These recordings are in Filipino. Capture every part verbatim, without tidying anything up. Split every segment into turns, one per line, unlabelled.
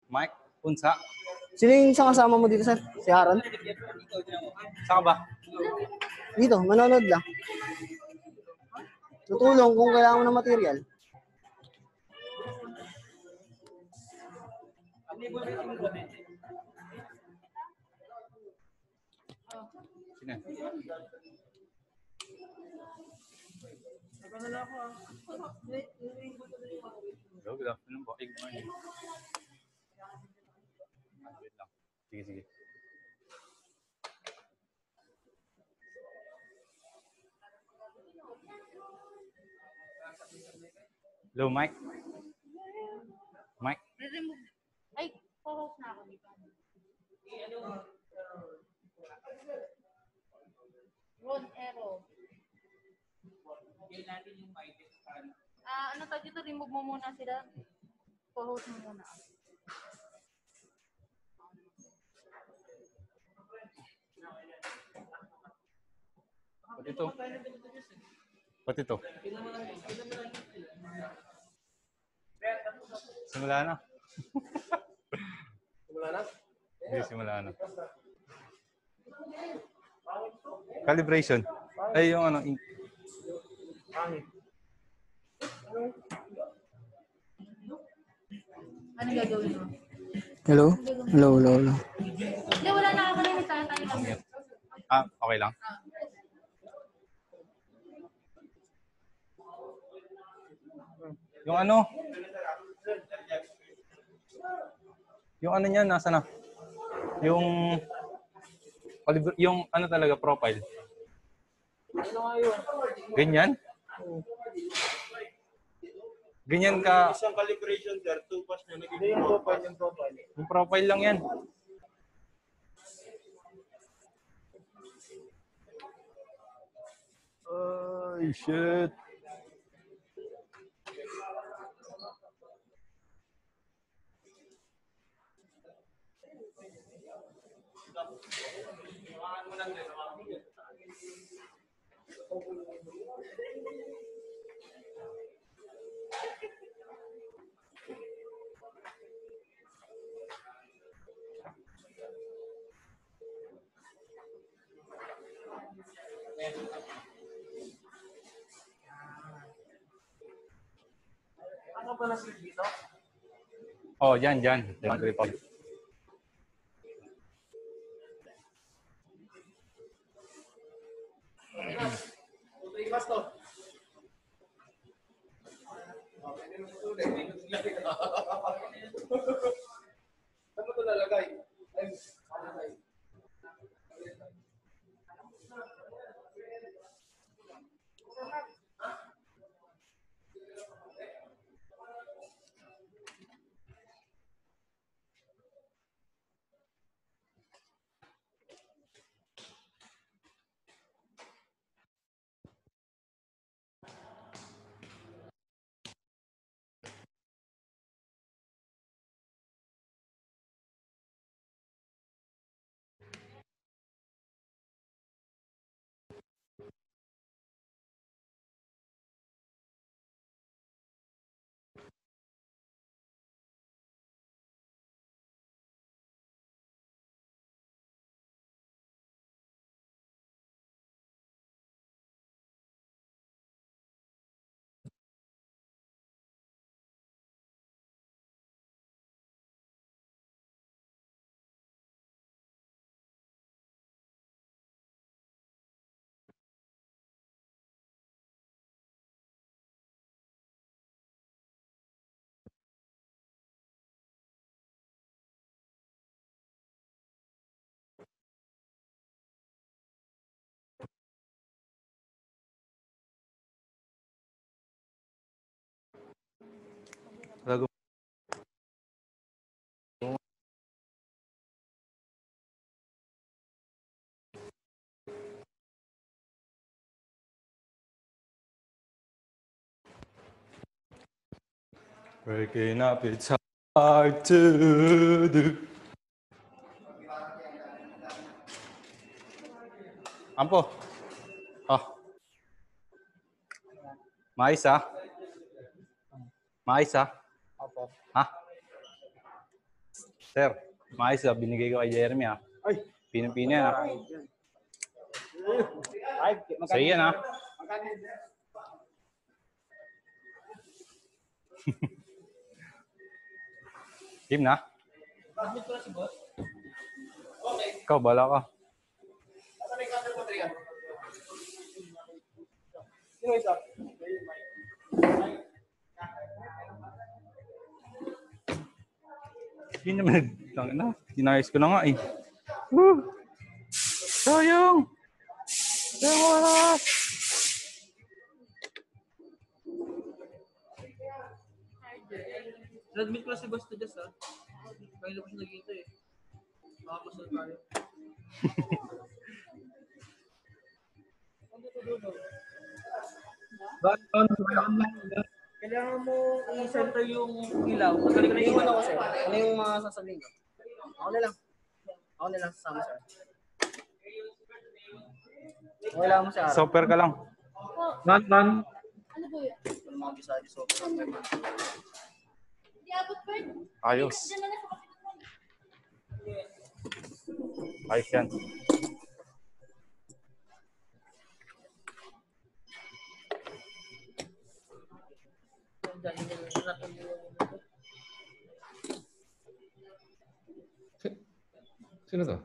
Mike, unsa?
Sino yung isang kasama mo dito, sir? Si Aaron?
Saan ba?
Dito, manonood lang. Tutulong kung kailangan mo ng material.
Sino? Hello, good afternoon po. Good morning. Wait lang. Sige, sige. Hello, Mike. Mike.
Ay, co-host na ako dito. Ron Ero. Ah, ano tayo dito? Remove mo muna sila. Co-host mo muna.
Pati ito. Pati ito. Simula na.
Simula na?
Hindi, simula na. Calibration. Ay, yung ano.
Ano gagawin mo?
Hello? Hello, hello, hello.
Hindi, wala na ako na tayo tayo lang.
Ah, okay lang. Yung ano? Yung ano niya, nasa na? Yung yung ano talaga, profile. Ganyan? Ganyan ka.
Isang calibration, sir. Two pass na naging
Yung profile, yung profile.
Yung profile lang yan. Ay, shit.
Ano ba nasa dito?
Oh, yan, yan. Yan, Republic.
Saan mo ito nalagay?
Lago. Breaking up, it's hard to do. Ampo. Oh. Mais ah. Mais ah.
Opo.
Ha? Sir, maayos ah. Binigay ko kay Jeremy ah.
Ay!
Pinang-pina yan ah.
Ay,
Sa iyan ah. Team na? Ikaw, bala ka.
Sino isa?
Hindi naman nag... na, tinayos ko na nga eh. Woo! Sayang! Sayang oras!
Admit ko na si Basta Jazz ha. Kaya lang ko siya nagkita eh. Makakasunod tayo. Bakit online? Kailangan mo i-center yung ilaw. Magaling na yung ano ko sir. Ano yung mga sasabihin ko? Ako na lang. Ako na lang sasama sir. Wala mo siya.
Software ka lang.
Man, man.
Ano po yun?
Yung mga bisaya so.
Di abot pa yun.
Ayos.
Diyan na na sa kapitan.
Ayos yan.
Sino to?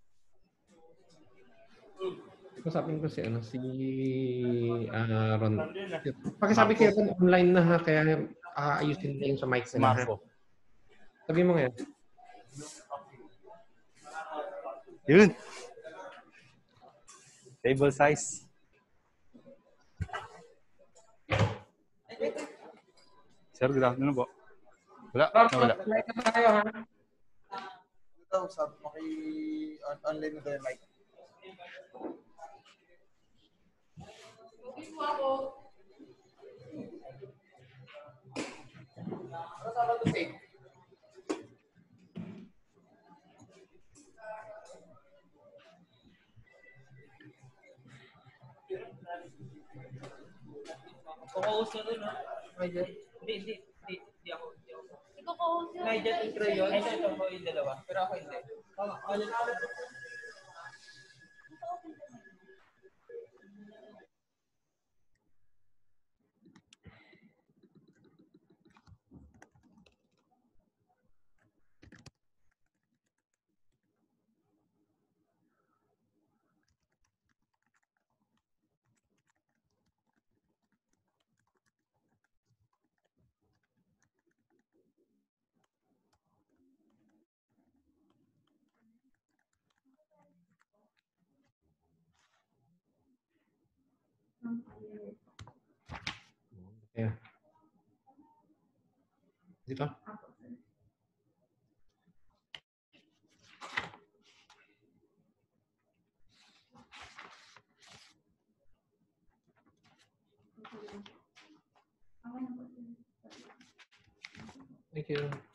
Kasapin ko si ano si ah, Ron. Pakisabi kay Ron online na ha kaya aayusin na yung sa mic
Si
nila.
Marco.
Sabi mo ngayon.
Yun. Table size. Sir, good afternoon po. Wala. Wala.
Like na tayo ha.
Ito, sabi mo kay online na tayo, Mike.
Kukaus na rin ha. Hindi, hindi. Hindi ako.
Ikaw ko siya.
Nigel intro yun. Ito, ito ko yung dalawa. Pero ako hindi. Tama. Ano
Yeah. Dito. Thank you.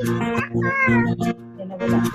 Yan na wala.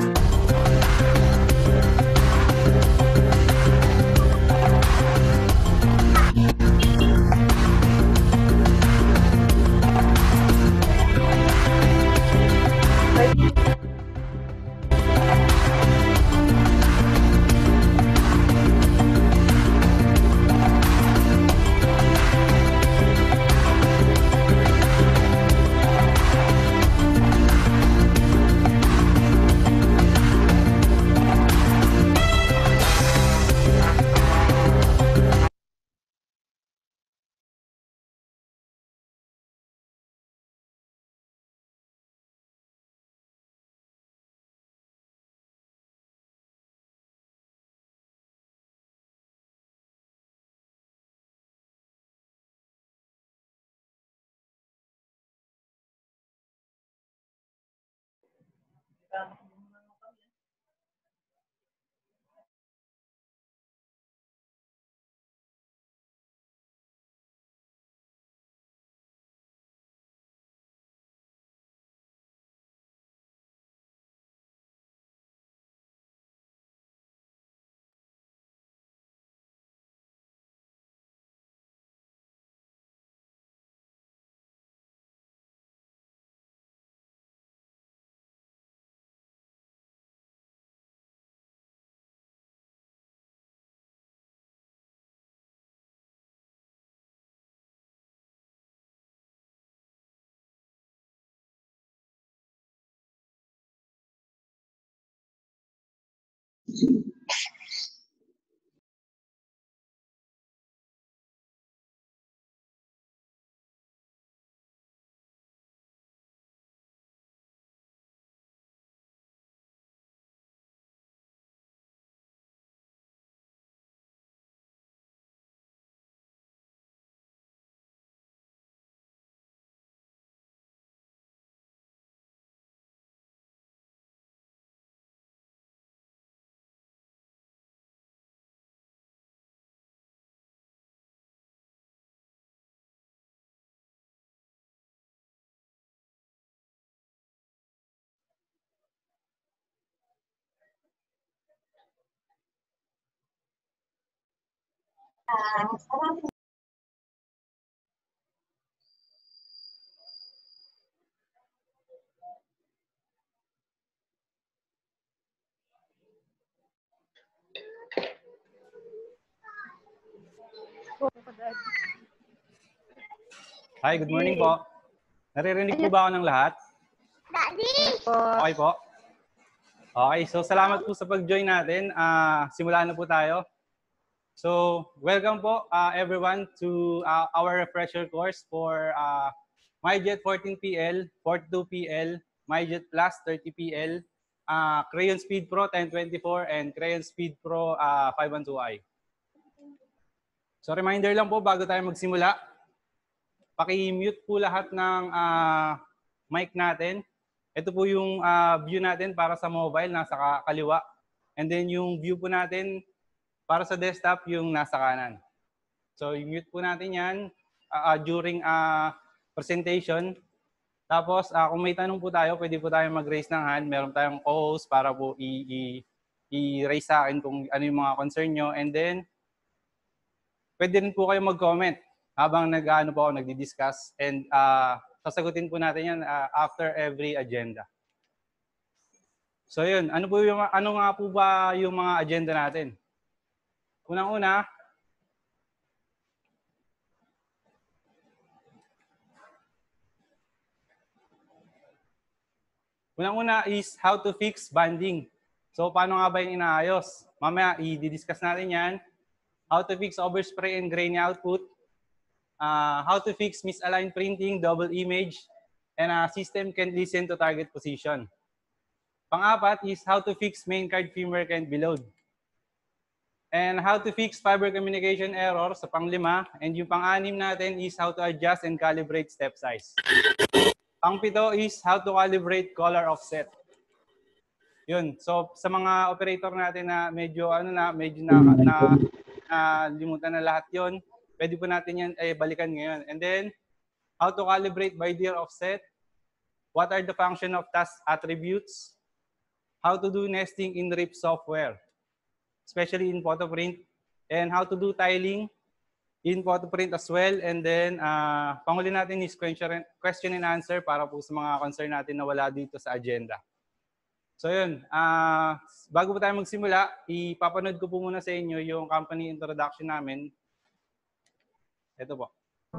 Hi, good morning po. Naririnig po ba ako ng lahat? Okay po. Okay, so salamat po sa pag-join natin. Uh, simulan na po tayo. So, welcome po uh, everyone to uh, our refresher course for uh, MyJet fourteen P L, forty-two P L, MyJet Plus thirty P L, uh, Crayon Speed Pro ten twenty-four, and Crayon Speed Pro uh, five twelve i. So, reminder lang po bago tayo magsimula, paki-mute po lahat ng uh, mic natin. Ito po yung uh, view natin para sa mobile, nasa kaliwa. And then yung view po natin para sa desktop, yung nasa kanan. So, i-mute po natin yan uh, during uh, presentation. Tapos, uh, kung may tanong po tayo, pwede po tayo mag-raise ng hand. Meron tayong co-host para po i-raise sa akin kung ano yung mga concern nyo. And then, pwede rin po kayo mag-comment habang nag-ano po ako, nagdi-discuss. And uh, sasagutin po natin yan uh, after every agenda. So yun, ano po yung ano nga po ba yung mga agenda natin? Unang-una, Unang-una is how to fix banding. So paano nga ba yung inaayos? Mamaya i-discuss natin yan. How to fix overspray and grainy output. Uh, how to fix misaligned printing, double image, and a system can listen to target position. Pang-apat is how to fix main card firmware can't be load. And how to fix fiber communication error sa pang-lima. And yung pang-anim natin is how to adjust and calibrate step size. Pang-pito is how to calibrate color offset. Yun. So sa mga operator natin na medyo ano na, medyo na, na, na limutan na lahat yon, pwede po natin yan eh, balikan ngayon. And then, how to calibrate by deer offset. what are the function of task attributes, how to do nesting in R I P software, especially in photoprint, and how to do tiling in photoprint as well. And then, uh, panghuli natin is question, question and answer para po sa mga concern natin na wala dito sa agenda. So yun, uh, bago po tayo magsimula, ipapanood ko po muna sa inyo yung company introduction namin. Ito po.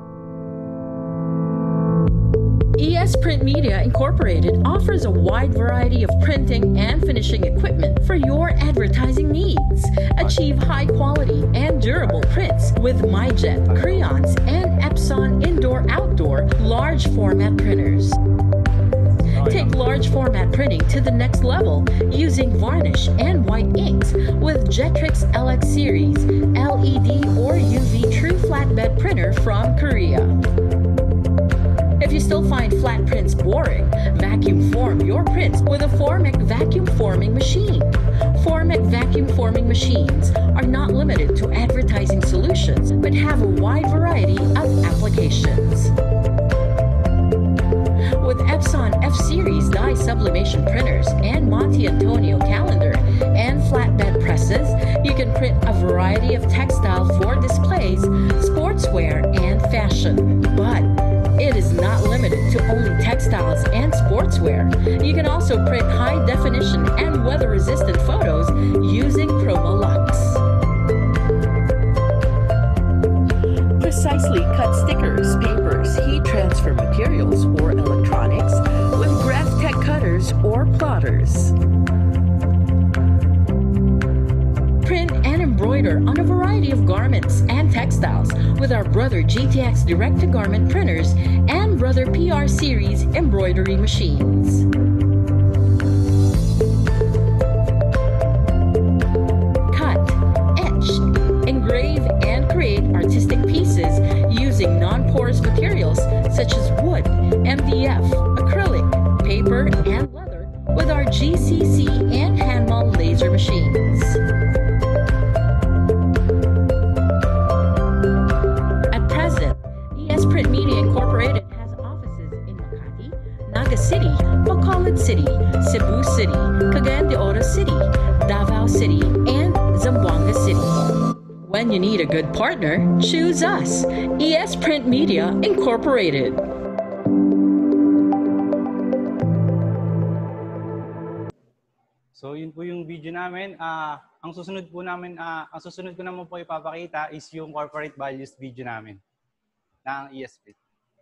E S Print Media Incorporated offers a wide variety of printing and finishing equipment for your advertising needs. Achieve high quality and durable prints with MyJet, crayons, and Epson indoor-outdoor large format printers. Take large format printing to the next level using varnish and white inks with Jetrix L X series L E D or U V true flatbed printer from Korea. If you still find flat prints boring, vacuum form your prints with a Formic vacuum forming machine. Formic vacuum forming machines are not limited to advertising solutions, but have a wide variety of applications. With Epson F-Series dye sublimation printers and Monte Antonio calendar and flatbed presses, you can print a variety of textile for displays, sportswear, and fashion. But it is not limited to only textiles and sportswear. You can also print high-definition and weather-resistant photos using PromoLux. Precisely cut stickers, papers, heat transfer materials, or electronics with GraphTech cutters or plotters. Print and embroider on a variety of garments and textiles with our Brother G T X direct-to-garment printers and Brother P R series embroidery machines. Cut, etch, engrave, and create artistic pieces using non-porous materials such as wood, M D F, acrylic, paper, and leather with our G C C and hand-mount laser machines. Print Media Incorporated has offices in Makati, Naga City, Bacolod City, Cebu City, Cagayan de Oro City, Davao City, and Zamboanga City. When you need a good partner, choose us, E S Print Media Incorporated.
So yun po yung video namin. Uh, ang susunod po namin, uh, ang susunod ko naman po ipapakita is yung corporate values video namin ng E S P.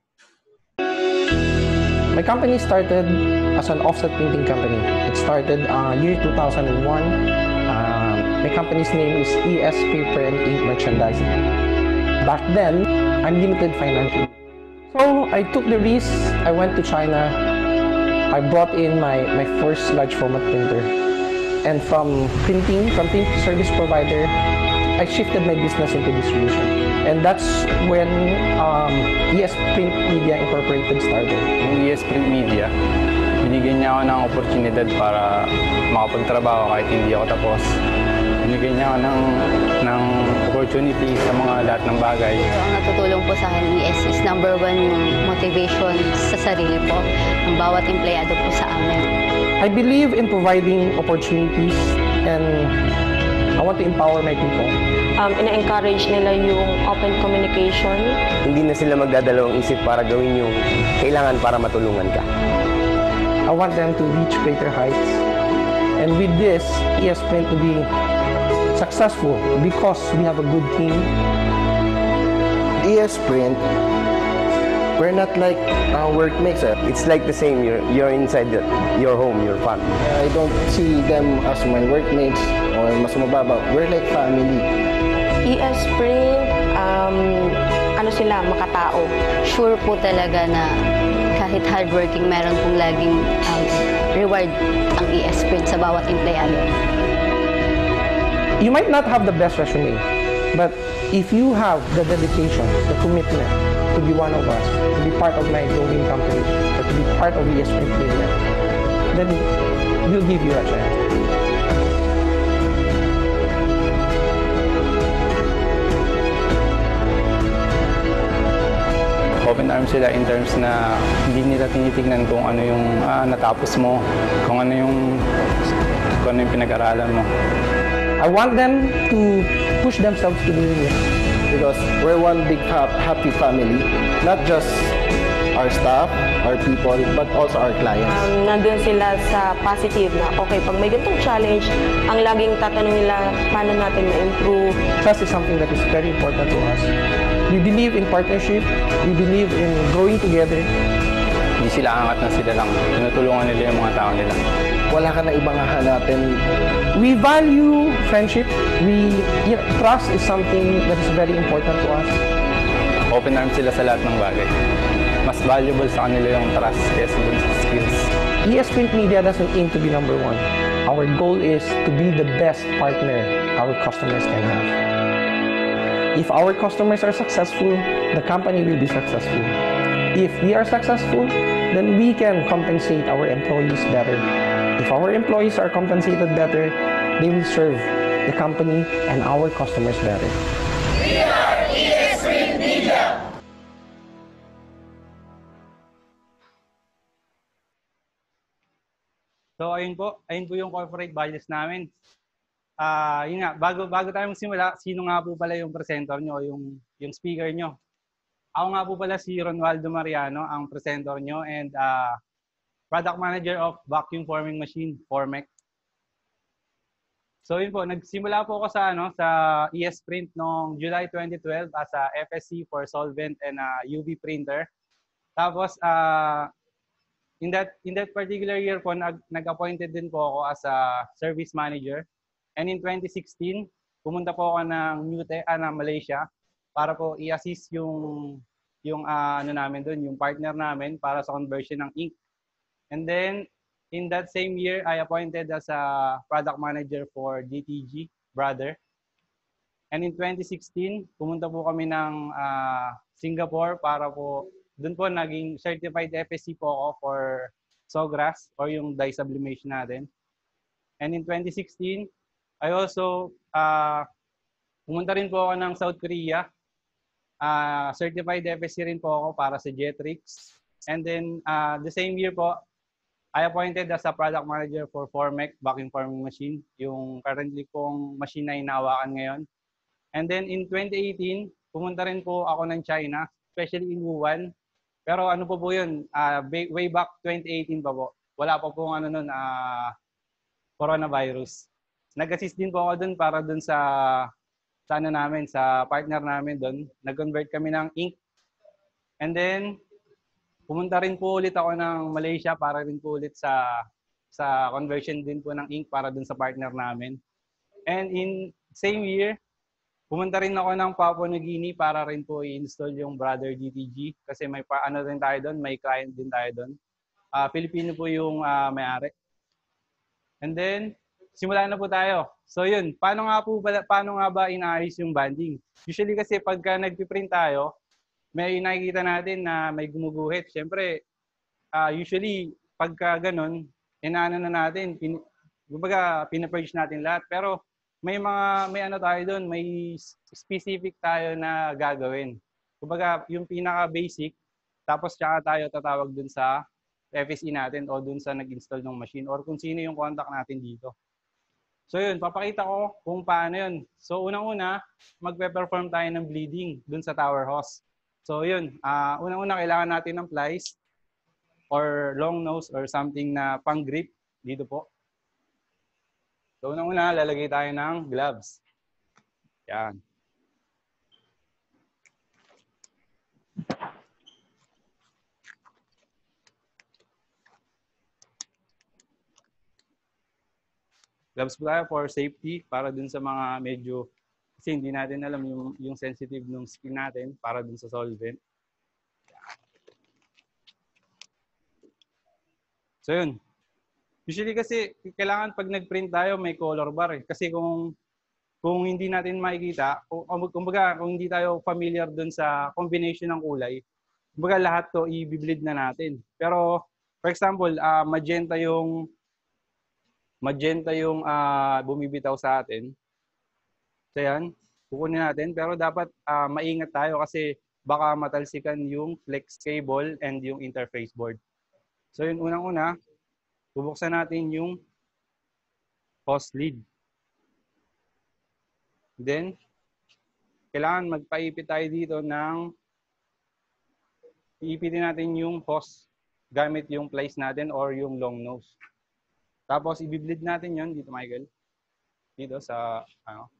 My company started as an offset printing company. It started uh, year two thousand one. Uh, my company's name is E S Paper and Ink Merchandising. Back then, I'm limited financially. So I took the risk. I went to China. I brought in my, my first large format printer. And from printing, from print service provider, I shifted my business into distribution. And that's when um, E S Print Media Incorporated started.
Yung E S Print Media, binigyan niya ako ng oportunidad para makapagtrabaho kahit hindi ako tapos. Binigyan niya ako ng, ng opportunity sa mga lahat ng bagay.
So, ang natutulong po sa akin E S is number one yung motivation sa sarili po ng bawat empleyado po sa amin.
I believe in providing opportunities and I want to empower my people.
Um, ina-encourage nila yung open communication.
Hindi na sila magdadalawang isip para gawin yung kailangan para matulungan ka.
I want them to reach greater heights. And with this, E S Print to be successful because we have a good team.
E S Print, we're not like uh, workmates. Eh. It's like the same. You're, you're inside the, your home, your family.
I don't see them as my workmates or mas mababa. We're like family.
E S Print, um, ano sila, makatao.
Sure po talaga na kahit hardworking, meron pong laging um, reward ang E S Print sa bawat empleyado.
You might not have the best resume, but if you have the dedication, the commitment to be one of us, to be part of my growing company, or to be part of E S Print Media, then we'll give you a chance.
open arms sila in terms na hindi nila tinitignan kung ano yung ah, natapos mo, kung ano yung, kung ano yung pinag-aralan mo.
I want them to push themselves to the limit.
Because we're one big ha- happy family, not just our staff, our people, but also our clients.
Um, nandun sila sa positive na, okay, pag may ganitong challenge, ang laging tatanong nila, paano natin ma-improve.
Trust is something that is very important to us. We believe in partnership. We believe in growing together.
Hindi sila angat na sila lang. Tinutulungan nila yung mga tao nila.
Wala ka na ibang hahanapin.
We value friendship. We you know, trust is something that is very important to us.
Open arms sila sa lahat ng bagay. Mas valuable sa kanila yung trust kaysa dun sa skills.
E S Print Media doesn't aim to be number one. Our goal is to be the best partner our customers can have. If our customers are successful, the company will be successful. If we are successful, then we can compensate our employees better. If our employees are compensated better, they will serve the company and our customers better.
We are E S Print Media!
So ayun po, ayun po yung corporate values namin. Ah, uh, yun nga, bago bago tayo magsimula, sino nga po pala yung presenter nyo, yung yung speaker nyo? Ako nga po pala si Ronaldo Mariano, ang presenter nyo and uh, product manager of vacuum forming machine, Formec. So yun po, nagsimula po ako sa ano sa E S Print noong July twenty twelve as a F S C for solvent and uh, U V printer. Tapos uh, in that in that particular year po nag nag-appointed din po ako as a service manager. And in twenty sixteen, pumunta po ako ng Newte, ah, ng Malaysia para po i-assist yung yung uh, ano namin doon, yung partner namin para sa conversion ng ink. And then in that same year, I appointed as a product manager for D T G, Brother. And in twenty sixteen, pumunta po kami ng uh, Singapore para po, doon po naging certified F S C po ako for Sawgrass or yung dye sublimation natin. And in twenty sixteen, I also uh, pumunta rin po ako ng South Korea. Uh, certified F S C rin po ako para sa Jetrix. And then uh, the same year po, I appointed as a product manager for Formec vacuum forming machine, yung currently pong machine na inahawakan ngayon. And then in twenty eighteen, pumunta rin po ako ng China, especially in Wuhan. Pero ano po po yun, uh, way back twenty eighteen pa po. Wala pa po ano nun, uh, coronavirus. Nag-assist din po ako dun para dun sa, sa ano namin, sa partner namin dun. Nag-convert kami ng ink. And then, pumunta rin po ulit ako ng Malaysia para rin po ulit sa sa conversion din po ng ink para dun sa partner namin. And in same year, pumunta rin ako ng Papua New Guinea para rin po i-install yung Brother D T G kasi may pa, ano rin tayo doon, may client din tayo doon. Uh, Filipino po yung uh, may-ari. And then, simulan na po tayo. So yun, paano nga po paano nga ba inaayos yung banding? Usually kasi pagka nagpi-print tayo, may nakikita natin na may gumuguhit. Siyempre, uh, usually pagka ganun, inaano na natin, pin, kumbaga pinapurge natin lahat. Pero may mga may ano tayo doon, may specific tayo na gagawin. Kumbaga yung pinaka-basic, tapos tsaka tayo tatawag dun sa F S E natin o dun sa nag-install ng machine or kung sino yung contact natin dito. So yun, papakita ko kung paano yun. So unang-una, magpe-perform tayo ng bleeding dun sa tower hose. So yun, uh, unang-una kailangan natin ng plies or long nose or something na pang grip dito po. So unang-una, lalagay tayo ng gloves. Yan. Gloves po tayo for safety para dun sa mga medyo, kasi hindi natin alam yung, yung sensitive ng skin natin para dun sa solvent. So yun. Usually kasi kailangan pag nag-print tayo may color bar eh. Kasi kung kung hindi natin makikita, kung, kumbaga kung hindi tayo familiar dun sa combination ng kulay, kumbaga lahat to i-bleed na natin. Pero for example, uh, magenta yung magenta yung uh, bumibitaw sa atin. So yan, kukunin natin. Pero dapat uh, maingat tayo kasi baka matalsikan yung flex cable and yung interface board. So yun, unang-una, bubuksan natin yung hose lead. Then, kailangan magpaipit tayo dito ng iipitin natin yung hose gamit yung plies natin or yung long nose. Tapos, i-bleed natin yun dito, Michael. Dito sa, ano.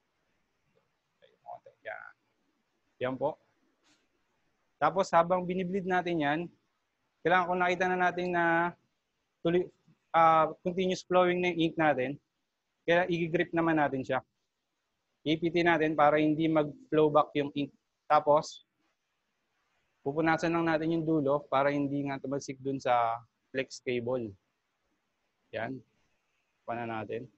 Yan. Yan po. Tapos, habang binibleed natin yan, kailangan kung nakita na natin na tuloy, uh, continuous flowing na yung ink natin, kaya i-grip naman natin siya. Ipitin natin para hindi mag-flow back yung ink. Tapos, pupunasan lang natin yung dulo para hindi nga tumalsik dun sa flex cable. Yan. Pana natin.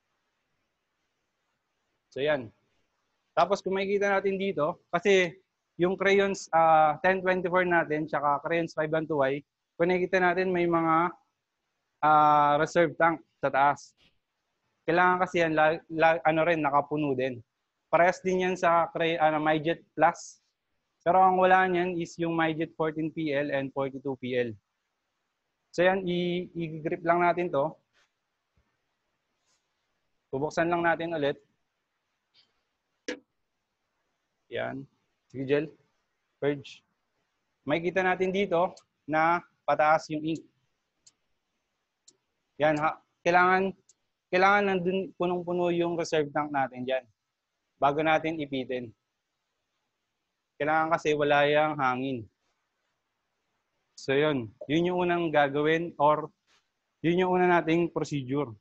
So, yan. Tapos, kung makikita natin dito, kasi yung crayons uh, ten twenty-four natin, tsaka crayons five one two Y, kung nakikita natin may mga uh, reserve tank sa taas. Kailangan kasi yan, la, la, ano rin, nakapuno din. Parehas din yan sa uh, MyJet Plus. Pero ang wala niyan is yung MyJet fourteen P L and forty-two P L. So yan, i-grip lang natin to. Bubuksan lang natin ulit. Yan. Sige, gel. Purge. Makikita natin dito na pataas yung ink. Yan. Ha. Kailangan Kailangan nandun punong-puno yung reserve tank natin dyan bago natin ipitin. Kailangan kasi wala yung hangin. So yun, yun yung unang gagawin or yun yung una nating procedure.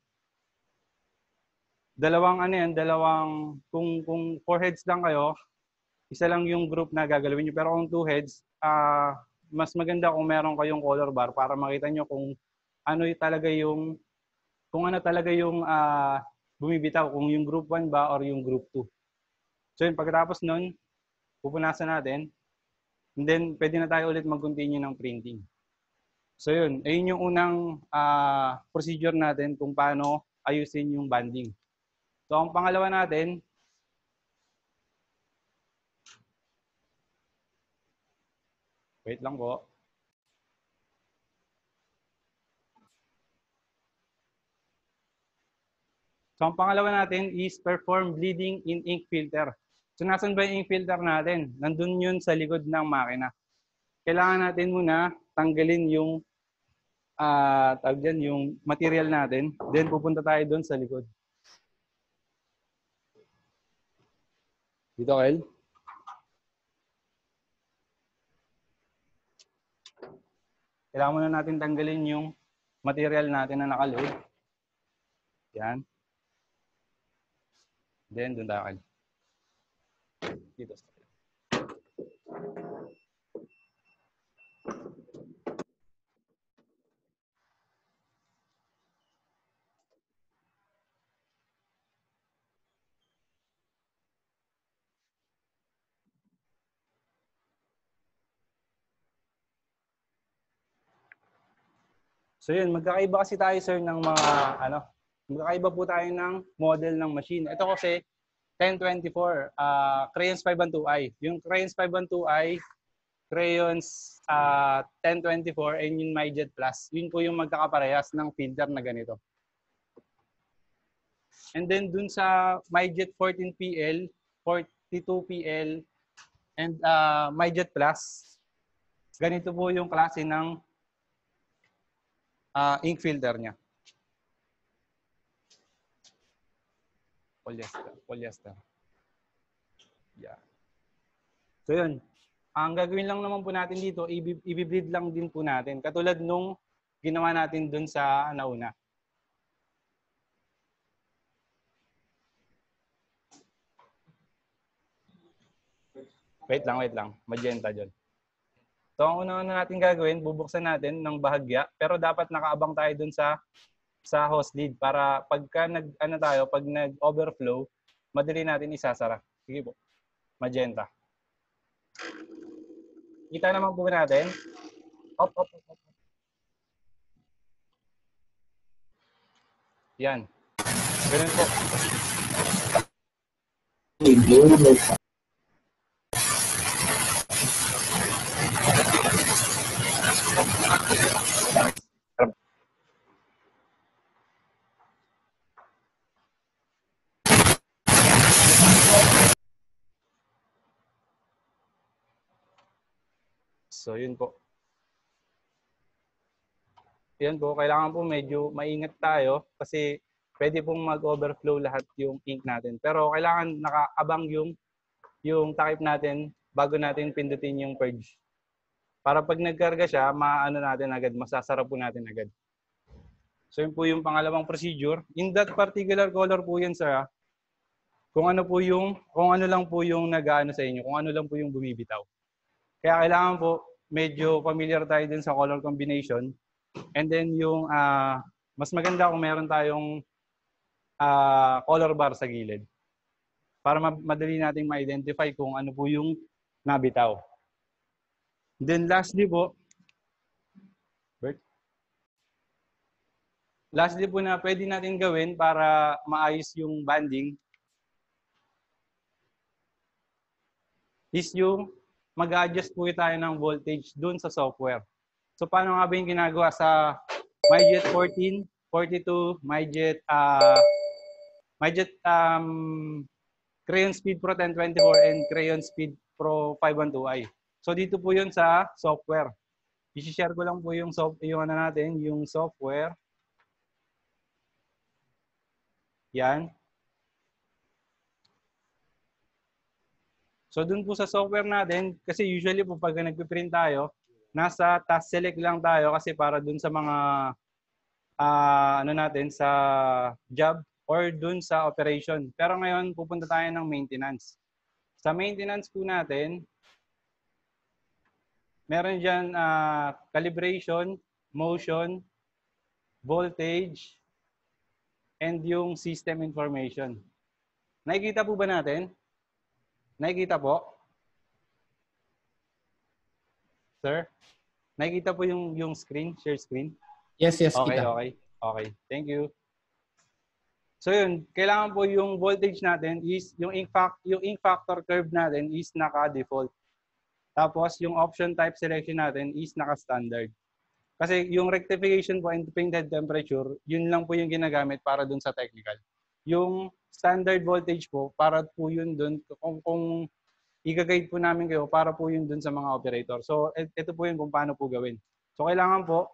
Dalawang ano yan, dalawang, kung, kung four heads lang kayo, isa lang yung group na gagalawin nyo. Pero kung two heads, uh, mas maganda kung meron kayong color bar para makita nyo kung ano yung talaga yung kung ano talaga yung uh, bumibitaw, kung yung group one ba or yung group two. So yun, pagkatapos nun, pupunasan natin, and then pwede na tayo ulit mag-continue ng printing. So yun, ayun yung unang uh, procedure natin kung paano ayusin yung banding. So ang pangalawa natin, wait lang po. So, ang pangalawa natin is perform bleeding in ink filter. So, nasan ba yung ink filter natin? Nandun yun sa likod ng makina. Kailangan natin muna tanggalin yung, uh, tawag dyan, yung material natin. Then, pupunta tayo dun sa likod. Dito, Kyle. Kailangan muna natin tanggalin yung material natin na nakaload. Yan. Then, doon tayo. Dito. So yun, magkakaiba kasi tayo sir ng mga ano, magkakaiba po tayo ng model ng machine. Ito kasi ten twenty-four, uh, crayons five one two I. Yung crayons five one two I, crayons uh, ten twenty-four, and yung MyJet Plus. Yun po yung magkakaparehas ng filter na ganito. And then dun sa MyJet fourteen P L, forty-two P L, and uh, MyJet Plus, ganito po yung klase ng Uh, ink filter niya. Polyester. Polyester. Yeah. So yun. Ang gagawin lang naman po natin dito, i-bleed lang din po natin. Katulad nung ginawa natin dun sa nauna. Wait lang, wait lang. Magenta dyan. So, ang una-una natin gagawin, bubuksan natin ng bahagya, pero dapat nakaabang tayo dun sa sa hose lead para pagka nag ano tayo, pag nag-overflow, madali natin isasara. Sige po. Magenta. Kita naman po natin. Op, op, op, op. Yan. Ganun po. So, yun po. Yan po, kailangan po medyo maingat tayo kasi pwede pong mag-overflow lahat yung ink natin. Pero kailangan nakaabang yung, yung takip natin bago natin pindutin yung purge. Para pag nagkarga siya, maano natin agad, masasarap po natin agad. So yun po yung pangalawang procedure. In that particular color po yan, sir, kung ano po yung, kung ano lang po yung nag-ano sa inyo, kung ano lang po yung bumibitaw. Kaya kailangan po medyo familiar tayo din sa color combination. And then yung uh, mas maganda kung meron tayong uh, color bar sa gilid para ma madali nating ma-identify kung ano po yung nabitaw. Then lastly po, Bert? Lastly po na pwede natin gawin para maayos yung banding is yung mag-adjust po tayo ng voltage dun sa software. So, paano nga ba yung ginagawa sa MyJet fourteen, forty-two, MyJet, uh, MyJet um, Crayon Speed Pro ten twenty-four and Crayon Speed Pro five twelve i. So, dito po yun sa software. I-share ko lang po yung, soft, yung ano natin, yung software. Yan. So, dun po sa software natin, kasi usually po pag nagpiprint tayo, nasa task select lang tayo kasi para dun sa mga uh, ano natin sa job or dun sa operation. Pero ngayon pupunta tayo ng maintenance. Sa maintenance po natin, meron diyan uh, calibration, motion, voltage, and yung system information. Nakikita po ba natin? Nakikita po? Sir? Nakikita po yung yung screen, share screen?
Yes, yes,
okay,
kita.
Okay, okay. Thank you. So yun, kailangan po yung voltage natin is yung ink fact, yung ink factor curve natin is naka-default. Tapos yung option type selection natin is naka-standard. Kasi yung rectification po and painted temperature, yun lang po yung ginagamit para dun sa technical. Yung standard voltage po, para po yun dun kung, kung i-guide po namin kayo para po yun dun sa mga operator. So, ito po yun kung paano po gawin. So, kailangan po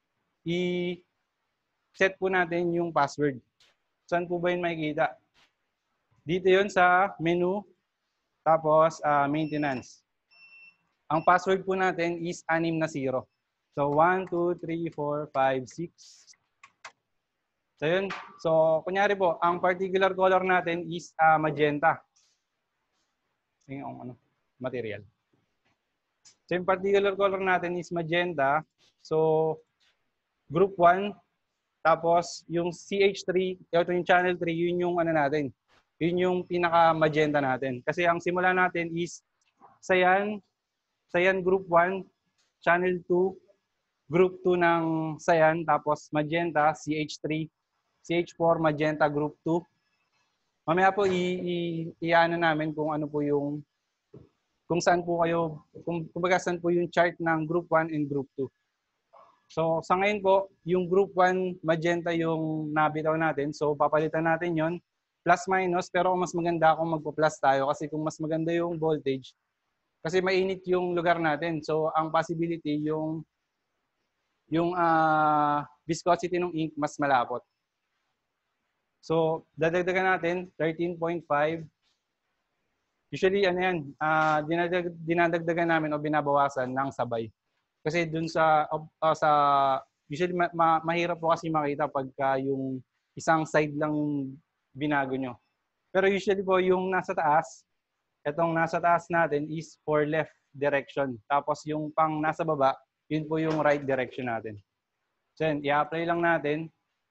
i-set po natin yung password. Saan po ba yun makikita? Dito yun sa menu, tapos uh, maintenance. Ang password po natin is anim na zero. So, one, two, three, four, five, six. So, yun. So, kunyari po, ang particular color natin is uh, magenta. Yung ano, material. So, yung particular color natin is magenta. So, group one. Tapos, yung C H three, ito yung channel three, yun yung ano natin. Yun yung pinaka-magenta natin. Kasi ang simula natin is Cyan, Cyan group one, channel two, group two ng Cyan, tapos magenta, C H three, C H four, magenta, group two. Mamaya po i-ano namin kung ano po yung, kung saan po kayo, kung kumbaga saan po yung chart ng group one and group two. So sa ngayon po, yung group one magenta yung nabitaw natin. So papalitan natin yon plus minus, pero mas maganda kung magpo-plus tayo kasi kung mas maganda yung voltage, kasi mainit yung lugar natin. So ang possibility yung yung uh, viscosity ng ink mas malapot. So, dadagdagan natin thirteen point five. Usually, ano yan, uh, dinadag, dinadagdagan namin o binabawasan ng sabay. Kasi dun sa, uh, sa usually ma ma mahirap po kasi makita pagka yung isang side lang yung binago nyo. Pero usually po yung nasa taas, itong nasa taas natin is for left direction. Tapos yung pang nasa baba, yun po yung right direction natin. So, yun, i-apply lang natin.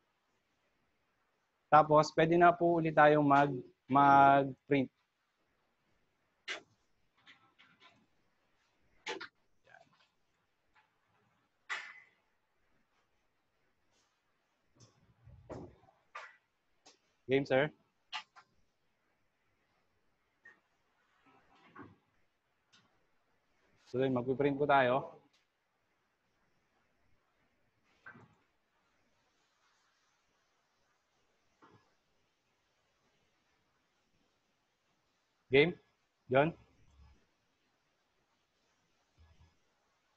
Tapos, pwede na po ulit tayong mag, mag-print. Game, sir? So, mag-print po tayo. Game? John?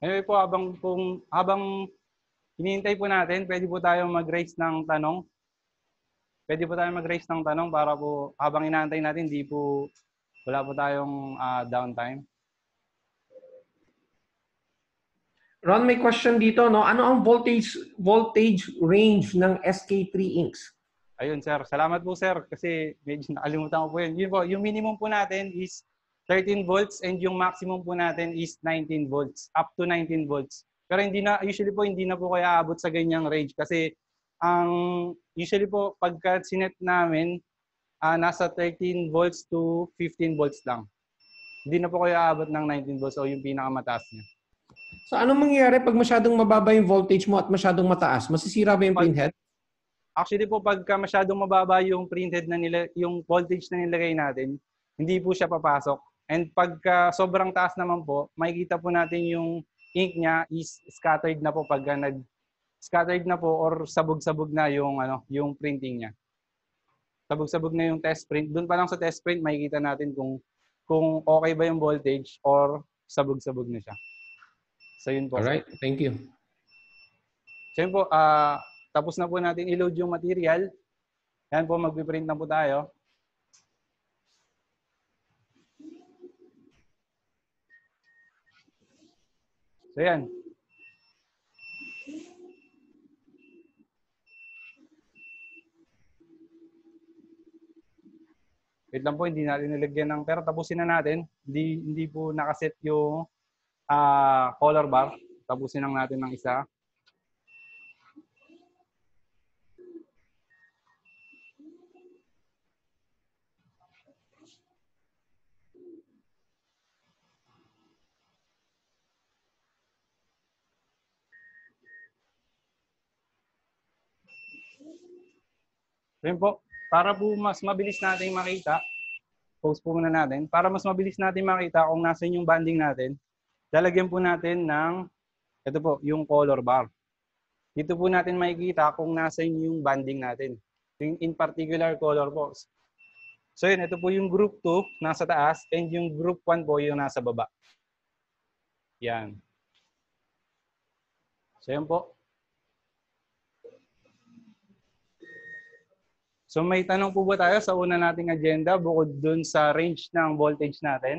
Anyway po, habang, pong, habang hinihintay po natin, pwede po tayo mag-raise ng tanong. Pwede po tayo mag-raise ng tanong para po habang inaantay natin, hindi po, wala po tayong uh, downtime.
Ron, may question dito, no? Ano ang voltage voltage range ng S K three Inks?
Ayun, sir. Salamat po, sir. Kasi medyo nakalimutan ko po yun. Yun po, yung minimum po natin is thirteen volts and yung maximum po natin is nineteen volts. Up to nineteen volts. Pero hindi na, usually po, hindi na po kaya abot sa ganyang range. Kasi ang usually po, pagka sinet namin, uh, nasa thirteen volts to fifteen volts lang. Hindi na po kaya abot ng nineteen volts o yung pinakamataas niya.
So anong mangyayari pag masyadong mababa yung voltage mo at masyadong mataas? Masisira ba yung printhead?
Actually po, pagka masyadong mababa yung printhead na nila, yung voltage na nilagay natin, hindi po siya papasok. And pagka sobrang taas naman po, makikita po natin yung ink niya is scattered na po pagka nag scattered na po or sabog-sabog na yung ano, yung printing niya. Sabog-sabog na yung test print. Doon pa lang sa test print makikita natin kung kung okay ba yung voltage or sabog-sabog na siya. So yun po.
Alright, thank you.
So yun po, uh, tapos na po natin i-load yung material. Yan po, magpiprint na po tayo. So yan. Wait lang po, hindi natin nilagyan ng, pero tapusin na natin. Hindi, hindi po nakaset yung uh, color bar. Tapusin lang natin ng isa. Yun po, para po mas mabilis natin makita, post po muna natin, para mas mabilis natin makita kung nasan yung banding natin, lalagyan po natin ng, ito po, yung color bar. Dito po natin makikita kung nasan yung banding natin. In particular color po. So yun, ito po yung group two, nasa taas, and yung group one po yung nasa baba. Yan. So yun po. So may tanong po ba tayo sa una nating agenda bukod dun sa range ng voltage natin?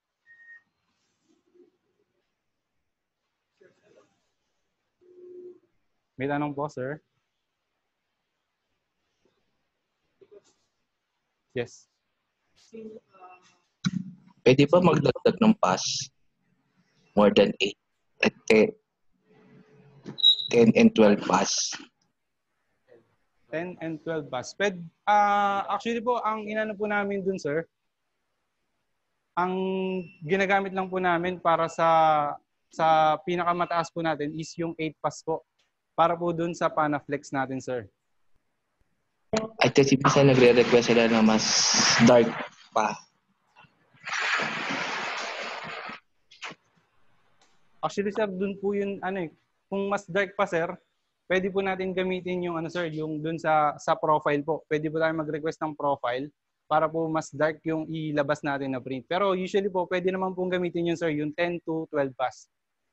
May tanong po, sir? Yes.
Pwede ba magdagdag ng pass more than eight? At ten and twelve pass?
ten and twelve bus. Ped, uh, actually po, ang inano po namin dun, sir, ang ginagamit lang po namin para sa sa pinakamataas po natin is yung eight pass po. Para po dun sa Panaflex natin, sir.
Ay, kasi bisa nagre-request sila na mas dark pa.
Actually, sir, dun po yun, ano eh, kung mas dark pa, sir, pwede po natin gamitin yung ano sir, yung dun sa sa profile po. Pwede po tayo mag-request ng profile para po mas dark yung ilabas natin na print. Pero usually po, pwede naman pong gamitin yun sir, yung ten to twelve pass.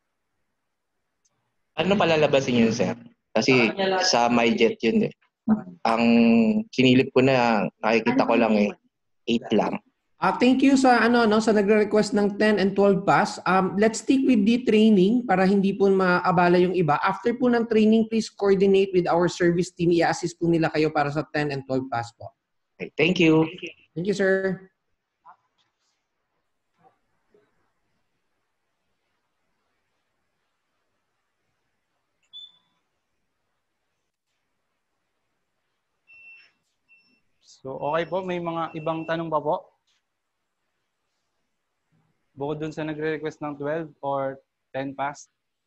Ano palalabasin yun sir? Kasi sa MyJet yun eh. Ang sinilip ko na nakikita ko lang eh, eight lang.
Uh, thank you sa ano no sa nagre-request ng ten and twelve pass. Um, let's stick with the training para hindi po maabala yung iba. After po ng training, please coordinate with our service team. I-assist po nila kayo para sa ten and twelve pass po.
Okay, thank you.
Thank you, sir.
So okay po, may mga ibang tanong pa po? Bukod dun sa nagre-request ng twelve or ten pass.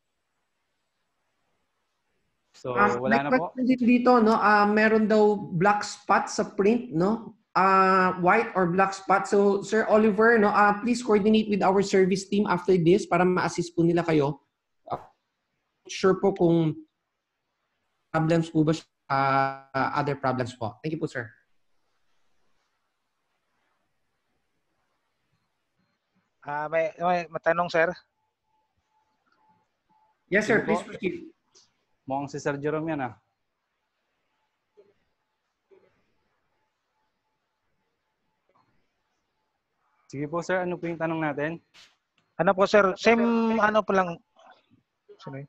So,
uh,
wala na po.
Dito, no, uh, meron daw black spot sa print, no? Uh, white or black spot. So, Sir Oliver, no, uh, please coordinate with our service team after this para ma-assist po nila kayo. Uh, sure po kung problems po ba uh, other problems po. Thank you po, sir.
Ah, uh, may, may matanong sir.
Yes, sir.
Sige
Please
po.
proceed.
Mukhang si Sir Jerome yan ah. Sige po sir, ano po yung tanong natin?
Ano po sir, same ano po lang. Sorry.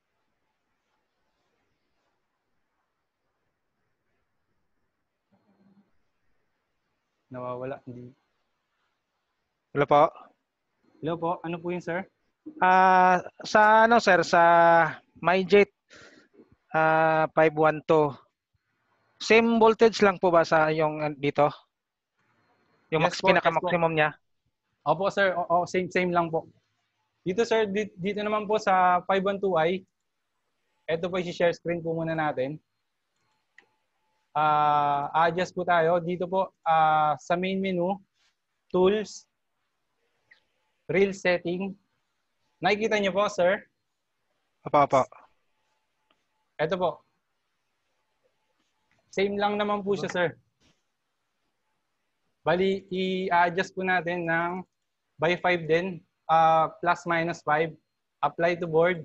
Nawawala, hindi.
Hello po.
Hello po, ano po yun sir?
Ah, sa ano sir, sa MyJet ah five one two. Same voltage lang po ba sa yung uh, dito? Yung
Yes
max
po,
pinaka
yes po.
maximum niya?
Opo sir, o, same same lang po. Dito sir, dito, dito naman po sa five one two i, ito po i-share screen po muna natin. Uh, adjust po tayo. Dito po uh, sa main menu, tools, reel setting. Nakikita niyo po sir?
Opo, opo.
Ito po. Same lang naman po siya sir. Bali, i-adjust po natin ng by five din, uh, plus minus five, apply to board.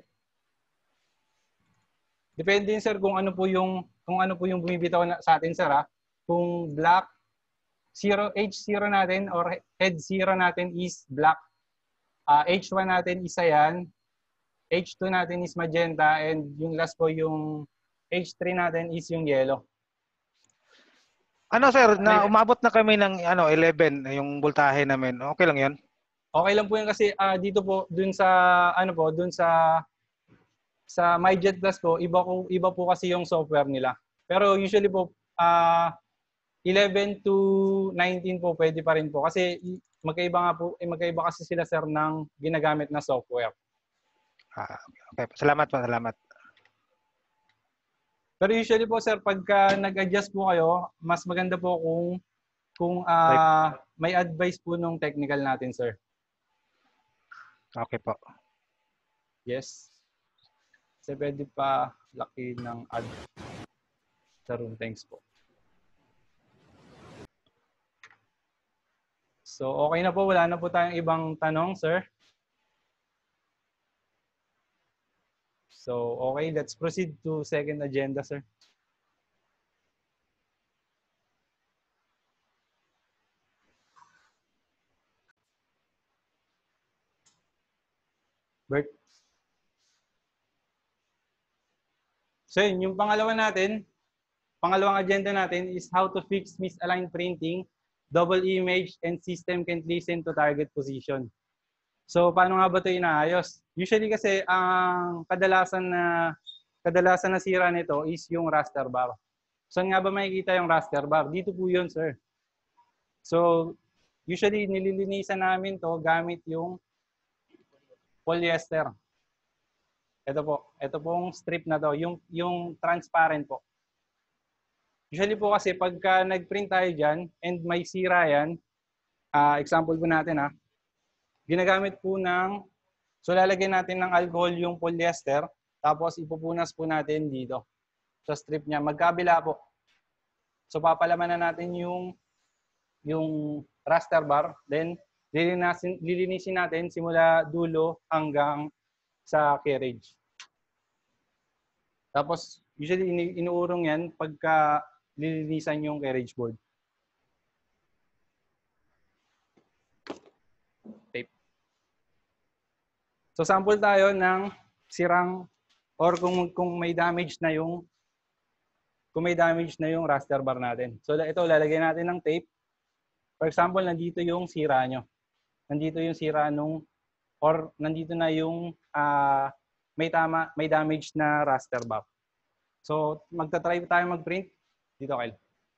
Depende din sir kung ano po yung kung ano po yung bumibitaw na, sa atin sir ha. Kung black, zero, H zero natin or head zero natin is black. Uh, H one natin isa yan. H two natin is magenta and yung last po yung H three natin is yung yellow.
Ano sir, na umabot na kami ng ano eleven yung voltahe namin. Okay lang 'yon?
Okay lang po 'yan kasi uh, dito po dun sa ano po, dun sa sa MyJet Plus po, iba ko iba po kasi yung software nila. Pero usually po uh, eleven to nineteen po pwede pa rin po kasi magkaiba nga po, eh, magkaiba kasi sila sir ng ginagamit na software.
Ah, okay. Salamat po, salamat.
Pero usually po sir, pagka nag-adjust po kayo, mas maganda po kung kung uh, may advice po nung technical natin sir.
Okay po.
Yes. Kasi pwede pa laki ng add sa room. Thanks po. So okay na po, wala na po tayong ibang tanong sir. So, okay, let's proceed to second agenda, sir. Bert. So, yun, yung pangalawa natin, pangalawang agenda natin is how to fix misaligned printing, double image, and system can't listen to target position. So, paano nga ba ito inaayos? Usually kasi, ang kadalasan na kadalasan na sira nito is yung raster bar. Saan nga ba makikita yung raster bar? Dito po yun, sir. So, usually nililinisan namin to gamit yung polyester. Ito po. Ito pong strip na to. Yung, yung transparent po. Usually po kasi pagka nag-print tayo dyan and may sira yan, uh, example po natin ha, ginagamit po ng, so lalagyan natin ng alcohol yung polyester, tapos ipupunas po natin dito sa strip niya. Magkabila po. So papalaman na natin yung, yung raster bar, then lilinisin, lilinisin natin simula dulo hanggang sa carriage. Tapos usually inuurong yan pagka lilinisan yung carriage board. So sample tayo ng sirang or kung kung may damage na yung kung may damage na yung raster bar natin. So ito lalagyan natin ng tape. For example, nandito yung sira nyo. Nandito yung sira nung or nandito na yung uh, may tama may damage na raster bar. So magta-try tayo mag-print dito kayo.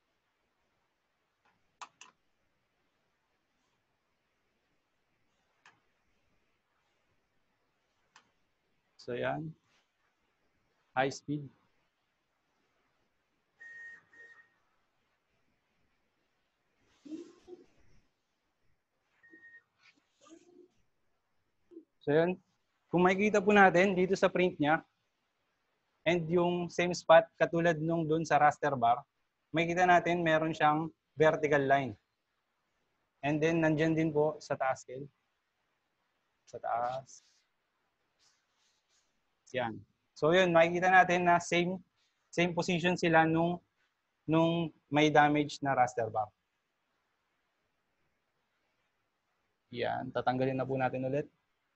So yan, high speed. So yan, kung makikita po natin dito sa print niya, and yung same spot katulad nung dun sa raster bar, makikita natin meron siyang vertical line. And then nandyan din po sa taas scale. Sa taas. Yan. So yun, makikita natin na same same position sila nung nung may damage na raster bar. Yan, tatanggalin na po natin ulit.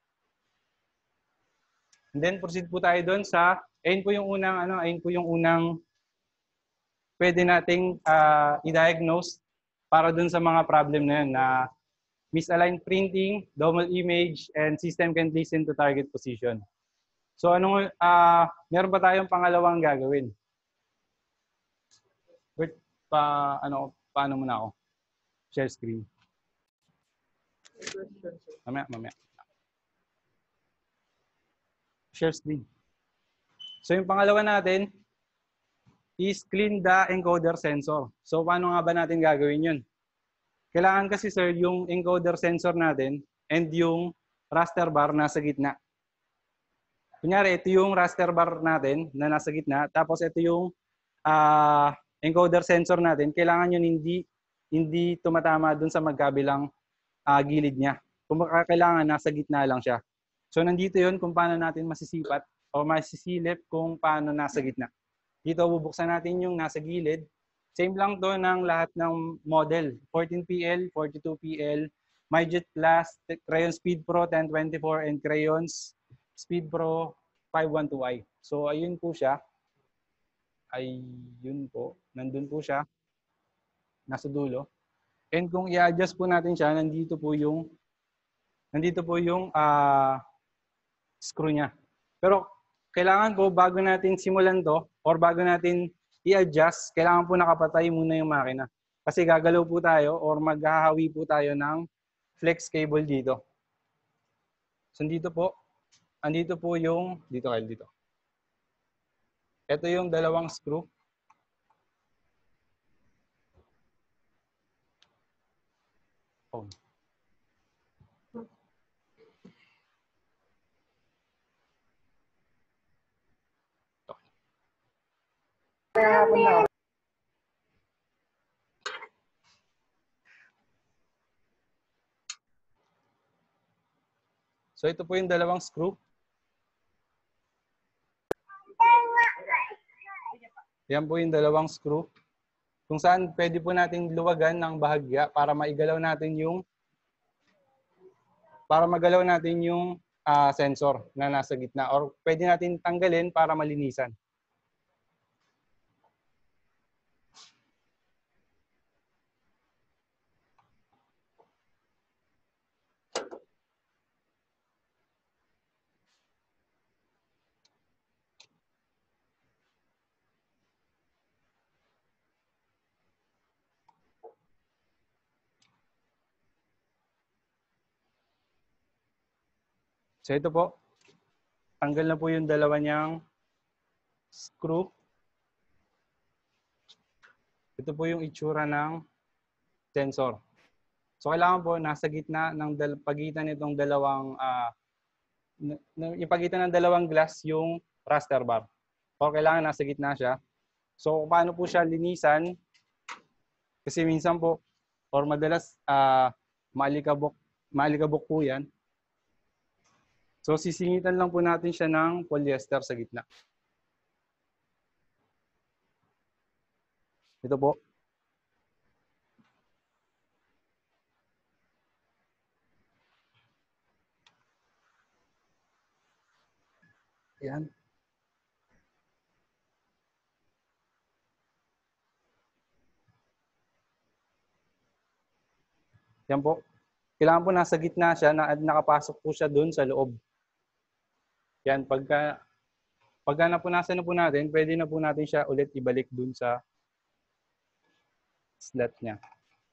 And then proceed po tayo doon sa ayun po yung unang ano, ayun po yung unang pwede nating uh, i-diagnose para doon sa mga problem na yun na misaligned printing, double image, and system can't listen to target position. So ano uh, meron pa tayong pangalawang gagawin. Wait, pa ano paano muna ako? Share screen. Mamaya, mamaya. Share screen. So yung pangalawa natin is clean the encoder sensor. So paano nga ba natin gagawin yun? Kailangan kasi sir yung encoder sensor natin and yung raster bar nasa gitna. Kunyari ito yung raster bar natin na nasa gitna, tapos ito yung uh, encoder sensor natin. Kailangan yun hindi hindi tumatama dun sa magkabilang uh, gilid niya. Kung kailangan nasa gitna lang siya. So nandito yun kung paano natin masisipat o masisilip kung paano nasa gitna. Dito bubuksan natin yung nasa gilid. Same lang to ng lahat ng model. fourteen P L, forty-two P L, MyJet Plus, Crayon Speed Pro ten twenty-four, and Crayons Speed Pro five twelve i. So ayun po siya. Ayun po. Nandun po siya. Nasa dulo. And kung i-adjust po natin siya, nandito po yung nandito po yung uh, screw niya. Pero kailangan po bago natin simulan to or bago natin i-adjust, kailangan po nakapatay muna yung makina. Kasi gagalaw po tayo or maghahawi po tayo ng flex cable dito. So dito po, andito po yung, dito kayo dito. Ito yung dalawang screw. Oh. So ito po yung dalawang screw. Yan po yung dalawang screw. Kung saan pwede po nating luwagan ng bahagya para maigalaw natin yung para magalaw natin yung uh, sensor na nasa gitna or pwede natin tanggalin para malinisan. So ito po, tanggal na po yung dalawa niyang screw. Ito po yung itsura ng sensor. So kailangan po nasa gitna ng pagitan nitong dalawang, uh, yung pagitan ng dalawang glass yung raster bar. O kailangan nasa gitna siya. So paano po siya linisan? Kasi minsan po, or madalas uh, maalikabok, maalikabok po yan. So, sisingitan lang po natin siya ng polyester sa gitna. Ito po. Ayan. Yan po. Kailangan po nasa gitna siya na nakapasok po siya doon sa loob. Yan, pagka, pagka napunasan na po natin, pwede na po natin siya ulit ibalik dun sa slot niya.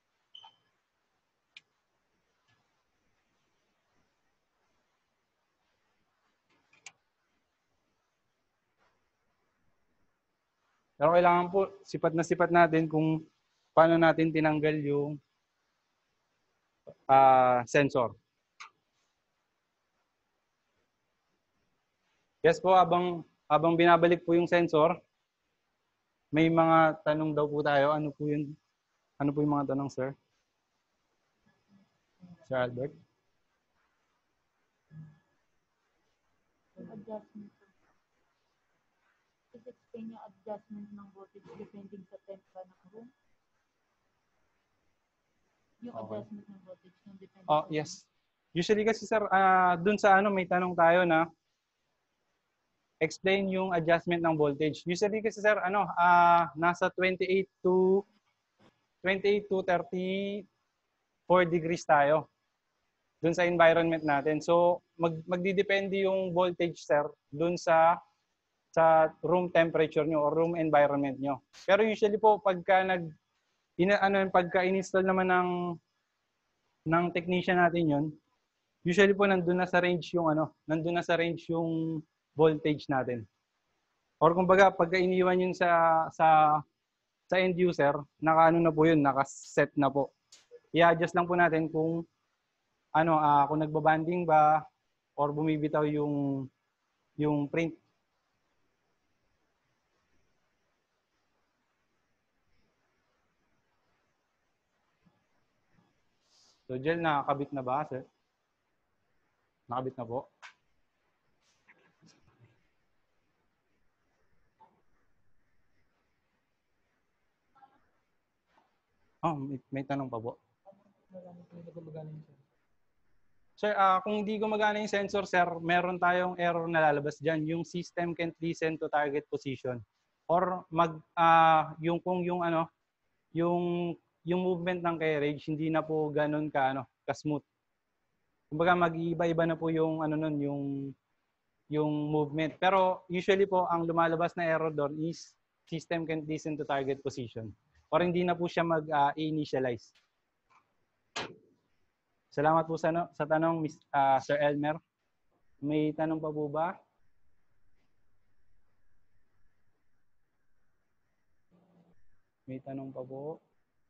Pero kailangan po, sipat na sipat natin kung paano natin tinanggal yung uh, sensor. Yes po, habang, habang binabalik po yung sensor, may mga tanong daw po tayo. Ano po yun? Ano po yung mga tanong, sir? Sir Albert?
explain yung adjustment ng voltage depending sa temp ba ng room? Yung
Okay.
adjustment ng voltage ng depending
Oh,
sa room.
yes. Usually kasi sir, ah dun sa ano may tanong tayo na explain yung adjustment ng voltage. Usually kasi sir, ano, ah nasa twenty-eight to thirty-four degrees tayo dun sa environment natin. So mag magdidepende yung voltage sir dun sa sa room temperature nyo or room environment nyo. Pero usually po pagka nag ina, ano pagka in-install naman ng ng technician natin yon, usually po nandun na sa range yung ano, nandun na sa range yung voltage natin. Or kumbaga pagka iniwan yun sa sa sa end user, naka-ano na po yun, naka-set na po. I-adjust lang po natin kung ano, uh, kung nagbabanding ba or bumibitaw yung yung print. So, Jel, nakakabit na ba, sir? Nakabit na po. Oh, may, may tanong pa po. Sir, uh, kung hindi gumagana yung sensor, sir, meron tayong error na lalabas dyan. Yung system can't listen to target position. Or mag, uh, yung kung yung ano, yung yung movement ng carriage hindi na po ganun ka ano, ka-smooth. Kumbaga mag-iiba-iba na po yung ano nun, yung yung movement. Pero usually po ang lumalabas na error doon is system can't listen to target position. Or hindi na po siya mag-initialize. Uh, Salamat po sa, no, sa tanong, Miz uh, Sir Elmer. May tanong pa po ba? May tanong pa po?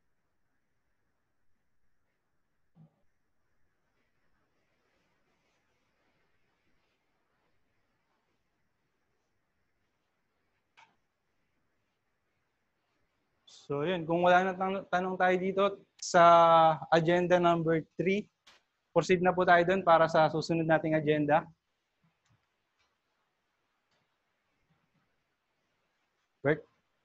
So yun, kung wala na tan tanong tayo dito sa agenda number three, proceed na po tayo doon para sa susunod nating agenda. Bert?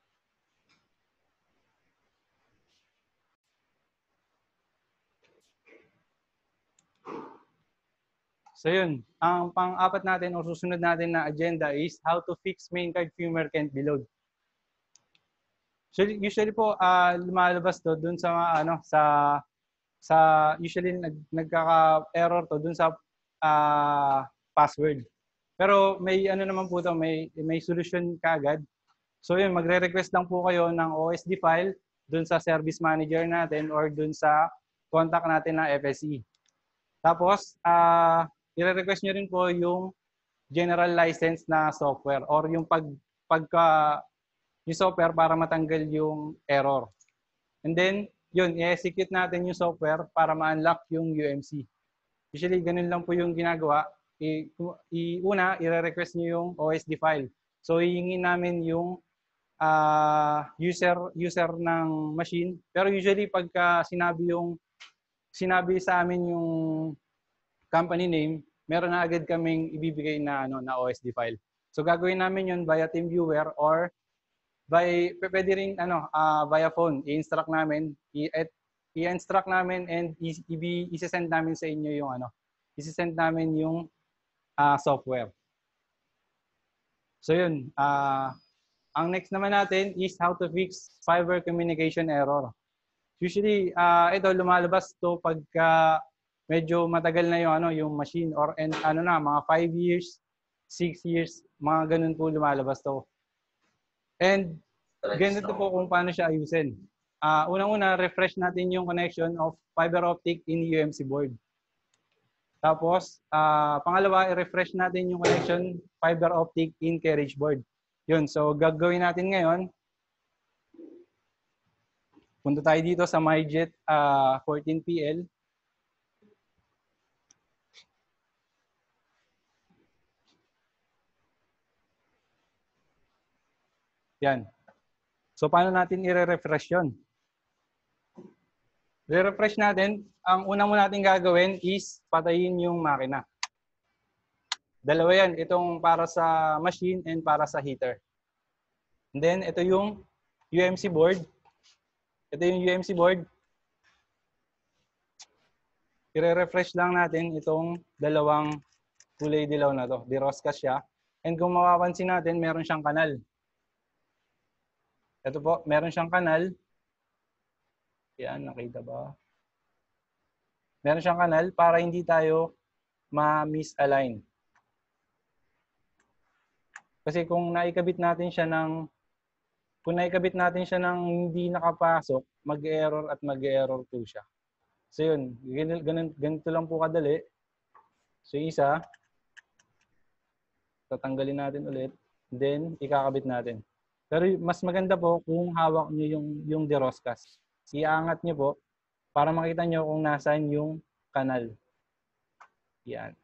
So yun, ang pang-apat natin o susunod natin na agenda is how to fix main card firmware can't be load. So usually po uh, lumalabas to dun sa ano sa sa usually nag, nagkaka-error to dun sa uh, password. Pero may ano naman po to, may may solution kaagad. So yun, magre-request lang po kayo ng O S D file dun sa service manager natin or dun sa contact natin ng F S E. Tapos uh, i-request nyo rin po yung general license na software or yung pag pagka yung software para matanggal yung error. And then, yun, i-execute natin yung software para ma-unlock yung U M C. Usually, ganun lang po yung ginagawa. I, i, una, i-request nyo yung O S D file. So, hihingin namin yung uh, user user ng machine. Pero usually, pagka sinabi yung sinabi sa amin yung company name, meron na agad kaming ibibigay na, ano, na O S D file. So, gagawin namin yun via TeamViewer or by pwede rin ano uh, via phone i-instruct namin i-instruct namin and i-send namin sa inyo yung ano i-send namin yung uh, software. So yun, uh, ang next naman natin is how to fix fiber communication error. Usually uh, ito lumalabas to pagka medyo matagal na yung ano yung machine or and ano na mga five years, six years, mga ganun po lumalabas to. And ganito po kung paano siya ayusin. Uh, unang-una, refresh natin yung connection of fiber optic in U M C board. Tapos, uh, pangalawa, i-refresh natin yung connection fiber optic in carriage board. Yun, so gagawin natin ngayon. Punta tayo dito sa MyJet uh, fourteen P L. Yan. So, paano natin i-refresh yun? I-refresh natin, ang una mo natin gagawin is patayin yung makina. Dalawa yan, itong para sa machine and para sa heater. And then, ito yung U M C board. Ito yung U M C board. I-refresh lang natin itong dalawang kulay dilaw na to. Diroscas siya. And kung mapapansin natin, meron siyang kanal. Ito po, meron siyang kanal. Yan, nakita ba? Meron siyang kanal para hindi tayo ma-misalign. Kasi kung naikabit natin siya ng kung naikabit natin siya ng hindi nakapasok, mag-error at mag-error po siya. So yun, ganito, ganito lang po kadali. So isa, tatanggalin natin ulit, then ikakabit natin. Pero mas maganda po kung hawak niyo yung yung diroscas. Iangat niyo po para makita niyo kung nasaan yung kanal. Yan.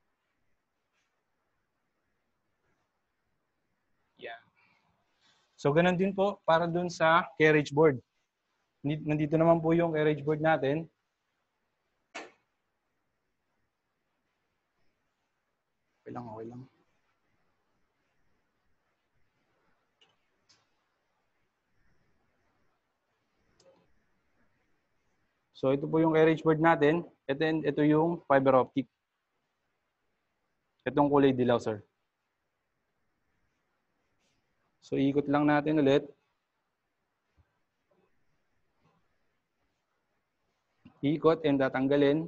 Yan. So ganun din po para dun sa carriage board. Nandito naman po yung carriage board natin. Okay lang, okay lang. So ito po yung carriage board natin. Ito, ito yung fiber optic. Itong kulay dilaw, sir. So ikot lang natin ulit. Ikot and tatanggalin.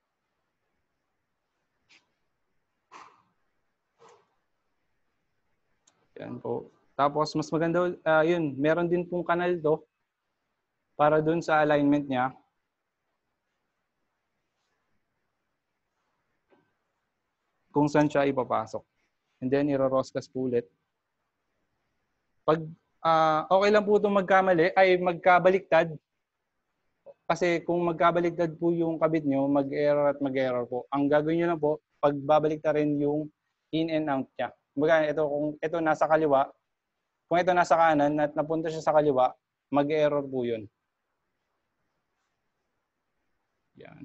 Yan po. Tapos mas maganda, uh, yun, meron din pong kanal to para dun sa alignment niya. Kung saan siya ipapasok. And then, iro-roscas po ulit. Pag uh, okay lang po itong magkamali, ay magkabaliktad. Kasi kung magkabaliktad po yung kabit nyo, mag-error at mag-error po. Ang gagawin nyo lang po, pagbabalik na rin yung in and out niya. Kumbaga, ito, kung ito nasa kaliwa, kung ito nasa kanan at napunta siya sa kaliwa, mag-error po yun. Yan.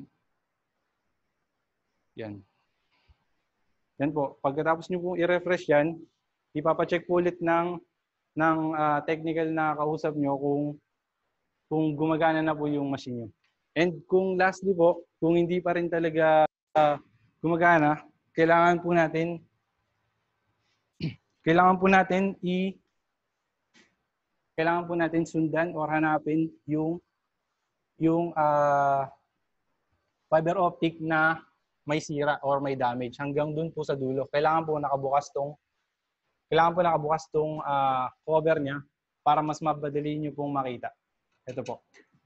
Yan. Yan po. Pagkatapos nyo pong i-refresh yan, ipapacheck po ulit ng, ng uh, technical na kausap nyo kung, kung gumagana na po yung machine nyo. And kung lastly po, kung hindi pa rin talaga uh, gumagana, kailangan po natin kailangan po natin i kailangan po natin sundan or hanapin yung yung uh, fiber optic na may sira or may damage hanggang dun po sa dulo. Kailangan po nakabukas tong kailangan po nakabukas tong uh, cover niya para mas mapadali niyo pong makita. Ito po.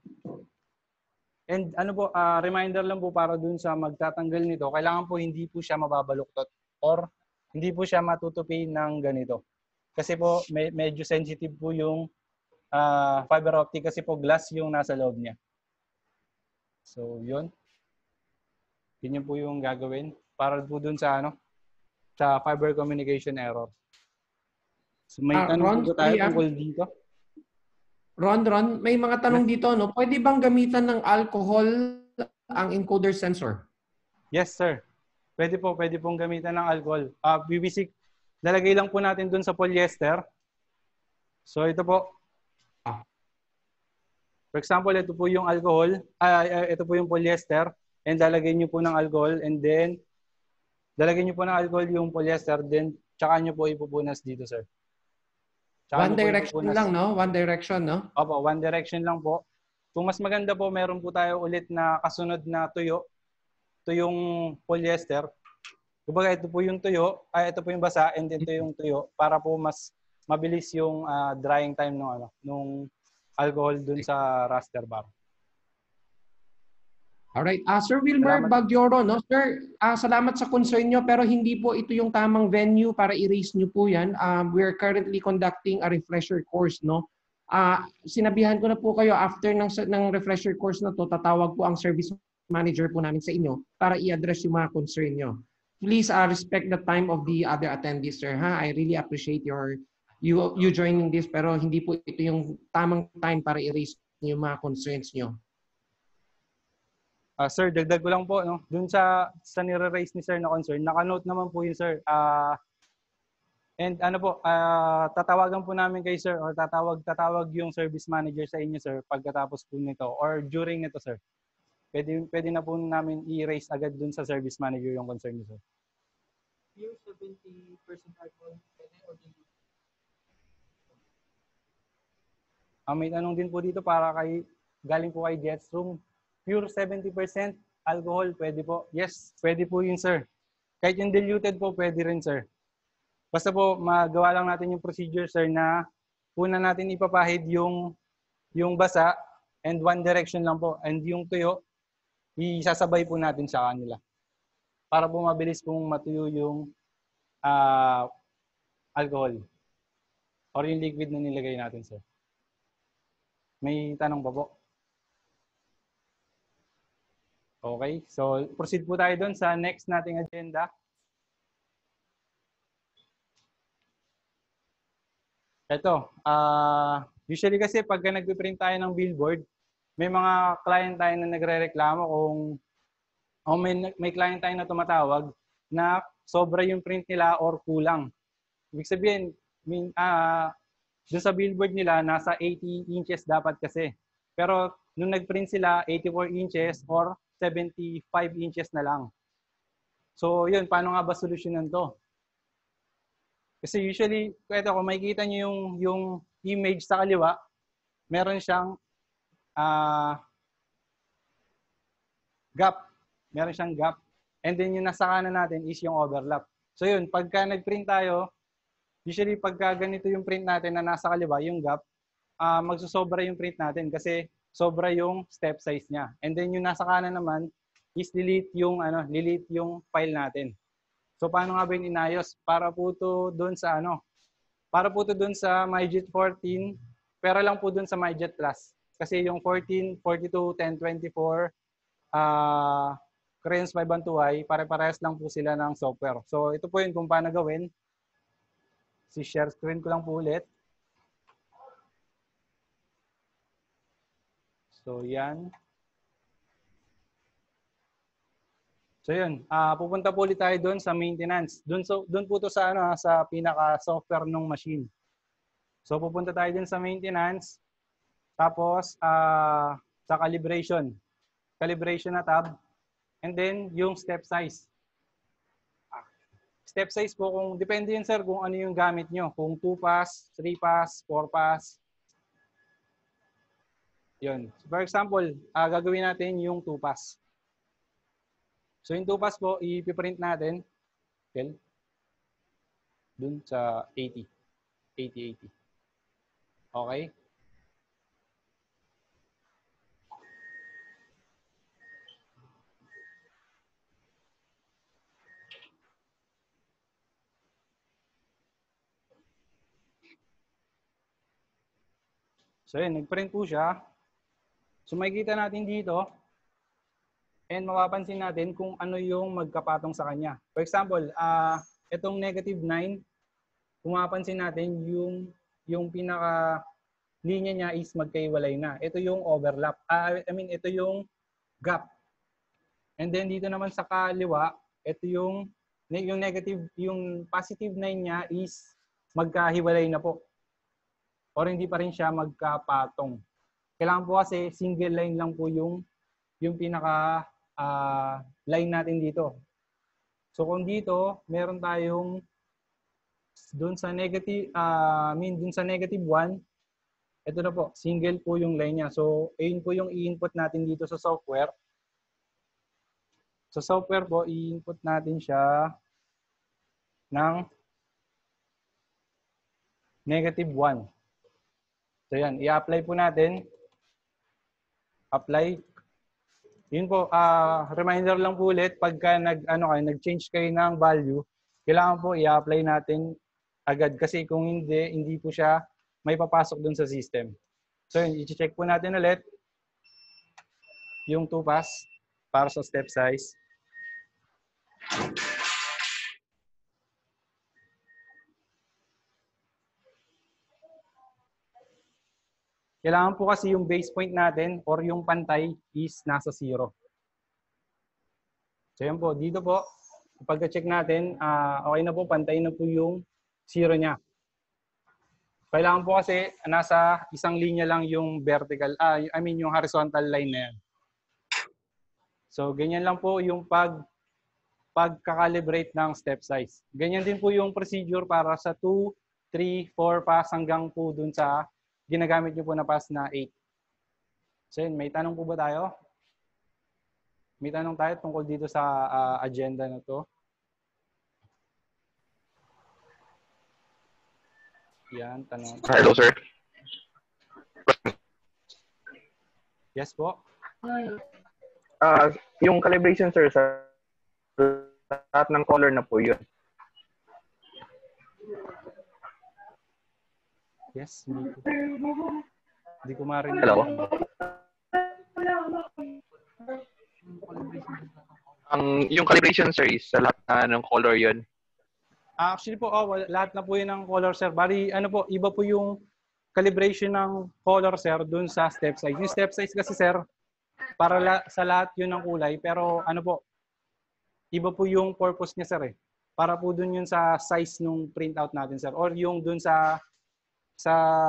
And ano po, uh, reminder lang po para dun sa magtatanggal nito, kailangan po hindi po siya mababaluktot or hindi po siya matutupi ng ganito. Kasi po me medyo sensitive po yung uh, fiber optic kasi po glass yung nasa loob niya. So, yun. Yun po yung gagawin para po dun sa ano sa fiber communication error. So, may uh, tanong Ron, po tayo yeah. tungkol dito.
Ron, Ron, may mga tanong dito, no? Pwede bang gamitan ng alcohol ang encoder sensor?
Yes, sir. Pwede po, pwede pong gamitan ng alcohol. Uh, B B C, lalagay lang po natin dun sa polyester. So, ito po. For example, ito po yung alcohol. Uh, ito po yung polyester. And lalagay nyo po ng alcohol. And then, lalagay nyo po ng alcohol yung polyester. Then, tsaka nyo po ipupunas dito, sir.
Tsaka One direction lang, no? One direction, no?
Opo, one direction lang po. Kung mas maganda po, meron po tayo ulit na kasunod na tuyo. Ito yung polyester. Kumbaga, ito po yung tuyo. Ay, ito po yung basa. And ito yung tuyo. Para po mas mabilis yung uh, drying time ng ano, nung alcohol dun sa raster bar.
Alright. Uh, Sir Wilmer Bagyoro, no? Sir, uh, salamat sa concern nyo, pero hindi po ito yung tamang venue para i-raise nyo po yan. Um, we're currently conducting a refresher course, no? Uh, sinabihan ko na po kayo, after ng, ng refresher course na to, tatawag po ang service manager po namin sa inyo para i-address yung mga concern nyo. Please uh, respect the time of the other attendees, sir. Ha? I really appreciate your you, you joining this, pero hindi po ito yung tamang time para i-raise yung mga concerns nyo.
Uh, sir, dagdag ko lang po, no? Dun sa, sa nire-raise ni sir na concern, naka-note naman po yun, sir. Uh, And ano po, uh, tatawagan po namin kay sir or tatawag tatawag yung service manager sa inyo sir pagkatapos po nito or during nito sir. Pwede, pwede na po namin i-raise agad dun sa service manager yung concern niyo sir.
Yung seventy percent alcohol, pwede o di?
Uh, may tanong din po dito para kay, galing po kay Jets Room. Pure seventy percent alcohol, pwede po. Yes, pwede po yun sir. Kahit yung diluted po, pwede rin sir. Basta po, magawa lang natin yung procedure sir na una natin ipapahid yung, yung basa and one direction lang po. And yung tuyo, isasabay po natin sa kanila. Para po mabilis pong matuyo yung uh, alcohol or yung liquid na nilagay natin, sir. May tanong pa po? Okay, so proceed po tayo doon sa next nating agenda. Ito, uh, usually kasi pagka nagpiprint tayo ng billboard, may mga client tayo na nagre-reklamo kung o may, may client tayo na tumatawag na sobra yung print nila or kulang. Ibig sabihin, min, uh, doon sa billboard nila, nasa eighty inches dapat kasi. Pero nung nag-print sila, eighty-four inches or seventy-five inches na lang. So yun, paano nga ba solusyonan to? Kasi usually, ito, kung makikita nyo yung, yung image sa kaliwa, meron siyang uh, gap. Meron siyang gap. And then yung nasa kanan natin is yung overlap. So yun, pagka nag-print tayo, usually pagka ganito yung print natin na nasa kaliwa, yung gap, uh, magsusobra yung print natin kasi sobra yung step size niya. And then yung nasa kanan naman is delete yung, ano, delete yung file natin. So paano nga ba yung inayos? Para po to doon sa ano? Para po to doon sa MyJet fourteen, pero lang po doon sa MyJet Plus. Kasi yung fourteen, forty-two, ten twenty-four, ah, uh, Crayons five one two i, pare-parehas lang po sila ng software. So ito po yun kung paano gawin. Si share screen ko lang po ulit. So yan. So yun, uh, pupunta po ulit tayo doon sa maintenance. Doon so doon po to sa ano sa pinaka software ng machine. So pupunta tayo din sa maintenance. Tapos uh, sa calibration. Calibration na tab. And then, yung step size. Step size po, kung depende yun sir kung ano yung gamit nyo. Kung two pass, three pass, four pass. Yun. For example, uh, gagawin natin yung two pass. So yung two pass po, ipiprint natin. Okay. Dun sa eighty. eighty, eighty. Okay. So yun, nag-print po siya. So makikita natin dito and mapapansin natin kung ano yung magkapatong sa kanya. For example, uh, itong negative nine, kung mapapansin natin yung, yung pinaka linya niya is magkaiwalay na. Ito yung overlap. Uh, I mean, ito yung gap. And then dito naman sa kaliwa, ito yung, yung negative, yung positive nine niya is magkahiwalay na po. Or hindi pa rin siya magkapatong. Kailangan po kasi single line lang po yung yung pinaka uh, line natin dito. So kung dito, meron tayong doon sa negative uh, I mean doon sa negative one, ito na po, single po yung line niya. So ayun po yung i-input natin dito sa software. Sa software po, i-input natin siya ng negative one. So yan, i-apply po natin. Apply. Yun po, uh, reminder lang po ulit, pagka nag, ano kayo, nag-change kayo ng value, kailangan po i-apply natin agad. Kasi kung hindi, hindi po siya may papasok dun sa system. So yun, i-check po natin ulit yung two pass para sa step size. Kailangan po kasi yung base point natin or yung pantay is nasa zero. So yan po, dito po, pagka-check natin, uh, okay na po, pantay na po yung, zero niya. Kailangan po kasi nasa isang linya lang yung vertical, ah, I mean yung horizontal line na yan. So, ganyan lang po yung pag pagka-calibrate ng step size. Ganyan din po yung procedure para sa two, three, four pass hanggang po dun sa ginagamit nyo po na pass na eight. So, yun, may tanong po ba tayo? May tanong tayo tungkol dito sa uh, agenda na to. Yan, tanong.
Hello, sir.
Yes po.
Uh, yung calibration, sir, sa lahat ng color na po yun.
Yes. Hindi ko, hindi ko marinig.
Hello? Ang yung calibration, sir, is sa lahat uh, ng color yun.
Actually po, oh, lahat na po yun ng color, sir. Bali, ano po, iba po yung calibration ng color, sir, dun sa step size. Yung step size kasi, sir, para la sa lahat yun ng kulay. Pero ano po, iba po yung purpose niya, sir, eh. Para po dun yun sa size nung printout natin, sir. Or yung dun sa sa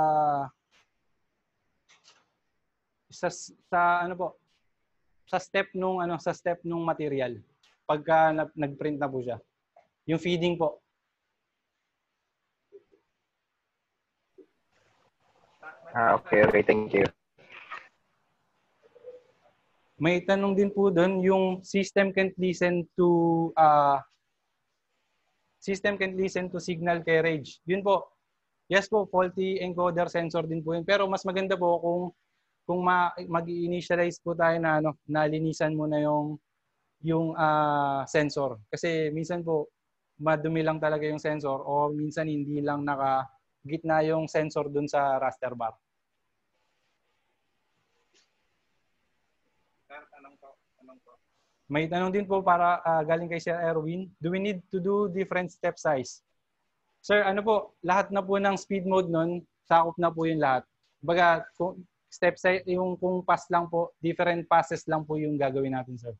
sa, sa ano po, sa step nung ano, sa step nung material. Pagka nag-print na po siya. Yung feeding po.
Ah, okay, okay. Thank you.
May tanong din po doon, yung system can't listen to uh, system can't listen to signal carriage. Yun po. Yes po, faulty encoder sensor din po yun. Pero mas maganda po kung kung mag-initialize po tayo na ano, nalinisan muna yung yung uh, sensor. Kasi minsan po madumi lang talaga yung sensor o minsan hindi lang naka-gitna yung sensor dun sa raster bar. May tanong din po para uh, galing kay Sir Erwin. Do we need to do different step size? Sir, ano po, lahat na po ng speed mode nun, sakop na po yung lahat. Baga, kung step size, yung kung pass lang po, different passes lang po yung gagawin natin, sir.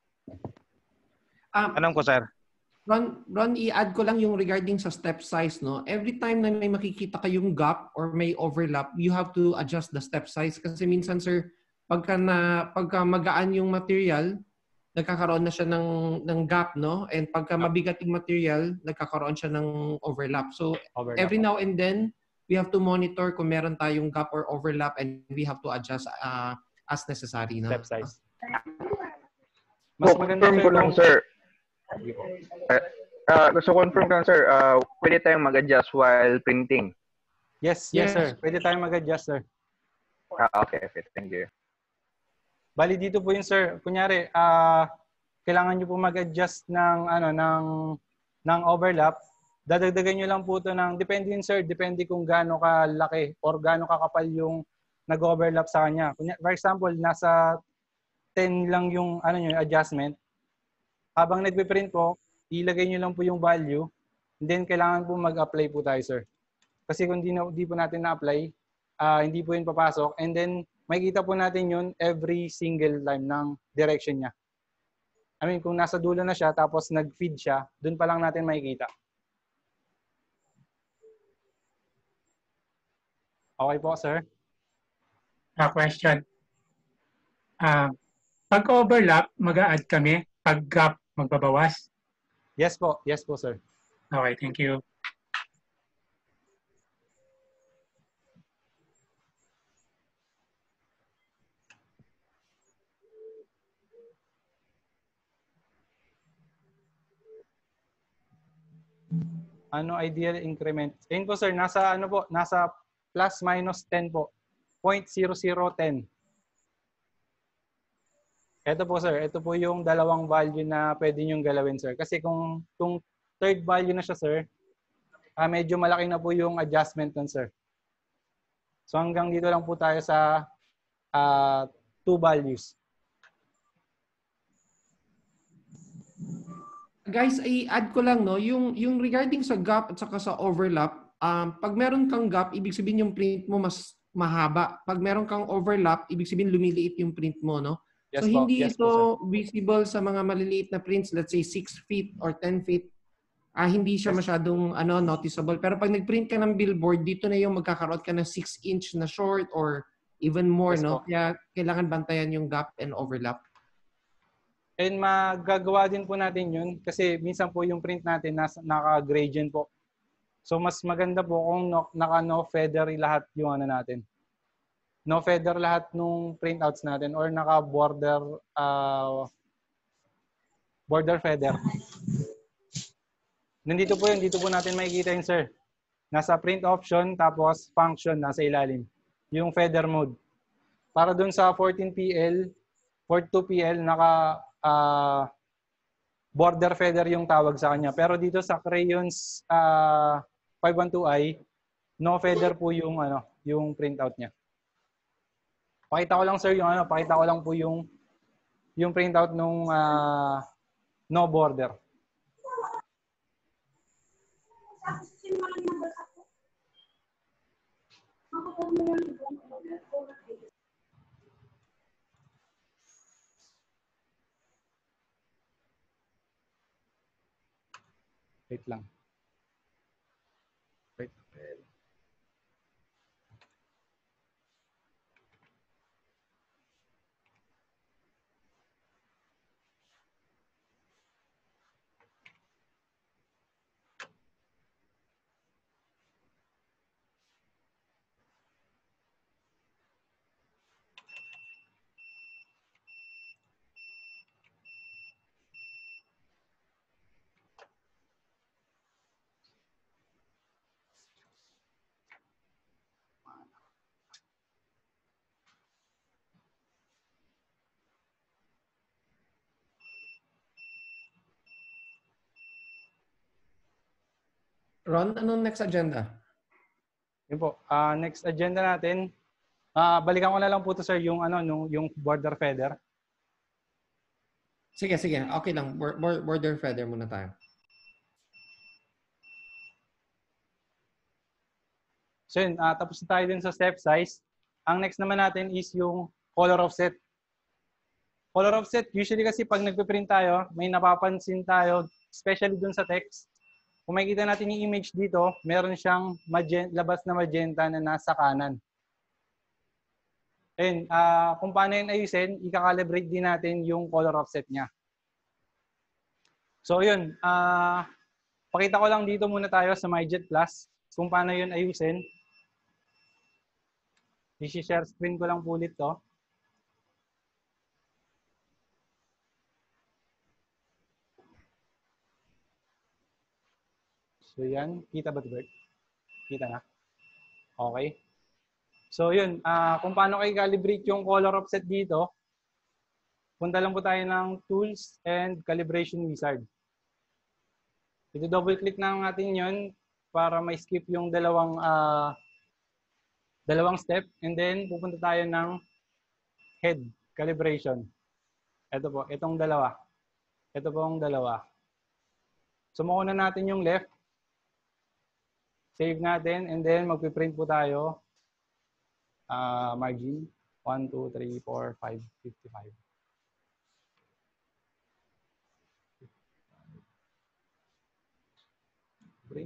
Um,
Anong ko, sir?
Ron, Ron, i-add ko lang yung regarding sa step size, no? Every time na may makikita kayong gap or may overlap, you have to adjust the step size. Kasi minsan, sir, pagka, na, pagka magaan yung material, nagkakaroon na siya ng, ng gap, no? And pagka mabigat yung material, nagkakaroon siya ng overlap. So, overlap. Every now and then, we have to monitor kung meron tayong gap or overlap and we have to adjust uh, as necessary. No?
Step size. Mas maganda
ko lang, sir. Uh, uh, gusto confirm lang, sir. Uh, pwede tayong mag-adjust while printing.
Yes, yes, yes, sir. Pwede tayong mag-adjust, sir.
Uh, okay, okay. Thank you.
Bali dito po yun, sir. Kunyari, uh, kailangan nyo po mag-adjust ng, ano, ng, ng overlap. Dadagdagan nyo lang po ito ng, depende yun, sir. Depende kung gaano kalaki or gaano kakapal yung nag-overlap sa kanya. Kunyari, for example, nasa ten lang yung ano nyo, adjustment. Habang nagpiprint po, ilagay nyo lang po yung value. And then, kailangan po mag-apply po tayo, sir. Kasi kung di, na, di po natin na-apply, uh, hindi po yun papasok. And then, makikita po natin yun every single time ng direction niya. I mean, kung nasa dulo na siya, tapos nag-feed siya, dun pa lang natin makikita. Okay po, sir.
A question. Uh, pag overlap, mag-a-add kami. Pag gap, magbabawas?
Yes po. Yes po, sir.
Okay, thank you.
Ano ideal increment? Ayun po, sir. Nasa ano po? Nasa plus minus ten po. zero point zero zero one zero. Ito po, sir. Ito po yung dalawang value na pwede nyong galawin, sir. Kasi kung, kung third value na siya, sir, uh, medyo malaki na po yung adjustment nun, sir. So hanggang dito lang po tayo sa uh, two values.
Guys, i-add ko lang, no, yung, yung regarding sa gap at saka sa overlap, um, pag meron kang gap, ibig sabihin yung print mo mas mahaba. Pag meron kang overlap, ibig sabihin lumiliit yung print mo, no?
Yes,
so,
po.
hindi
Yes,
ito
po,
visible sa mga maliliit na prints, let's say six feet or ten feet. Ah, hindi siya masyadong ano noticeable. Pero pag nag-print ka ng billboard, dito na yung magkakaroon ka ng six inch na short or even more,
Yes,
no?
po.
Kaya kailangan bantayan yung gap and overlap.
And magagawa din po natin yun kasi minsan po yung print natin nasa, naka-gradient po. So mas maganda po kung no, naka-no feather lahat yung ano natin. No feather lahat nung printouts natin or naka-border uh, border feather. Nandito po yun, dito po natin makikita yun, sir. Nasa print option, tapos function, nasa ilalim. Yung feather mode. Para dun sa fourteen P L, forty-two P L, naka uh, border feather yung tawag sa kanya. Pero dito sa crayons uh, five twelve i, no feather po yung, ano, yung printout niya. Pakita ko lang, sir, yung ano, pakita ko lang po yung, yung printout nung uh, no border. Wait lang. Wait.
Ron, anong next agenda?
Yun po. Uh, next agenda natin, uh, balikan ko na lang po to, sir, yung, ano, yung, yung border feather.
Sige, sige. Okay lang. Border feather muna tayo.
So yun, uh, tapos na tayo din sa step size. Ang next naman natin is yung color offset. Color offset, usually kasi pag nagpiprint tayo, may napapansin tayo, especially dun sa text. Kung makikita natin yung image dito, meron siyang magenta, labas na magenta na nasa kanan. And uh, kung paano yun ayusin, i-calibrate din natin yung color offset niya. So yun, uh, pakita ko lang dito muna tayo sa MyJet Plus kung paano yun ayusin. I-share screen ko lang po ulit to. So yan, kita ba ito, Bert? Kita na? Okay. So yun, uh, kung paano kayo calibrate yung color offset dito, punta lang po tayo ng Tools and Calibration Wizard. Ito double click na natin yun para may skip yung dalawang uh, dalawang step, and then pupunta tayo ng Head Calibration. Ito po, itong dalawa. Ito po ang dalawa. Sumuko na natin yung left. Save natin, and then magpiprint po tayo. Uh, margin one, two, three, four, five, fifty-five. Print.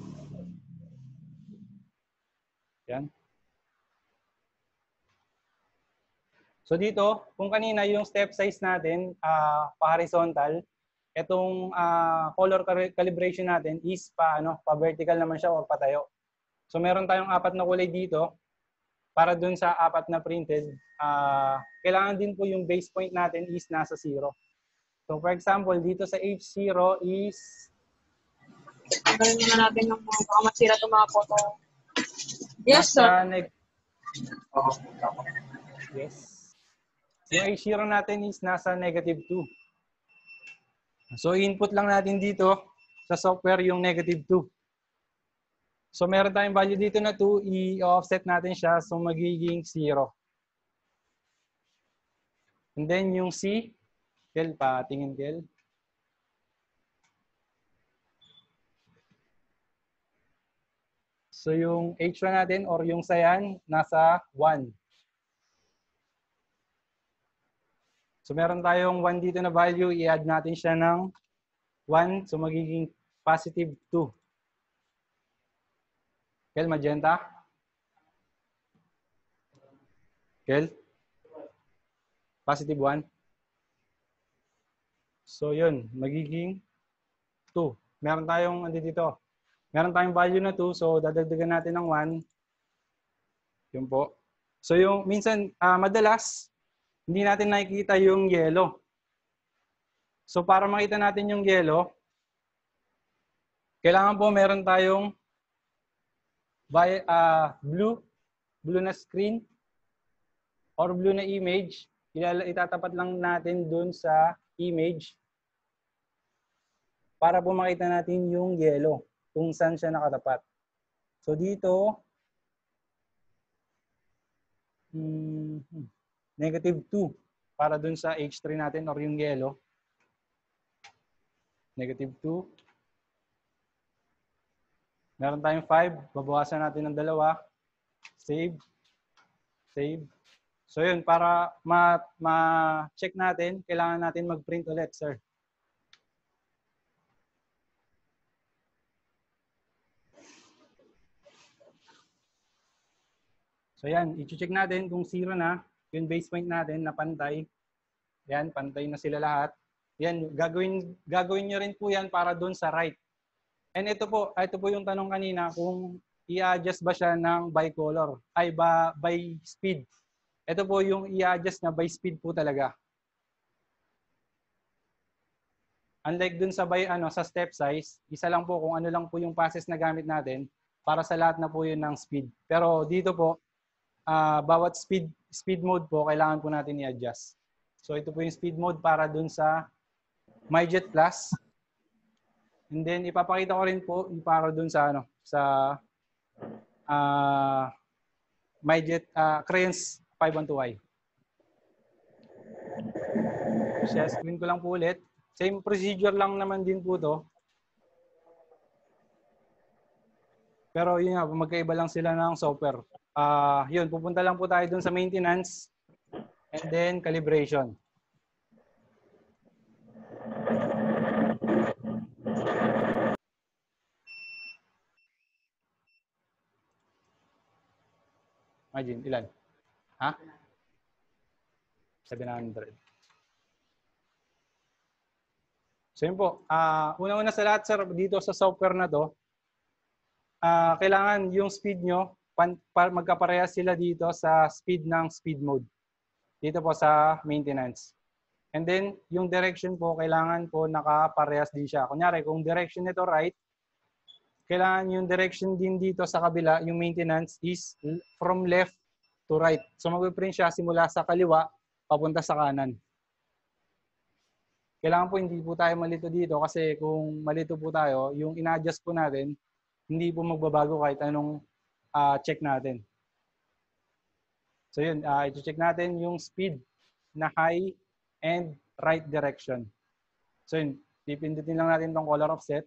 Yan. So dito, kung kanina yung step size natin, uh, pa-horizontal, itong uh, color calibration natin is pa ano, pa vertical naman siya o patayo. So meron tayong apat na kulay dito para dun sa apat na printed. Uh, kailangan din po yung base point natin is nasa zero. So for example, dito sa H zero is
Tanggalin muna natin ng mga baka masira itong mga photo. Yes, sir.
Yes. Yung H zero natin is nasa negative two. So, input lang natin dito sa software yung negative two. So, meron tayong value dito na two, i-offset natin siya. So, magiging zero. And then, yung C, Kel, patingin, Kel. So, yung H one natin or yung sayan, nasa one. So, meron tayong one dito na value. I-add natin siya ng one. So, magiging positive two. Kel, magenta? Kel? Positive one? So yun, magiging two. Meron tayong, andi dito, meron tayong value na two, so dadagdagan natin ng one. Yun po. So yung, minsan, uh, madalas, hindi natin nakikita yung yellow. So para makita natin yung yellow, kailangan po meron tayong by, uh, blue, blue na screen, or blue na image. Itatapat lang natin dun sa image para po makita natin yung yellow, kung saan siya nakatapat. So dito, hmm, negative two para dun sa H three natin or yung yellow. Negative two. Meron tayong five. Babawasan natin ng dalawa. Save. Save. So yun, para ma-check ma natin, kailangan natin mag-print ulit, sir. So yan, i-check natin kung zero na, yung base point natin na pantay. Yan, pantay na sila lahat. Yan, gagawin, gagawin nyo rin po yan para doon sa right. And ito po, ito po yung tanong kanina kung i-adjust ba siya ng by color, ay ba by speed. Ito po yung i-adjust na by speed po talaga. Unlike dun sa by ano sa step size, isa lang po kung ano lang po yung passes na gamit natin para sa lahat na po yun ng speed. Pero dito po, uh, bawat speed speed mode po kailangan po natin i-adjust. So ito po yung speed mode para dun sa MyJet Plus. And then ipapakita ko rin po para dun sa ano sa uh, MyJet uh, Crayons five one two Y. Share screen ko lang po ulit. Same procedure lang naman din po to. Pero yun nga, magkaiba lang sila ng software. Uh, yun, pupunta lang po tayo dun sa maintenance and then calibration. Imagine, ilan? Ha? seven hundred. So yun po, uh, una-una sa lahat, sir, dito sa software na to, uh, kailangan yung speed nyo, pan, pa, magkaparehas sila dito sa speed ng speed mode. Dito po sa maintenance. And then, yung direction po, kailangan po nakaparehas din siya. Kunyari, kung direction nito right, kailangan yung direction din dito sa kabila, yung maintenance is from left to right. So mag-print siya simula sa kaliwa, papunta sa kanan. Kailangan po hindi po tayo malito dito kasi kung malito po tayo, yung ina-adjust po natin, hindi po magbabago kahit anong uh, check natin. So yun, uh, i-check natin yung speed na high and right direction. So yun, pipindutin lang natin tong color offset.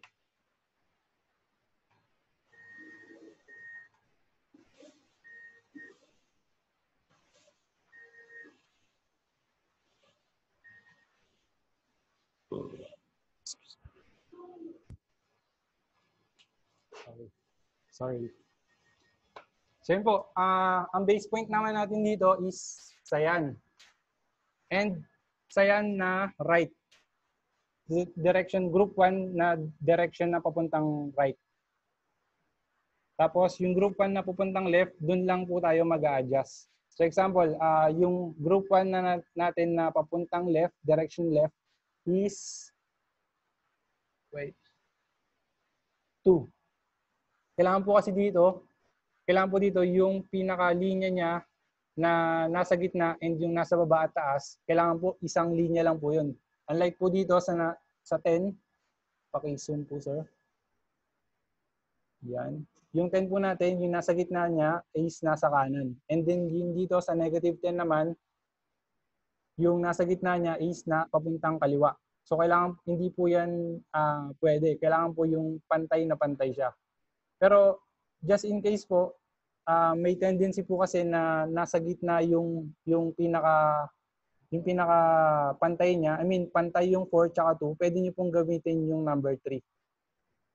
Sorry. Sorry. So yun po, uh, ang base point naman natin dito is sayan. And sayan na right. Direction group one na direction na papuntang right. Tapos yung group one na papuntang left, dun lang po tayo mag-a-adjust. So example, uh, yung group one na natin na papuntang left, direction left, is wait, two. Kailangan po kasi dito, kailangan po dito yung pinaka-linya niya na nasa gitna and yung nasa baba at taas, kailangan po isang linya lang po yun. Unlike po dito sa, na, sa ten, paki-zoom po sir. Yan. Yung ten po natin, yung nasa gitna niya is nasa kanan. And then yung dito sa negative ten naman, yung nasa gitna niya is na papuntang kaliwa. So kailangan, hindi po yan uh, pwede. Kailangan po yung pantay na pantay siya. Pero just in case po, uh, may tendency po kasi na nasa gitna yung yung pinaka yung pinaka pantay niya. I mean, pantay yung four tsaka two. Pwede niyo pong gamitin yung number three.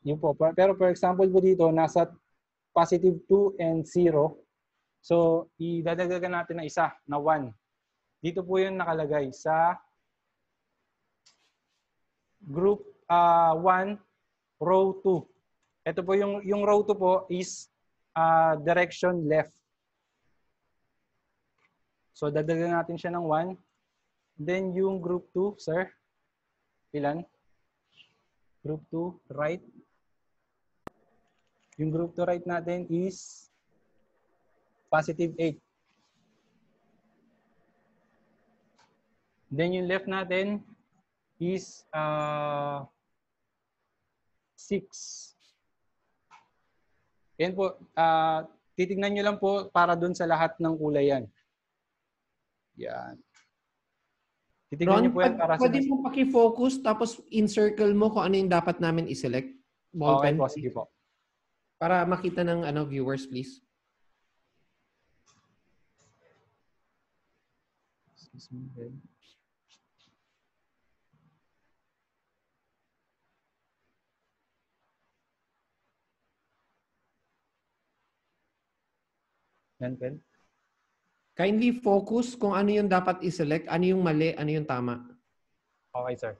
Yun po. Pero for example po dito, nasa positive two and zero. So, idadagdagan natin na isa, na one. Dito po yun nakalagay sa group uh, one, row two. Ito po yung, yung row two po is uh, direction left. So, dadagdagan natin siya ng one. Then, yung group two, sir. Ilan? Group two, right. Yung group two right natin is positive eight. Then yung left natin is uh, six. Yan po. Uh, titignan nyo lang po para dun sa lahat ng kulay yan. Yan. Titignan
Ron,
nyo po yan para
pwede
sa...
mo paki-focus tapos in-circle mo kung ano yung dapat namin i-select? Ball
Okay
pen.
po, sige po.
Para makita ng ano viewers, please.
Excuse me, then. Yan, pen.
Kindly focus kung ano yung dapat i-select, ano yung mali, ano yung tama.
Okay, sir.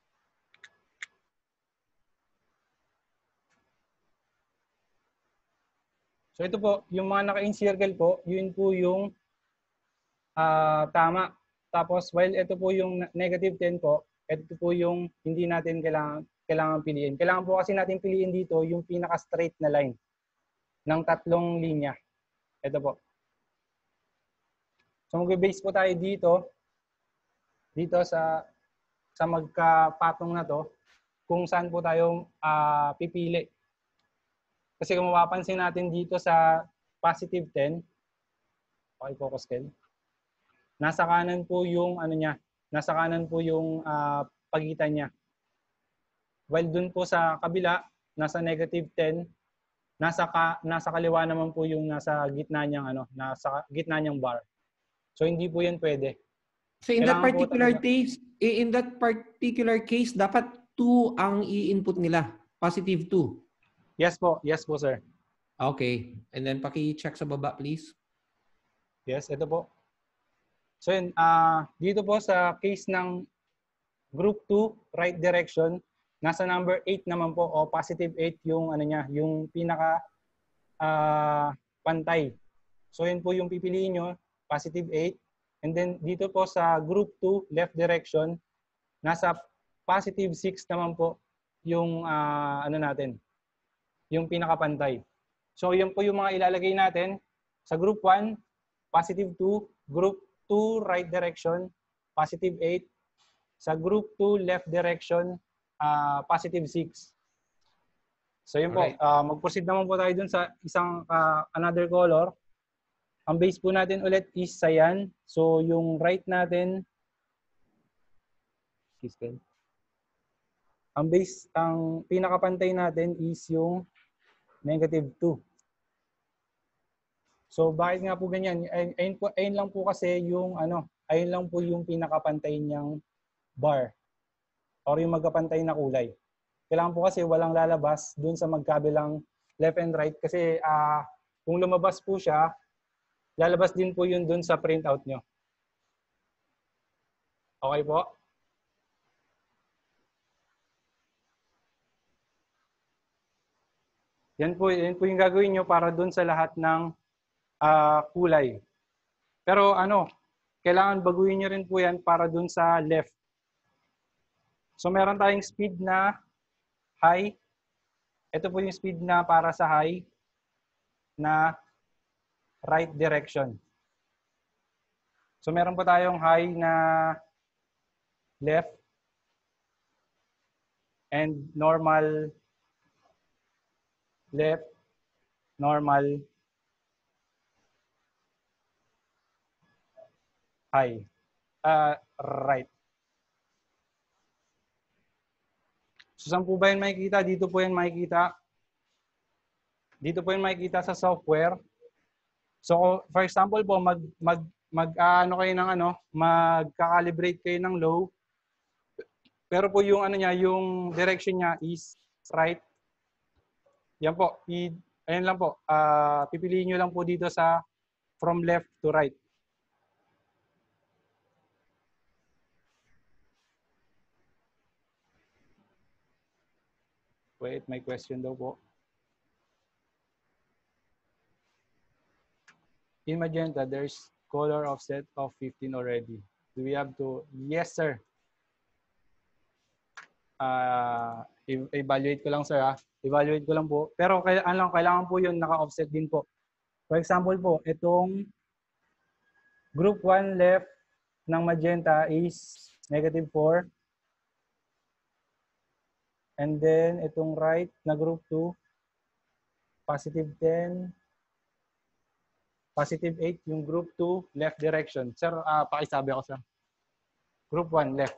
So ito po, yung mga naka-encircle po, yun po yung uh, tama. Tapos while ito po yung negative ten po, ito po yung hindi natin kailangan, kailangan piliin. Kailangan po kasi natin piliin dito yung pinaka-straight na line ng tatlong linya. Ito po. So mag-base po tayo dito, dito sa, sa magkapatong na to, kung saan po tayo uh, pipili. Kasi kung mapapansin natin dito sa positive ten, okay, focus Ken. Nasa kanan po yung ano niya, nasa kanan po yung uh, pagitan niya. While dun po sa kabila, nasa negative ten, nasa ka, nasa kaliwa naman po yung nasa gitna niyang ano, nasa gitna niyang bar. So hindi po 'yan pwede.
So in that
Kailangan
particular
po,
case, in that particular case, dapat two ang i-input nila, positive two.
Yes po, yes po sir.
Okay. And then paki-check sa baba please.
Yes, ito po. So yun, uh, dito po sa case ng group two, right direction, nasa number eight naman po o positive eight yung ano niya, yung pinaka uh, pantay. So yun po yung pipiliin nyo, positive eight. And then dito po sa group two, left direction, nasa positive six naman po yung uh, ano natin, yung pinakapantay. So yun po yung mga ilalagay natin sa group one, positive two, group two, right direction, positive eight. Sa group two, left direction, uh, positive six. So yun po, uh, mag-proceed naman po tayo dun sa isang uh, another color. Ang base po natin ulit is cyan. So yung right natin, ang base, ang pinakapantay natin is yung negative two. So bakit nga po ganyan? Ayun, ayun, po, ayun lang po kasi yung ano, ayun lang po yung pinakapantay niyang bar or yung magkapantay na kulay. Kailangan po kasi walang lalabas dun sa magkabilang left and right kasi uh, kung lumabas po siya, lalabas din po yun dun sa printout nyo. Okay po? Yan po, yan po yung gagawin nyo para dun sa lahat ng uh, kulay. Pero ano, kailangan baguhin nyo rin po yan para dun sa left. So meron tayong speed na high. Ito po yung speed na para sa high na right direction. So meron po tayong high na left and normal left, normal, high, uh, right. So saan po ba yan makikita? Dito po yan makikita. Dito po yan makikita sa software. So for example po, mag, mag, mag uh, ano kayo ng ano, magka-calibrate kayo ng low. Pero po yung ano niya, yung direction niya is right. Yan po. I, ayan lang po. Uh, pipiliin nyo lang po dito sa from left to right. Wait, may question daw po. In magenta, there's color offset of fifteen already. Do we have to? Yes, sir. Uh, evaluate ko lang, sir. Ha? Evaluate ko lang po. Pero kailangan, kailangan po yun naka-offset din po. For example po, itong group one left ng magenta is negative four. And then, itong right na group two, positive ten, positive eight, yung group two, left direction. Sir, uh, pakisabi ako, sir. Group one, left.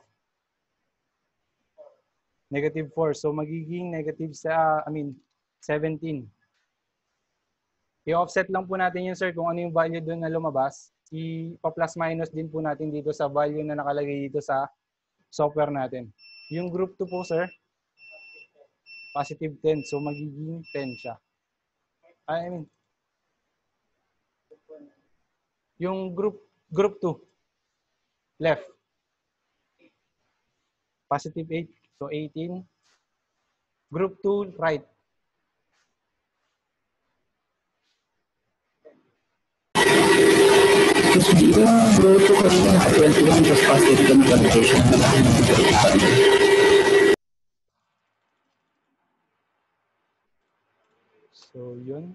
Negative four. So, magiging negative sa, uh, I mean, seventeen. I-offset lang po natin yun, sir, kung ano yung value doon na lumabas. I-plus minus din po natin dito sa value na nakalagay dito sa software natin. Yung group two po, sir, positive ten. So, magiging ten siya. I mean, yung group group two, left. Positive eight. So, eighteen. Group two, right.
Group two kanina, twenty-one plus positive communication.
So, yun.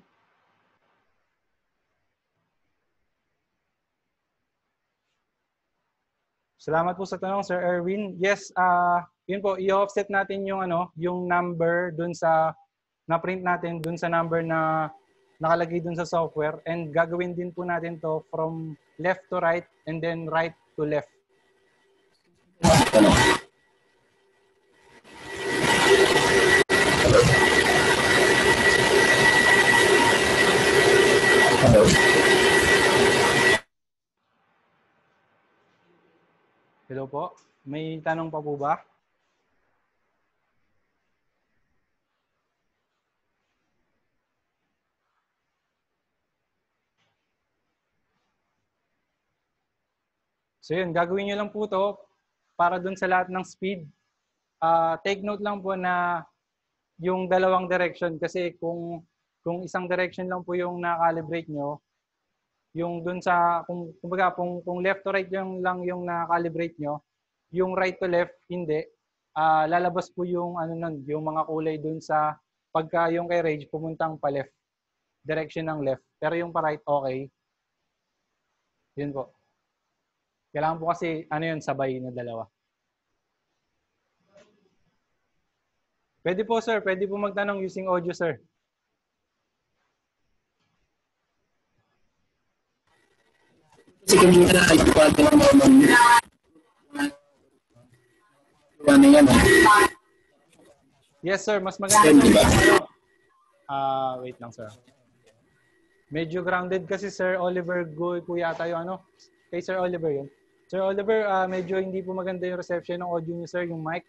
Salamat po sa tanong, Sir Erwin. Yes, uh, yun po, i-offset natin yung ano, yung number dun sa na-print natin dun sa number na nakalagay dun sa software, and gagawin din po natin to from left to right and then right to left. Hello po. May tanong pa po ba? So yun, gagawin nyo lang po to para dun sa lahat ng speed. Uh, take note lang po na yung dalawang direction, kasi kung kung isang direction lang po yung na-calibrate nyo, yung dun sa, kung, kumbaga, kung, kung left to right yung lang yung na-calibrate nyo, yung right to left, hindi. Uh, lalabas po yung, ano nun, yung mga kulay dun sa, pagka yung kay Rage, pumuntang pa left. Direction ng left. Pero yung pa right, okay. Yun po. Kailangan po kasi, ano yun, sabay na dalawa. Pwede po, sir. Pwede po magtanong using audio, sir.
Sige, dito na kayo pa ito naman. Ano yan?
Yes, sir. Mas maganda. Ah, uh, wait lang, sir. Medyo grounded kasi, Sir Oliver Go po yata yung ano. Kay Sir Oliver yun. Sir Oliver, uh, medyo hindi po maganda yung reception ng audio niyo, sir, yung mic.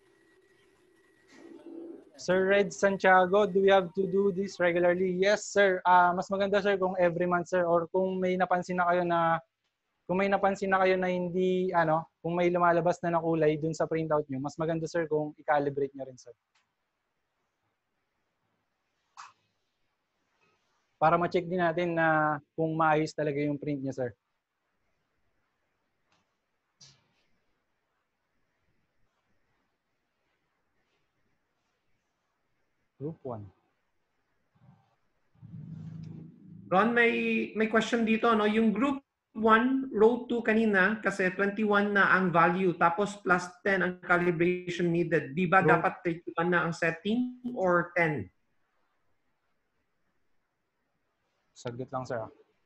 Sir Red Santiago, do we have to do this regularly? Yes, sir. Uh, mas maganda, sir, kung every month, sir, or kung may napansin na kayo na kung may napansin na kayo na hindi, ano, kung may lumalabas na na kulay dun sa printout nyo, mas maganda, sir, kung i-calibrate nyo rin, sir. Para ma-check din natin na kung maayos talaga yung print niya, sir. Group one.
Ron, may may question dito, no? Yung group one, row two kanina, kasi twenty-one na ang value, tapos plus ten ang calibration needed. Di ba
Row.
dapat thirty-one na ang setting or ten?
Saglit lang, sir.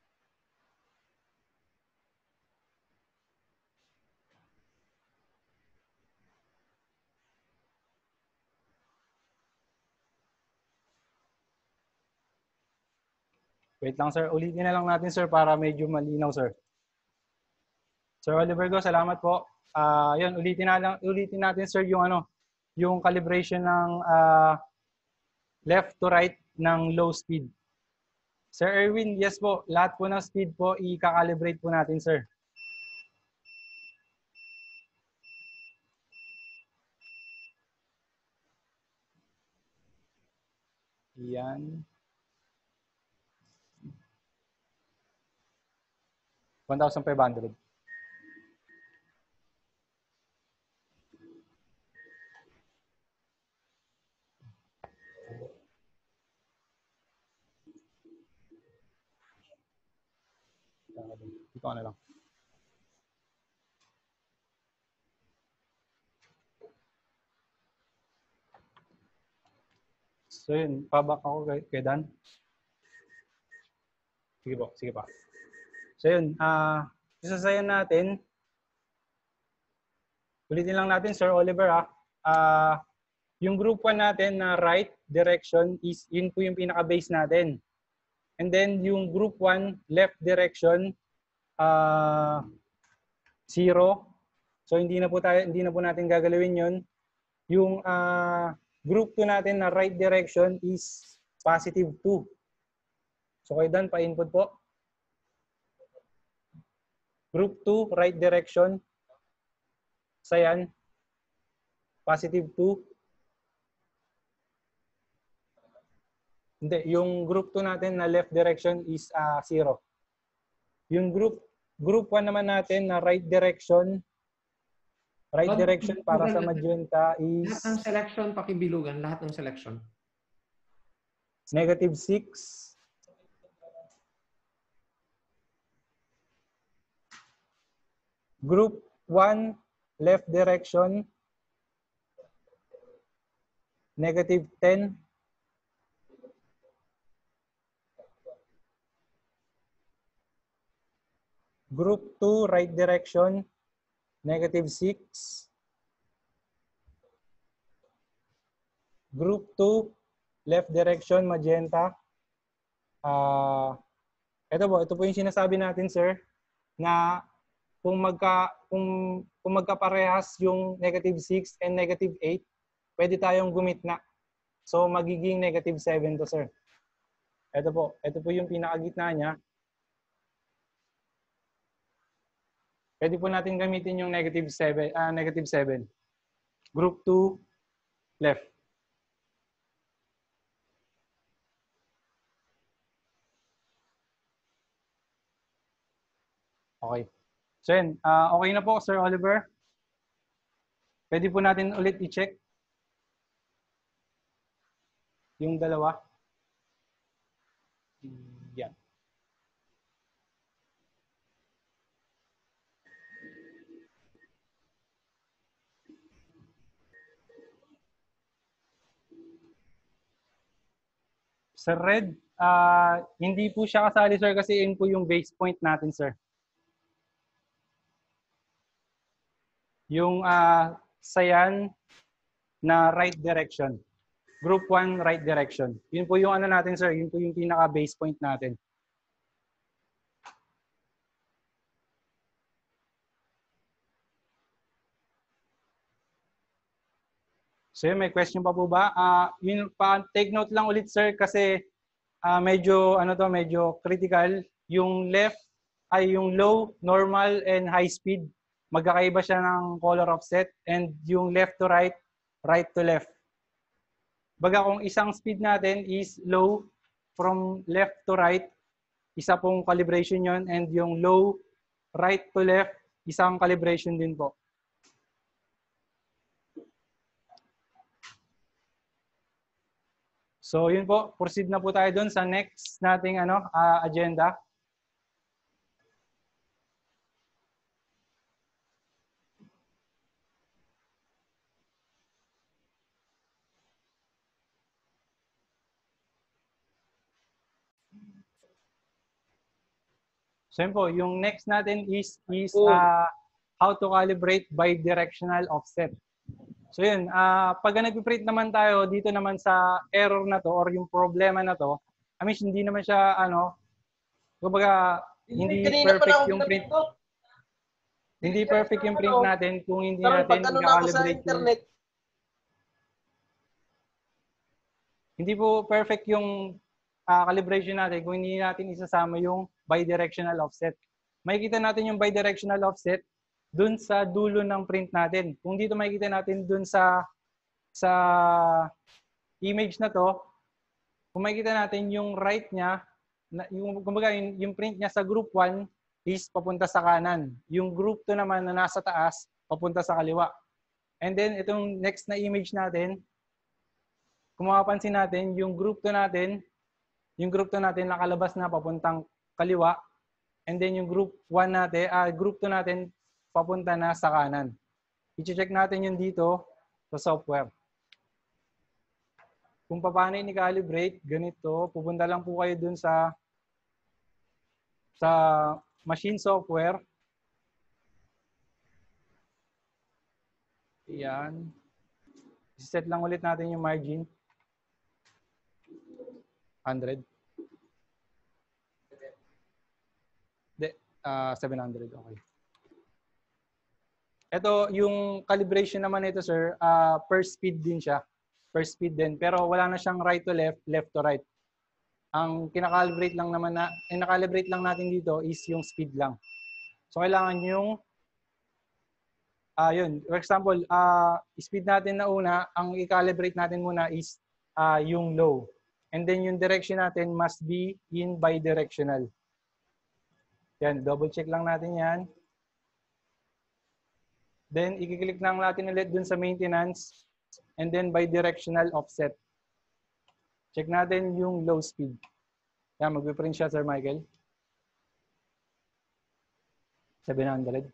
Wait lang, sir. Ulitin na lang natin, sir, para medyo malinaw, sir. Sir Oliver Go, salamat po. Ah, uh, 'yun, ulitin na lang, ulitin natin, sir, yung ano, yung calibration ng uh, left to right ng low speed. Sir Erwin, yes po. Lahat po ng speed po, i-calibrate po natin, sir. Yan. one thousand five hundred. Ito na lang. So yun, pabak ako kay, kay Dan. Sige po, sige pa. So yun, ah, uh, isasayan natin. Ulitin lang natin, Sir Oliver, ah. Uh, yung group one natin na right direction is, yun po yung pinaka-base natin. And then yung group one left direction, uh, zero. So hindi na po tayo, hindi na po natin gagalawin yun. Yung uh, group two natin na right direction is positive two. So kayo Dan, pa-input po. Group two, right direction. Sa yan, positive two. Hindi, yung group two natin na left direction is uh, zero. Yung group group one naman natin na right direction, right direction para sa magenta is...
Lahat ng selection, pakibilugan. Lahat ng selection.
Negative six. Group one, left direction, negative ten. Group two, right direction, negative six. Group two, left direction, magenta. Uh, ito po, ito po yung sinasabi natin, sir, na kung magka kung, kung magkaparehas yung negative six and negative eight, pwede tayong gumitna. So magiging negative seven to, sir. Ito po, ito po yung pinakagitna niya. Pwede po natin gamitin yung negative seven, uh, negative seven. Group two, left. Okay. So yun, uh, okay na po, Sir Oliver. Pwede po natin ulit i-check yung dalawa. Yan. Sir Red, uh, hindi po siya kasali, sir, kasi yun po yung base point natin, sir. Yung uh, sayan na right direction. Group one, right direction. Yun po yung ano natin, sir. Yun po yung pinaka-base point natin. So yun, may question pa po ba? Uh, yun pa, take note lang ulit, sir, kasi uh, medyo, ano to, medyo critical. Yung left ay yung low, normal, and high speed. Magkakaiba siya ng color offset. And yung left to right, right to left. Baga kung isang speed natin is low from left to right, isa pong calibration yon, and yung low, right to left, isang calibration din po. So yun po, proceed na po tayo dun sa next nating ano, uh, agenda. So yun po, yung next natin is, is uh, how to calibrate bidirectional offset. So yun, uh, pag nag-print naman tayo dito naman sa error na to or yung problema na to, I mean, hindi naman siya, ano, kumbaga, hindi perfect yung print. Hindi perfect yung print natin kung hindi natin i-calibrate yung... hindi po perfect yung uh, calibration natin kung hindi natin isasama yung bidirectional offset. Makikita natin yung bidirectional offset dun sa dulo ng print natin. Kung dito makikita natin dun sa sa image na to, kung makikita natin yung right niya, yung, kumbaga, yung, yung print niya sa group one is papunta sa kanan. Yung group two naman na nasa taas, papunta sa kaliwa. And then, itong next na image natin, kung makapansin natin, yung group two natin, yung group two natin nakalabas na papuntang kaliwa. And then, yung group one natin, uh, group two natin, papunta na sa kanan. I-check natin yun dito sa software. Kung paano i-calibrate, ganito, pupunta lang po kayo dun sa sa machine software. Yan. Set lang ulit natin yung margin. one hundred. De, uh, seven hundred, okay. Ito, yung calibration naman ito, sir, uh, per speed din siya. Per speed din. Pero wala na siyang right to left, left to right. Ang kinakalibrate lang naman na, yung nakalibrate lang natin dito is yung speed lang. So, kailangan yung, uh, yun, for example, uh, speed natin na una, ang i-calibrate natin muna is uh, yung low. And then yung direction natin must be in bidirectional. Yan, double check lang natin yan. Then, i-click lang natin ulit dun sa maintenance. And then bidirectional offset. Check natin yung low speed. Yan, mag-print siya, Sir Michael. seven hundred.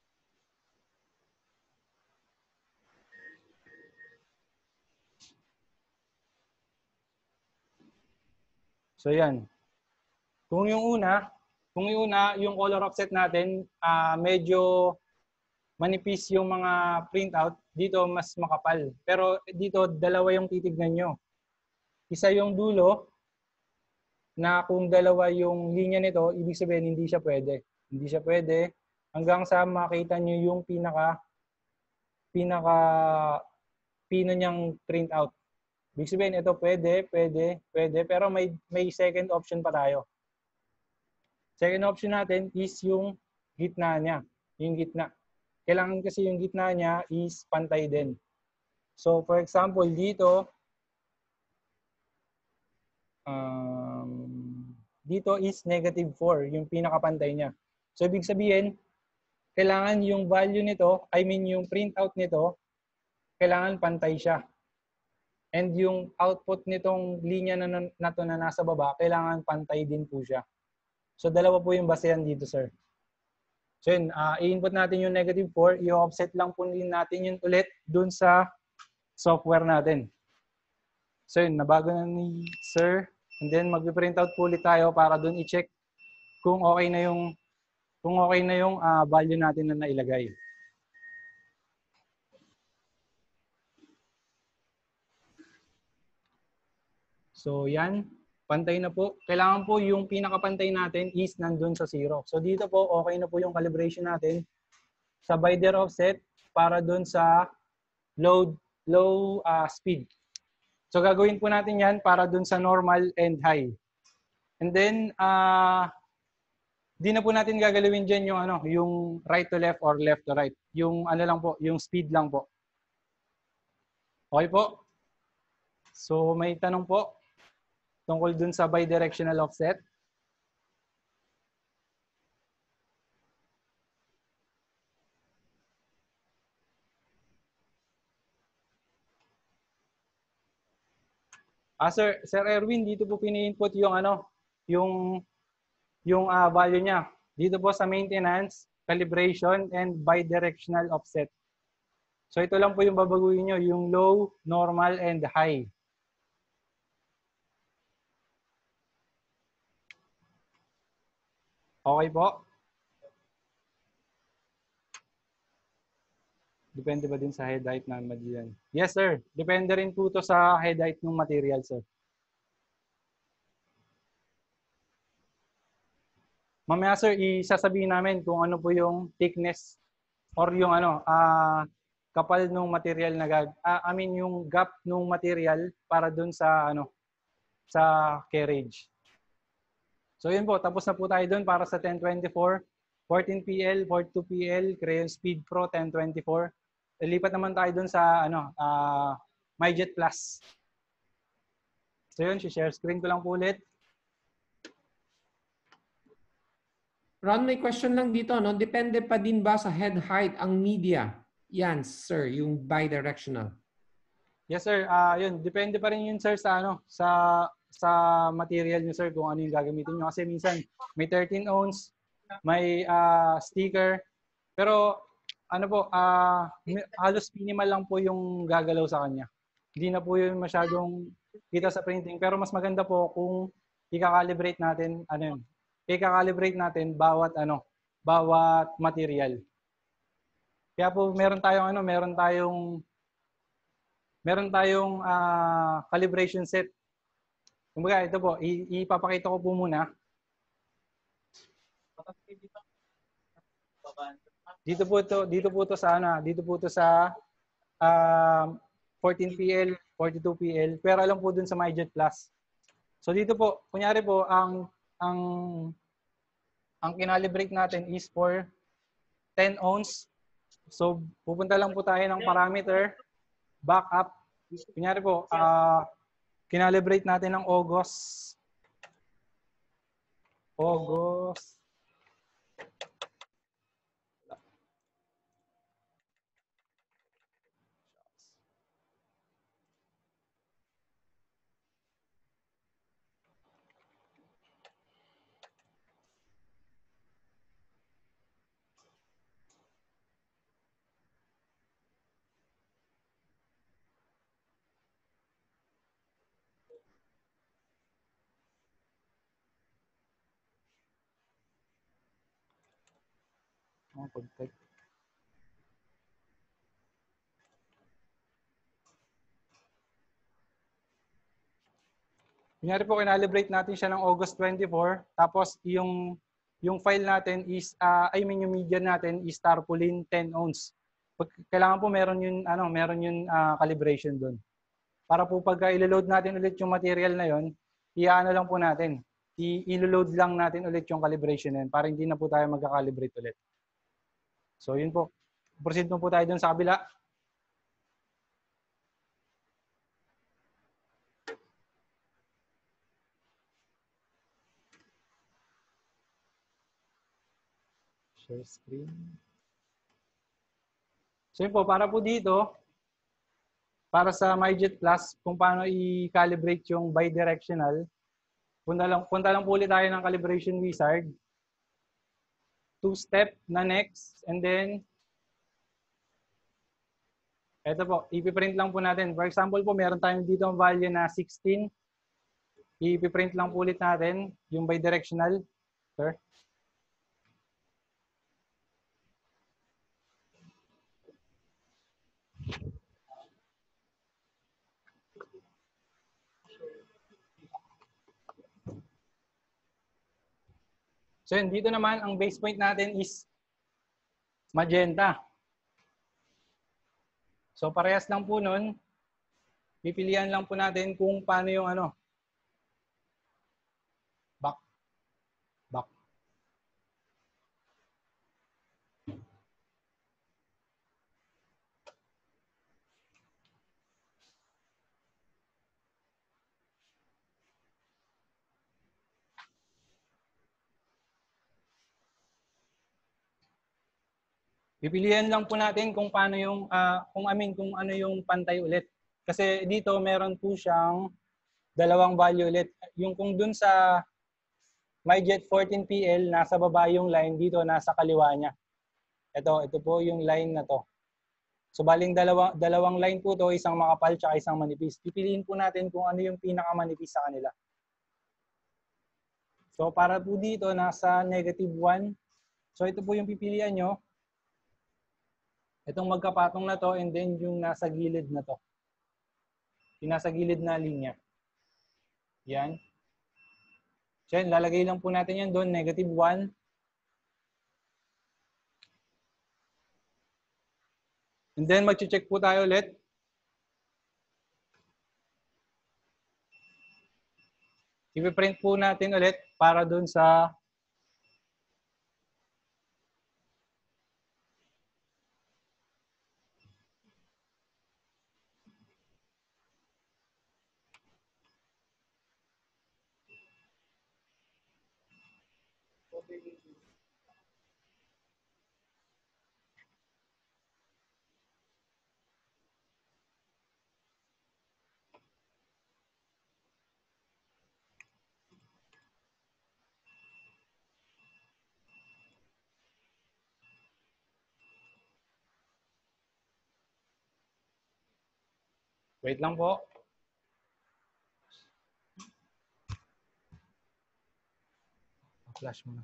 So, yan. Kung yung una, kung yung una, yung color offset natin, uh, medyo manipis yung mga printout, dito mas makapal. Pero dito, dalawa yung titignan nyo. Isa yung dulo, na kung dalawa yung linya nito, ibig sabihin hindi siya pwede. Hindi siya pwede hanggang sa makita nyo yung pinaka pinaka pino niyang printout. Ibig sabihin ito pwede, pwede, pwede, pero may may second option pa tayo. Second option natin is yung gitna niya, yung gitna. Kailangan kasi yung gitna niya is pantay din. So, for example, dito, um, dito is negative four, yung pinakapantay niya. So, ibig sabihin, kailangan yung value nito, I mean yung printout nito, kailangan pantay siya. And yung output nitong linya na, na to na nasa baba, kailangan pantay din po siya. So, dalawa po yung basehan dito, sir. So yun, uh, i-input natin yung negative four, i-offset lang po natin yun ulit dun sa software natin. So yun, nabago na ni sir. And then mag-print out po ulit tayo para dun i-check kung okay na yung kung okay na yung uh, value natin na nailagay. So yan. Pantay na po. Kailangan po yung pinakapantay natin is nandun sa zero. So dito po, okay na po yung calibration natin sa bidir offset para dun sa low, low uh, speed. So gagawin po natin yan para dun sa normal and high. And then, uh, di na po natin gagalawin dyan yung, ano, yung right to left or left to right. Yung ano lang po, yung speed lang po. Okay po? So may tanong po tungkol dun sa bidirectional offset. Ah, Sir, Sir Erwin, dito po pini-input yung ano, yung yung uh, value niya. Dito po sa maintenance, calibration, and bidirectional offset. So ito lang po yung babaguhin nyo, yung low, normal, and high. Okay po? Depende ba din sa head height ng material? Yes, sir. Depende rin po to sa head height ng material, sir. Mamaya, sir, isasabihin namin kung ano po yung thickness or yung ano, uh, kapal ng material na gag, uh, I mean yung gap ng material para dun sa ano, sa carriage. So yun po, tapos na po tayo doon para sa ten twenty-four, fourteen P L, forty-two P L, Crayon Speed Pro ten twenty-four. Lipat naman tayo doon sa ano, uh, MyJet Plus. So yun, share screen ko lang po ulit.
Ron, may question lang dito, no? Depende pa din ba sa head height ang media? Yan, sir, yung bidirectional.
Yes, sir. Ah, uh, yun, depende pa rin yun, sir, sa ano, sa sa material niyo, sir, kung ano yung gagamitin niyo kasi minsan may thirteen ounce, may uh, sticker, pero ano po, ah uh, halos minimal lang po yung gagalaw sa kanya. Hindi na po yun masyadong kita sa printing, pero mas maganda po kung i-calibrate natin ano yun. I-calibrate natin bawat ano, bawat material. Kaya po meron tayong ano, meron tayong meron tayong uh, calibration set. Kumbaga ito po, ipapakita ko po muna. Dito po to, dito po to sa ano, dito po to sa uh, fourteen P L, forty-two P L, pero alam po dun sa MyJet Plus. So dito po, kunyari po ang ang ang kinalibrate natin is for ten ounce. So pupunta lang po tayo ng parameter, backup. Kunyari po, uh, kinalibrate natin ng August. August. Oh, pag-type. Kunyari po, kinalibrate natin siya ng August twenty-four, tapos yung yung file natin is, uh, I mean yung media natin is tarpaulin ten ounce. Pag, kailangan po meron yung, ano, meron yung uh, calibration doon. Para po pagka ilo-load natin ulit yung material na yon, i-ano lang po natin, i-load lang natin ulit yung calibration na yun para hindi na po tayo magka-calibrate ulit. So yun po. Proceed po tayo dun sa kabila. Share screen. So yun po, para po dito, para sa MyJet Plus, kung paano i-calibrate yung bidirectional, punta lang, punta lang po ulit tayo ng calibration wizard. Two-step na next, and then ito po, ipiprint lang po natin. For example po, meron tayong dito ang value na sixteen. Ipiprint lang po ulit natin yung bidirectional. Sir. So yun, dito naman, ang base point natin is magenta. So parehas lang po nun. Pipilian lang po natin kung paano yung ano. Back. Back. Pipilian lang po natin kung paano yung uh, kung I mean kung ano yung pantay ulit. Kasi dito meron po siyang dalawang value ulit. Yung kung dun sa MyJet fourteen P L nasa baba yung line, dito nasa kaliwa niya. Ito, ito po yung line na to. So baling dalawang dalawang line po to, isang makapal at isang manipis. Pipiliin po natin kung ano yung pinakamanipis sa kanila. So para po dito nasa negative one. So ito po yung pipilian nyo. Itong magkapatong na to and then yung nasa gilid na to. Yung nasa gilid na linya. Yan. So yan, lalagay lang po natin yan doon, negative one. And then mag-check po tayo ulit. ipiprint po natin ulit para dun sa wait lang po. Flash muna.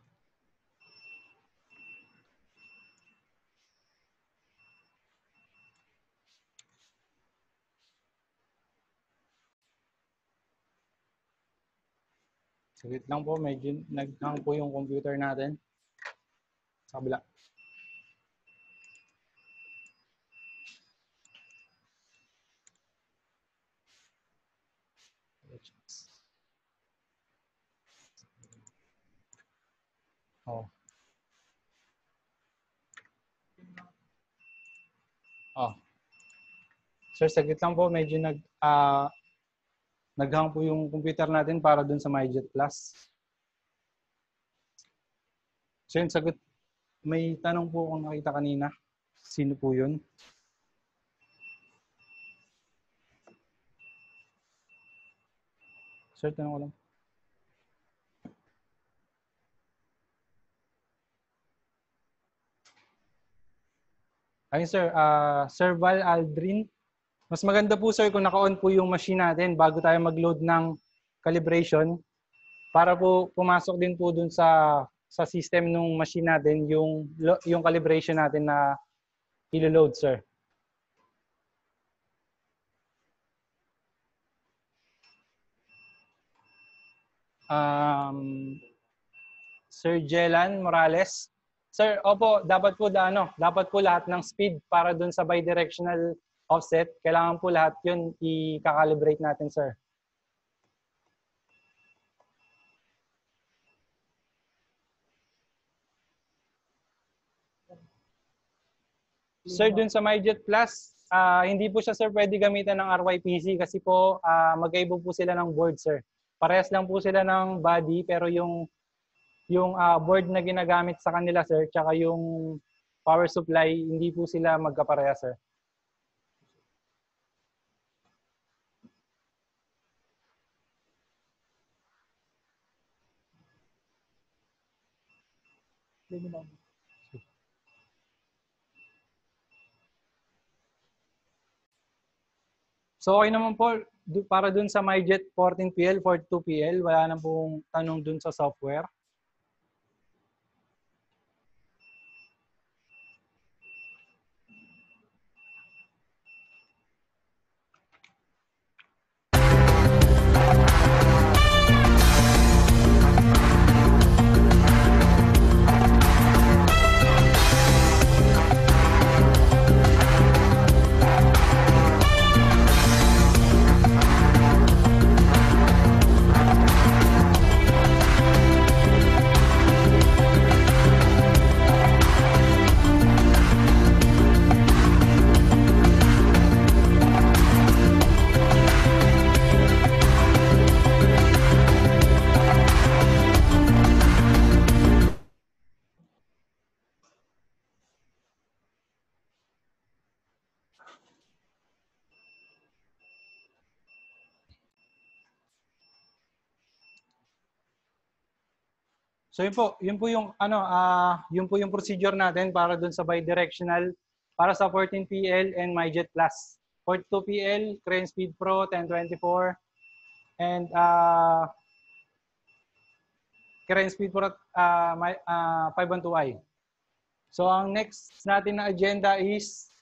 Saglit lang po, medyo nag-hang po yung computer natin. Sa kabila. Oh. Oh. Sir, saglit lang po, medyo nag uh, nag-hang po yung computer natin para dun sa MyJet Plus. So yun, sagot. May tanong po kung nakita kanina. Sino po yun? Sir, tanong ko lang. Ayun sir, uh, Sir Val Aldrin. Mas maganda po sir kung naka-on po yung machine natin bago tayo mag-load ng calibration para po pumasok din po dun sa sa system ng machine natin yung yung calibration natin na ilo-load sir. Um, Sir Jelan Morales. Sir, opo, dapat po da, ano, dapat po lahat ng speed para dun sa bidirectional offset, kailangan po lahat yun i-calibrate natin, sir. Sir, dun sa MyJet Plus, uh, hindi po siya, sir, pwede gamitan ng R Y P C kasi po uh, magkaiba po sila ng board, sir. Parehas lang po sila ng body, pero yung yung uh, board na ginagamit sa kanila, sir, tsaka yung power supply, hindi po sila magkapareha, sir. So okay naman po, para dun sa MyJet fourteen P L, forty-two P L, wala na pong tanong dun sa software. So yun po, yun po yung ano, uh, yun po yung procedure natin para dun sa bidirectional para sa fourteen P L and MyJet Plus. forty-two P L, Crane Speed Pro ten twenty-four and uh, Crane Speed Pro uh, my, uh, five twelve i. So ang next natin na agenda is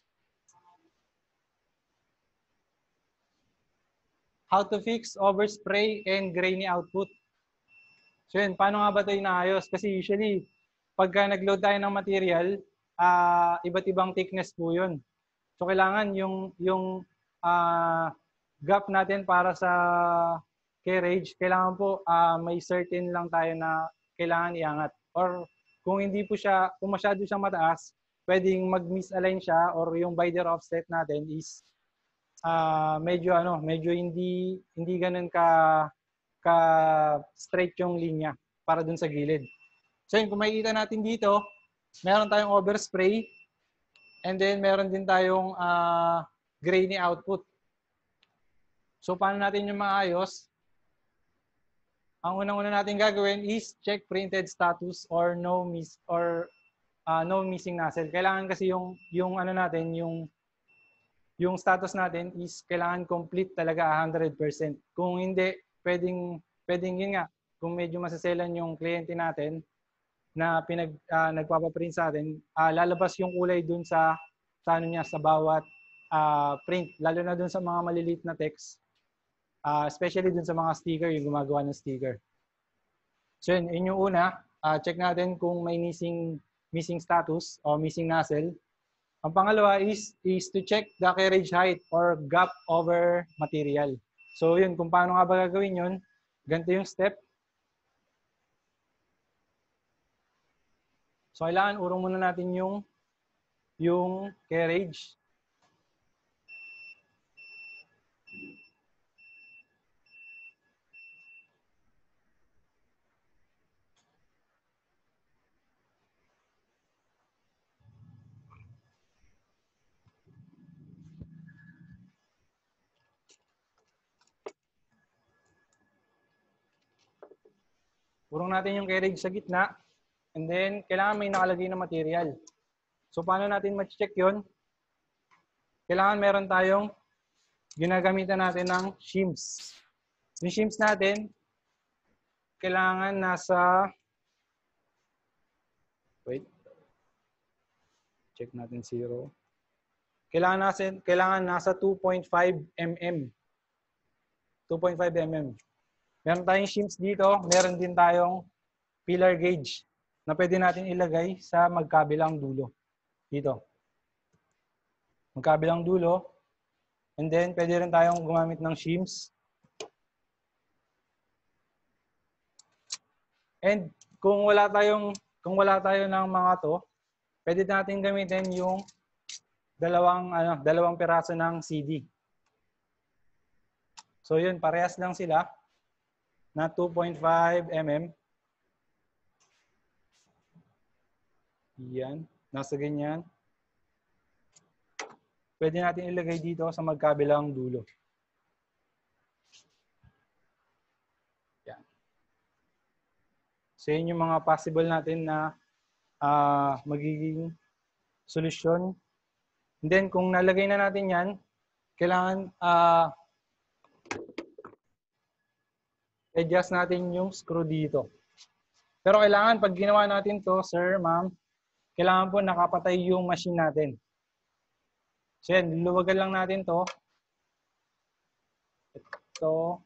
how to fix overspray and grainy output. So yun, paano nga ba ito inaayos? Kasi usually, pagka nag-load tayo ng material, uh, iba't ibang thickness po yun. So kailangan yung, yung uh, gap natin para sa carriage, kailangan po uh, may certain lang tayo na kailangan iangat. Or kung hindi po siya, kung masyado siyang mataas, pwedeng mag-misalign siya or yung binder offset natin is uh, medyo ano, medyo hindi hindi ganoon ka ka straight yung linya para dun sa gilid. So yun, kung makikita natin dito, meron tayong overspray and then meron din tayong uh, grainy output. So paano natin yung maayos? Ang unang-una natin gagawin is check printed status or no miss or uh, no missing nozzle. Kailangan kasi yung yung ano natin, yung yung status natin is kailangan complete talaga one hundred percent. Kung hindi, pwedeng pwedeng yun nga, kung medyo masaselan yung kliyente natin na pinag uh, nagpapa-print sa atin, uh, lalabas yung kulay dun sa sa ano niya, sa bawat uh, print, lalo na dun sa mga maliliit na text. Uh, especially dun sa mga sticker, yung gumagawa ng sticker. So yun, yun yung una. Uh, check natin kung may missing missing status o missing nozzle. Ang pangalawa is, is to check the carriage height or gap over material. So yun, kung paano nga ba gagawin yun, ganito yung step. So kailangan urong muna natin yung, yung carriage. Urong natin yung carriage sa gitna. And then, kailangan may nakalagay na material. So, paano natin ma-check yun? Kailangan meron tayong ginagamitan natin ng shims. Yung shims natin, kailangan nasa... Wait. Check natin zero. Kailangan nasa, kailangan nasa two point five millimeters. two point five millimeters. Meron tayong shims dito, meron din tayong pillar gauge na pwede natin ilagay sa magkabilang dulo. Dito. Magkabilang dulo. And then, pwede rin tayong gumamit ng shims. And kung wala tayong, kung wala tayo ng mga to, pwede natin gamitin yung dalawang, ano, dalawang piraso ng C D. So yun, parehas lang sila na two point five millimeters. Yan. Nasa ganyan. Pwede natin ilagay dito sa magkabilang dulo. Yan. So yun yung mga possible natin na uh, magiging solusyon. And then kung nalagay na natin yan, kailangan uh, adjust natin yung screw dito. Pero kailangan, pag ginawa natin to, sir, ma'am, kailangan po nakapatay yung machine natin. So yan, luluwagan lang natin to. Ito.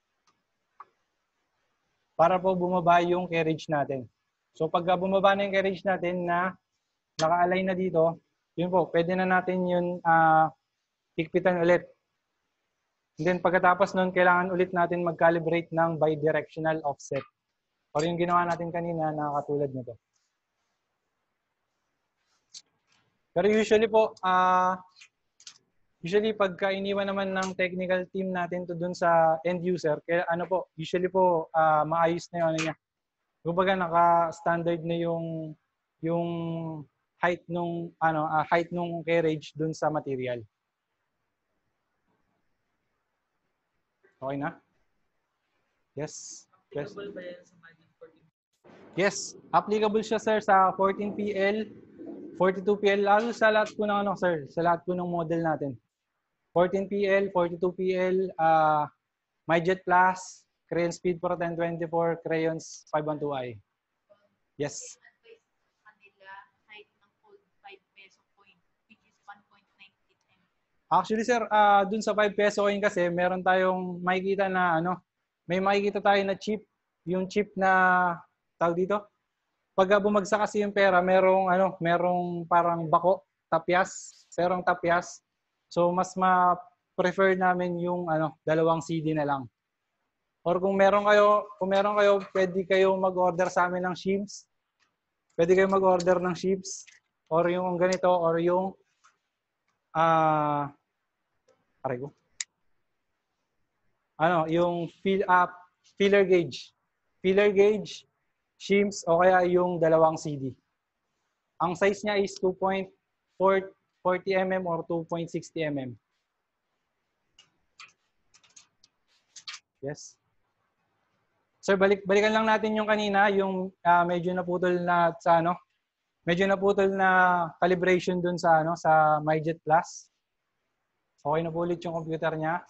Para po bumaba yung carriage natin. So pagka bumaba na yung carriage natin na naka-align na dito, yun po, pwede na natin yun uh, higpitan ulit. And then pagkatapos nun, kailangan ulit natin mag-calibrate ng bidirectional offset. Or yung ginawa natin kanina na katulad nito. Pero usually po, uh, usually pagka iniwan naman ng technical team natin to dun sa end user, kaya ano po, usually po uh, maayos na yung ano niya. Kumbaga naka-standard na yung yung height nung ano, uh, height nung carriage dun sa material. Okay na? Yes. Yes.
Applicable ba yan sa Magic fourteen?
Yes, applicable siya sir sa fourteen P L, forty-two P L, lalo sa lahat po ng ano sir, sa lahat po ng model natin. fourteen P L, forty-two P L, uh, MyJet Plus, Crayon Speed Pro ten twenty-four, Crayons five twelve i. Yes. Actually sir, uh, dun sa five peso coin kasi meron tayong makikita na ano, may makikita tayo na chip, yung chip na tawag dito. Pag bumagsak kasi yung pera, merong ano, merong parang bako, tapyas, perong tapyas. So mas ma-prefer namin yung ano, dalawang C D na lang. Or kung meron kayo, kung meron kayo, pwede kayo mag-order sa amin ng sheets. Pwede kayo mag-order ng sheets or yung ganito or yung ah uh, aray ko. Ano, yung fill up filler gauge. Filler gauge, shims o kaya yung dalawang C D. Ang size niya is two point four zero millimeters or two point six zero millimeters. Yes. Sir, balik balikan lang natin yung kanina, yung uh, medyo naputol na sa ano, medyo naputol na calibration dun sa ano, sa MyJet Plus. Okay na po ulit yung computer niya.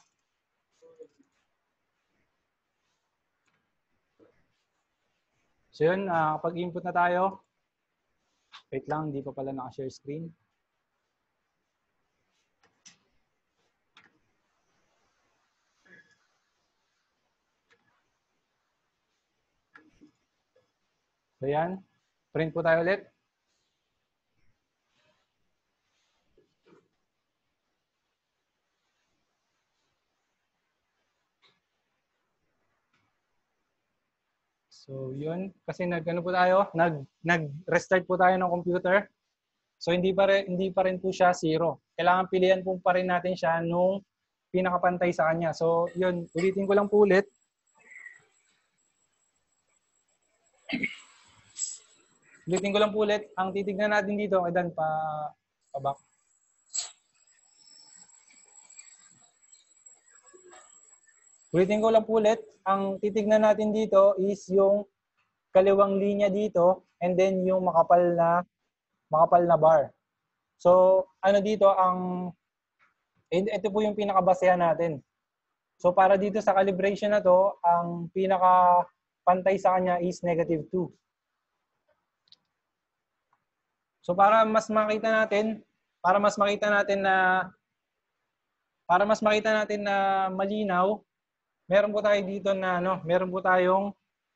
So yun, uh, kapag input na tayo, wait lang, hindi pa pala naka-share screen. So yan, print po tayo ulit. So yun, kasi nag-ano po tayo, nag nag-restart po tayo ng computer. So hindi pa rin, hindi pa rin po siya zero. Kailangan pilihan po pa rin natin siya nung pinakapantay sa kanya. So yun, ulitin ko lang po ulit. Ulitin ko lang po ulit. Ang titignan natin dito, ay dan pa, pa back. Ulitin ko lang po ulit. Ang titignan natin dito is yung kaliwang linya dito and then yung makapal na makapal na bar. So, ano dito ang ito po yung pinakabasehan natin. So, para dito sa calibration na to, ang pinaka pantay sa kanya is negative two. So, para mas makita natin, para mas makita natin na para mas makita natin na malinaw, meron po tayo dito na ano, meron po tayong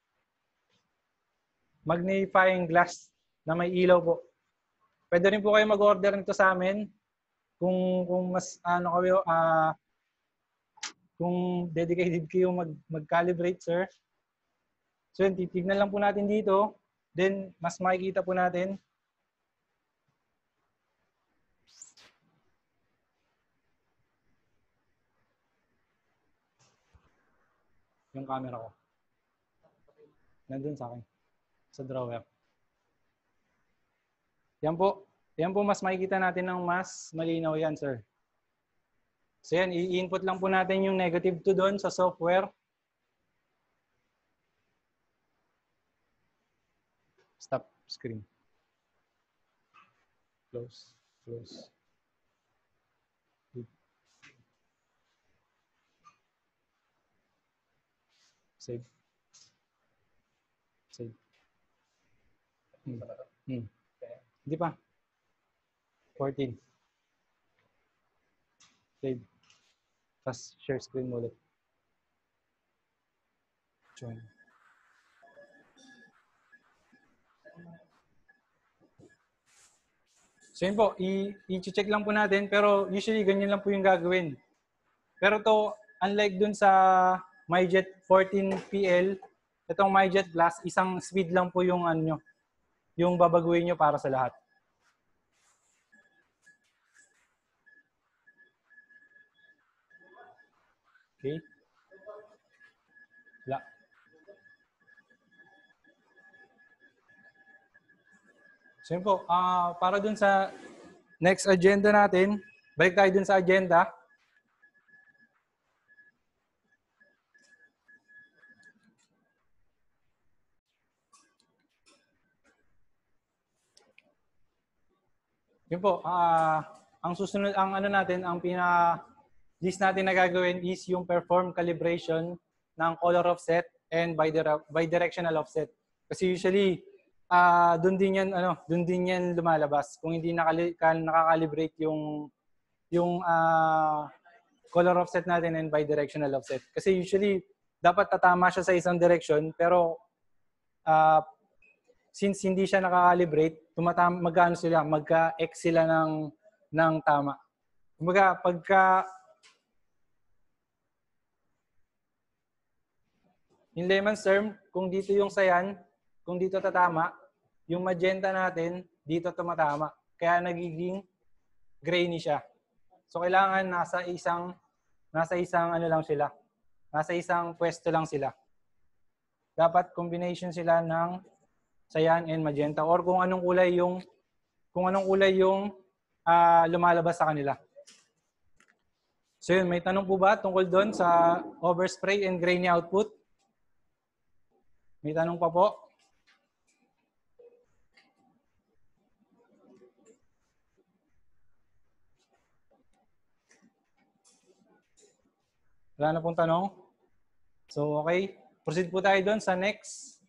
magnifying glass na may ilaw po. Pwede rin po kayo mag-order nito sa amin kung kung mas ano kayo ah uh, kung dedicated kayo mag mag-calibrate, sir. So, yun, titignan lang po natin dito, then mas makikita po natin. Yung camera ko. Nandun sa akin. Sa drawer. Yan po. Yan po mas makikita natin ng mas malinaw yan, sir. So yan, i-input lang po natin yung negative two doon sa software. Stop screen. Close. Close. Save. Save. Hmm. Hmm. Hindi pa. fourteen. Save. Tapos share screen mo ulit. Join. So yun po, i-check lang po natin, pero usually ganyan lang po yung gagawin. Pero to, unlike dun sa MyJet fourteen P L, itong MyJet Plus, isang speed lang po yung ano nyo, yung babaguhin nyo para sa lahat. Okay. La. So yun po, uh, para dun sa next agenda natin, balik tayo dun sa agenda. Yun po, uh, ang susunod, ang ano natin, ang pina-list natin na gagawin is yung perform calibration ng color offset and bidirectional offset. Kasi usually, uh, doon din yan, ano, doon din yan lumalabas. Kung hindi nakali, nakakalibrate yung, yung uh, color offset natin and bidirectional offset. Kasi usually, dapat tatama siya sa isang direction, pero uh, since hindi siya nakakalibrate, tumatam magkano sila, magka-X sila ng ng tama. Kumbaga, pagka In layman's term, kung dito yung cyan, kung dito tatama, yung magenta natin, dito tumatama. Kaya nagiging grainy siya. So kailangan nasa isang nasa isang ano lang sila. Nasa isang pwesto lang sila. Dapat combination sila ng cyan and magenta or kung anong kulay yung kung anong kulay yung uh, lumalabas sa kanila. So yun, may tanong po ba tungkol doon sa overspray and grainy output? May tanong pa po? Wala na pong tanong? So okay, proceed po tayo doon sa next.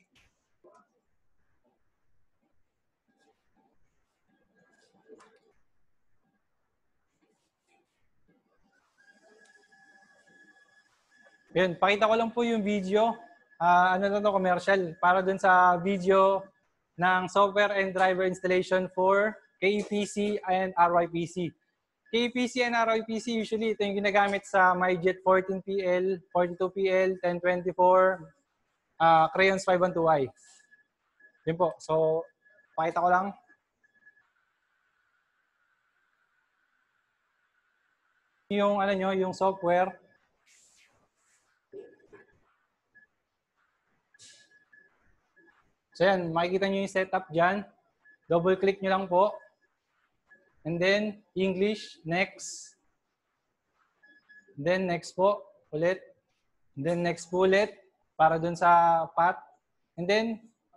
Yun, pakita ko lang po yung video. Uh, ano na to, commercial. Para dun sa video ng software and driver installation for K E P C and R Y P C. K E P C and R Y P C, usually ito yung ginagamit sa MyJet fourteen P L, forty-two P L, ten twenty-four, uh, Crayons five twelve i. Yun po. So, pakita ko lang. Yung ano nyo, yung software. So yan, makikita nyo yung setup dyan. Double click nyo lang po. And then, English, next. And then, next po, ulit. And then, next po ulit, para dun sa path. And then,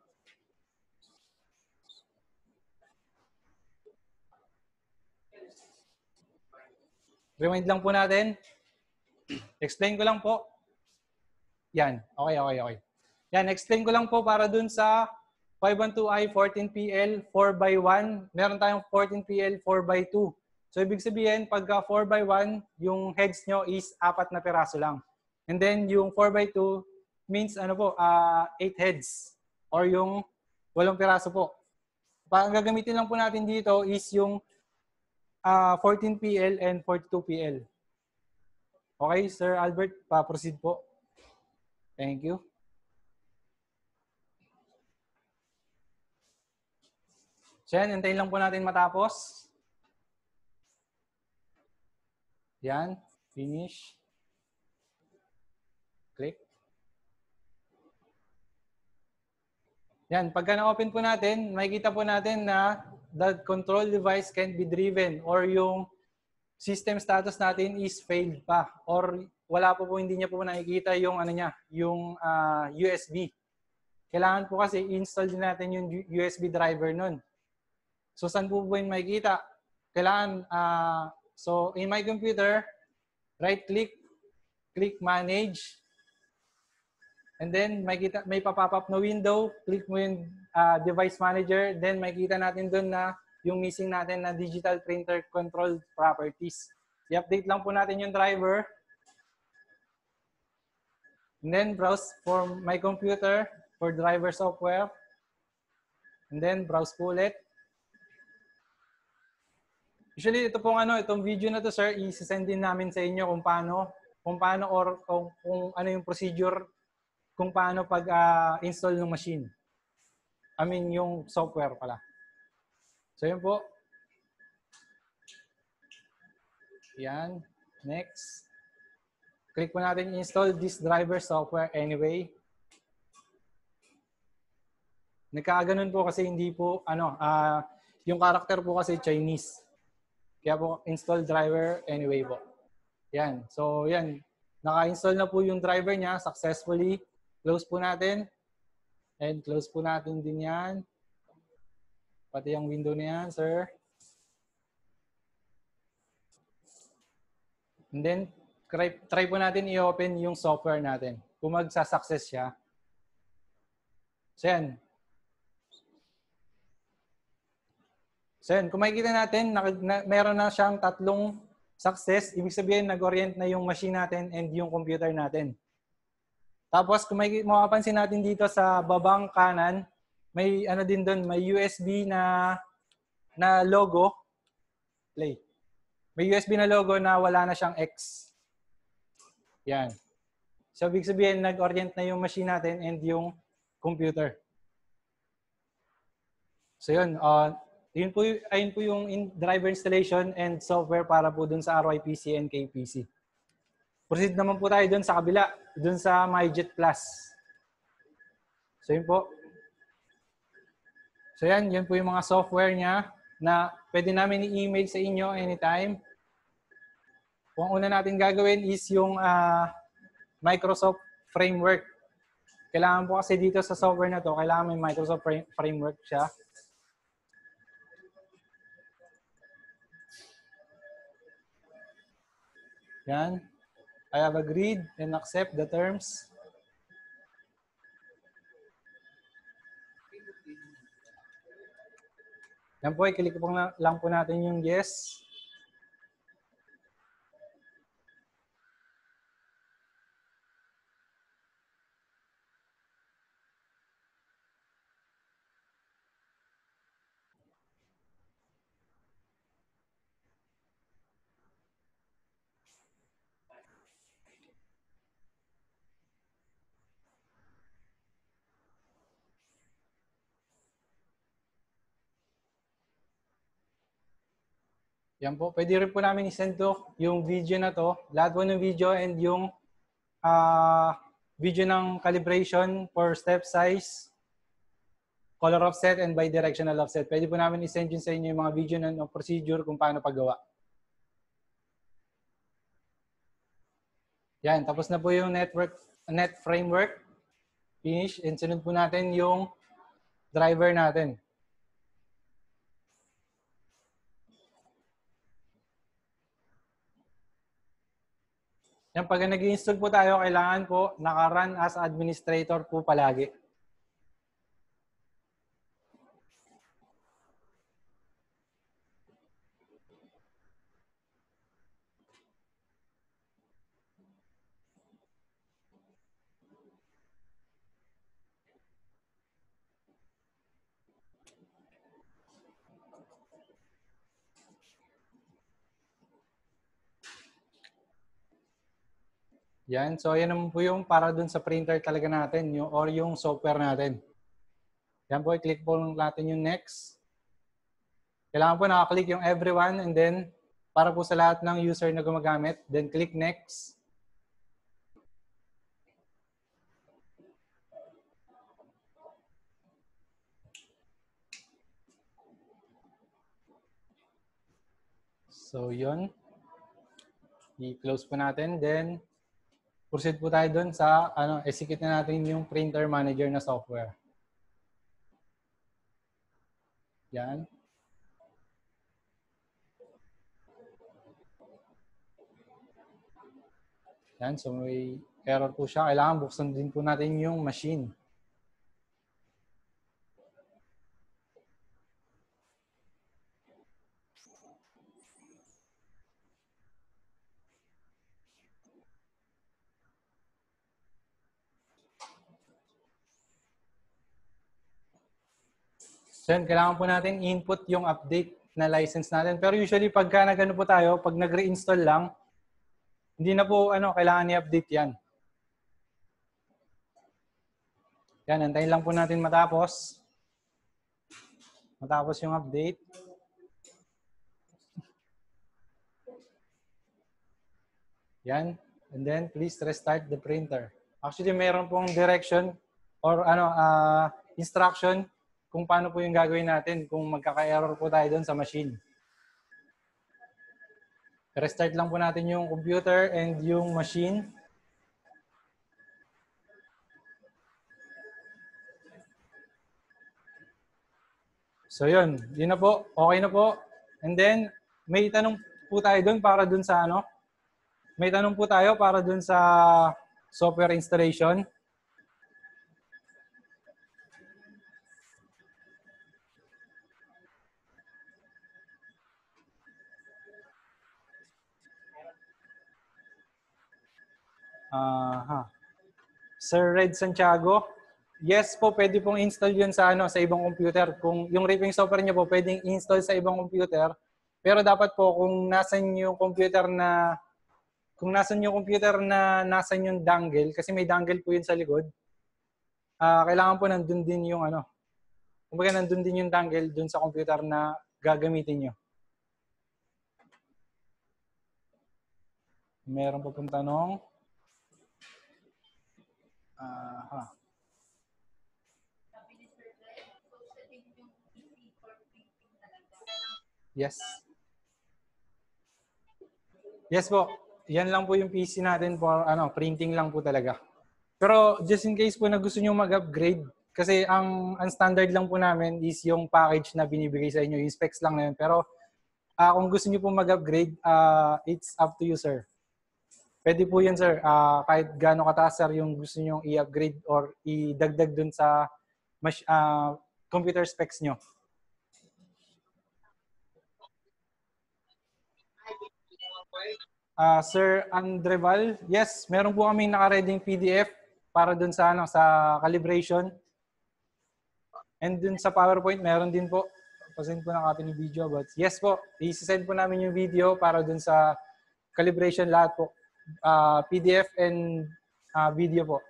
rewind lang po natin. Explain ko lang po. Yan, okay, okay, okay. Yan, explain ko lang po para dun sa five twelve i fourteen P L four by one. Meron tayong fourteen P L four by two. So, ibig sabihin, pagka four by one, yung heads nyo is apat na piraso lang. And then, yung four by two means, ano po, uh, eight heads. Or yung walong piraso po. Ang gagamitin lang po natin dito is yung uh, fourteen P L and forty-two P L. Okay, Sir Albert, pa-proceed po. Thank you. So yan, hintayin lang po natin matapos. Yan, finish. Click. Yan, pagka na-open po natin, makikita po natin na the control device can be driven or yung system status natin is failed pa or wala po po, hindi niya po nakikita yung ano niya, yung uh, U S B. Kailangan po kasi install din natin yung U S B driver nun. So, saan po po yung makikita? Kailangan, uh, so, in my computer, right-click, click Manage, and then makikita, may pa-pop up na window, click mo yung uh, Device Manager, then makikita natin doon na yung missing natin na Digital Printer Control Properties. I-update lang po natin yung driver, and then browse for my computer for driver software, and then browse po ulit. Usually, ito pong ano, itong video na to, sir, i-send din namin sa inyo kung paano, kung paano or kung, kung ano yung procedure, kung paano pag-install uh, ng machine. I mean, yung software pala. So, yun po. Yan. Next. Click po natin install this driver software anyway. Nagkaganon po kasi hindi po, ano, uh, yung character po kasi Chinese. Kaya po, install driver anyway po. Yan. So, yan. Naka-install na po yung driver niya successfully. Close po natin. And close po natin din yan. Pati yung window na yan, sir. And then, try, try po natin i-open yung software natin. Kung magsa-success siya. So, yan. So yan, kung makikita natin, na, na, meron na siyang tatlong success. Ibig sabihin, nag-orient na yung machine natin and yung computer natin. Tapos, kung may makapansin natin dito sa babang kanan, may ano din doon, may U S B na, na logo. Play. May U S B na logo na wala na siyang X. Yan. So, ibig sabihin, nag-orient na yung machine natin and yung computer. So, yun. Uh, yun po, ayun po yung in driver installation and software para po dun sa R Y P C and K P C. Proceed naman po tayo dun sa kabila, dun sa MyJet Plus. So, yun po. So, yan. Yun po yung mga software niya na pwede namin i-email sa inyo anytime. Kung una natin gagawin is yung uh, Microsoft Framework. Kailangan po kasi dito sa software na to, kailangan may Microsoft Framework siya. Yan. I have agreed and accept the terms. Yan po, i-click po lang po natin yung yes. Yan po. Pwede rin po namin i-send to yung video na to. Lahat po ng video and yung uh, video ng calibration for step size, color offset, and bidirectional offset. Pwede po namin i-send yun sa inyo yung mga video ng procedure kung paano paggawa. Yan. Tapos na po yung network, net framework. Finish. And sunod po natin yung driver natin. Yan, pag nag-i-install po tayo, kailangan po naka-run as administrator po palagi. Yan. So, yan naman po yung para dun sa printer talaga natin yung, or yung software natin. Yan po, i-click po natin yung next. Kailangan po nakaklik yung everyone and then para po sa lahat ng user na gumagamit. Then click next. So, yun. I-close po natin. Then, proceed po tayo dun sa, ano, execute na natin yung printer manager na software. Yan. Yan, so may error po siya. Kailangan buksan din po natin yung machine. So yan, kailangan po natin input yung update na license natin. Pero usually pagka nag-ano po tayo, pag nag-reinstall lang, hindi na po ano, kailangan i-update yan. Yan, antayin lang po natin matapos. Matapos yung update. Yan. And then please restart the printer. Actually, mayroon pong direction or ano uh, instruction kung paano po yung gagawin natin kung magkaka-error po tayo doon sa machine. Restart lang po natin yung computer and yung machine. So yun, yun na po. Okay na po. And then, may tanong po tayo doon para doon sa ano? May tanong po tayo para doon sa software installation. Aha. Sir Red Santiago, yes po, pwede pong install yun sa, ano, sa ibang computer. Kung yung ripping software niyo po, pwedeng install sa ibang computer. Pero dapat po, kung nasan yung computer na kung nasan yung computer na nasan yung dangle, kasi may dangle po yun sa likod, uh, kailangan po nandun din yung ano, kumbaga nandun din yung dangle dun sa computer na gagamitin nyo. Meron pa pong tanong. Aha. Yes. Yes po. Yan lang po yung P C natin for ano, printing lang po talaga. Pero just in case po na gusto niyo mag-upgrade, kasi ang, ang standard lang po namin is yung package na binibigay sa inyo, yung specs lang na yun. Pero uh, kung gusto niyo po mag-upgrade, uh, it's up to you, sir. Pwede po yun, sir. Uh, kahit gaano kataas, sir, yung gusto niyo i-upgrade or i-dagdag dun sa uh, computer specs nyo. Uh, Sir Andreval, yes, meron po kaming naka-reading P D F para dun sa ano sa calibration. And dun sa PowerPoint, meron din po. Pasend po ng copy ng video. But yes po, i-send po namin yung video para dun sa calibration lahat po. Uh, P D F and uh, video po.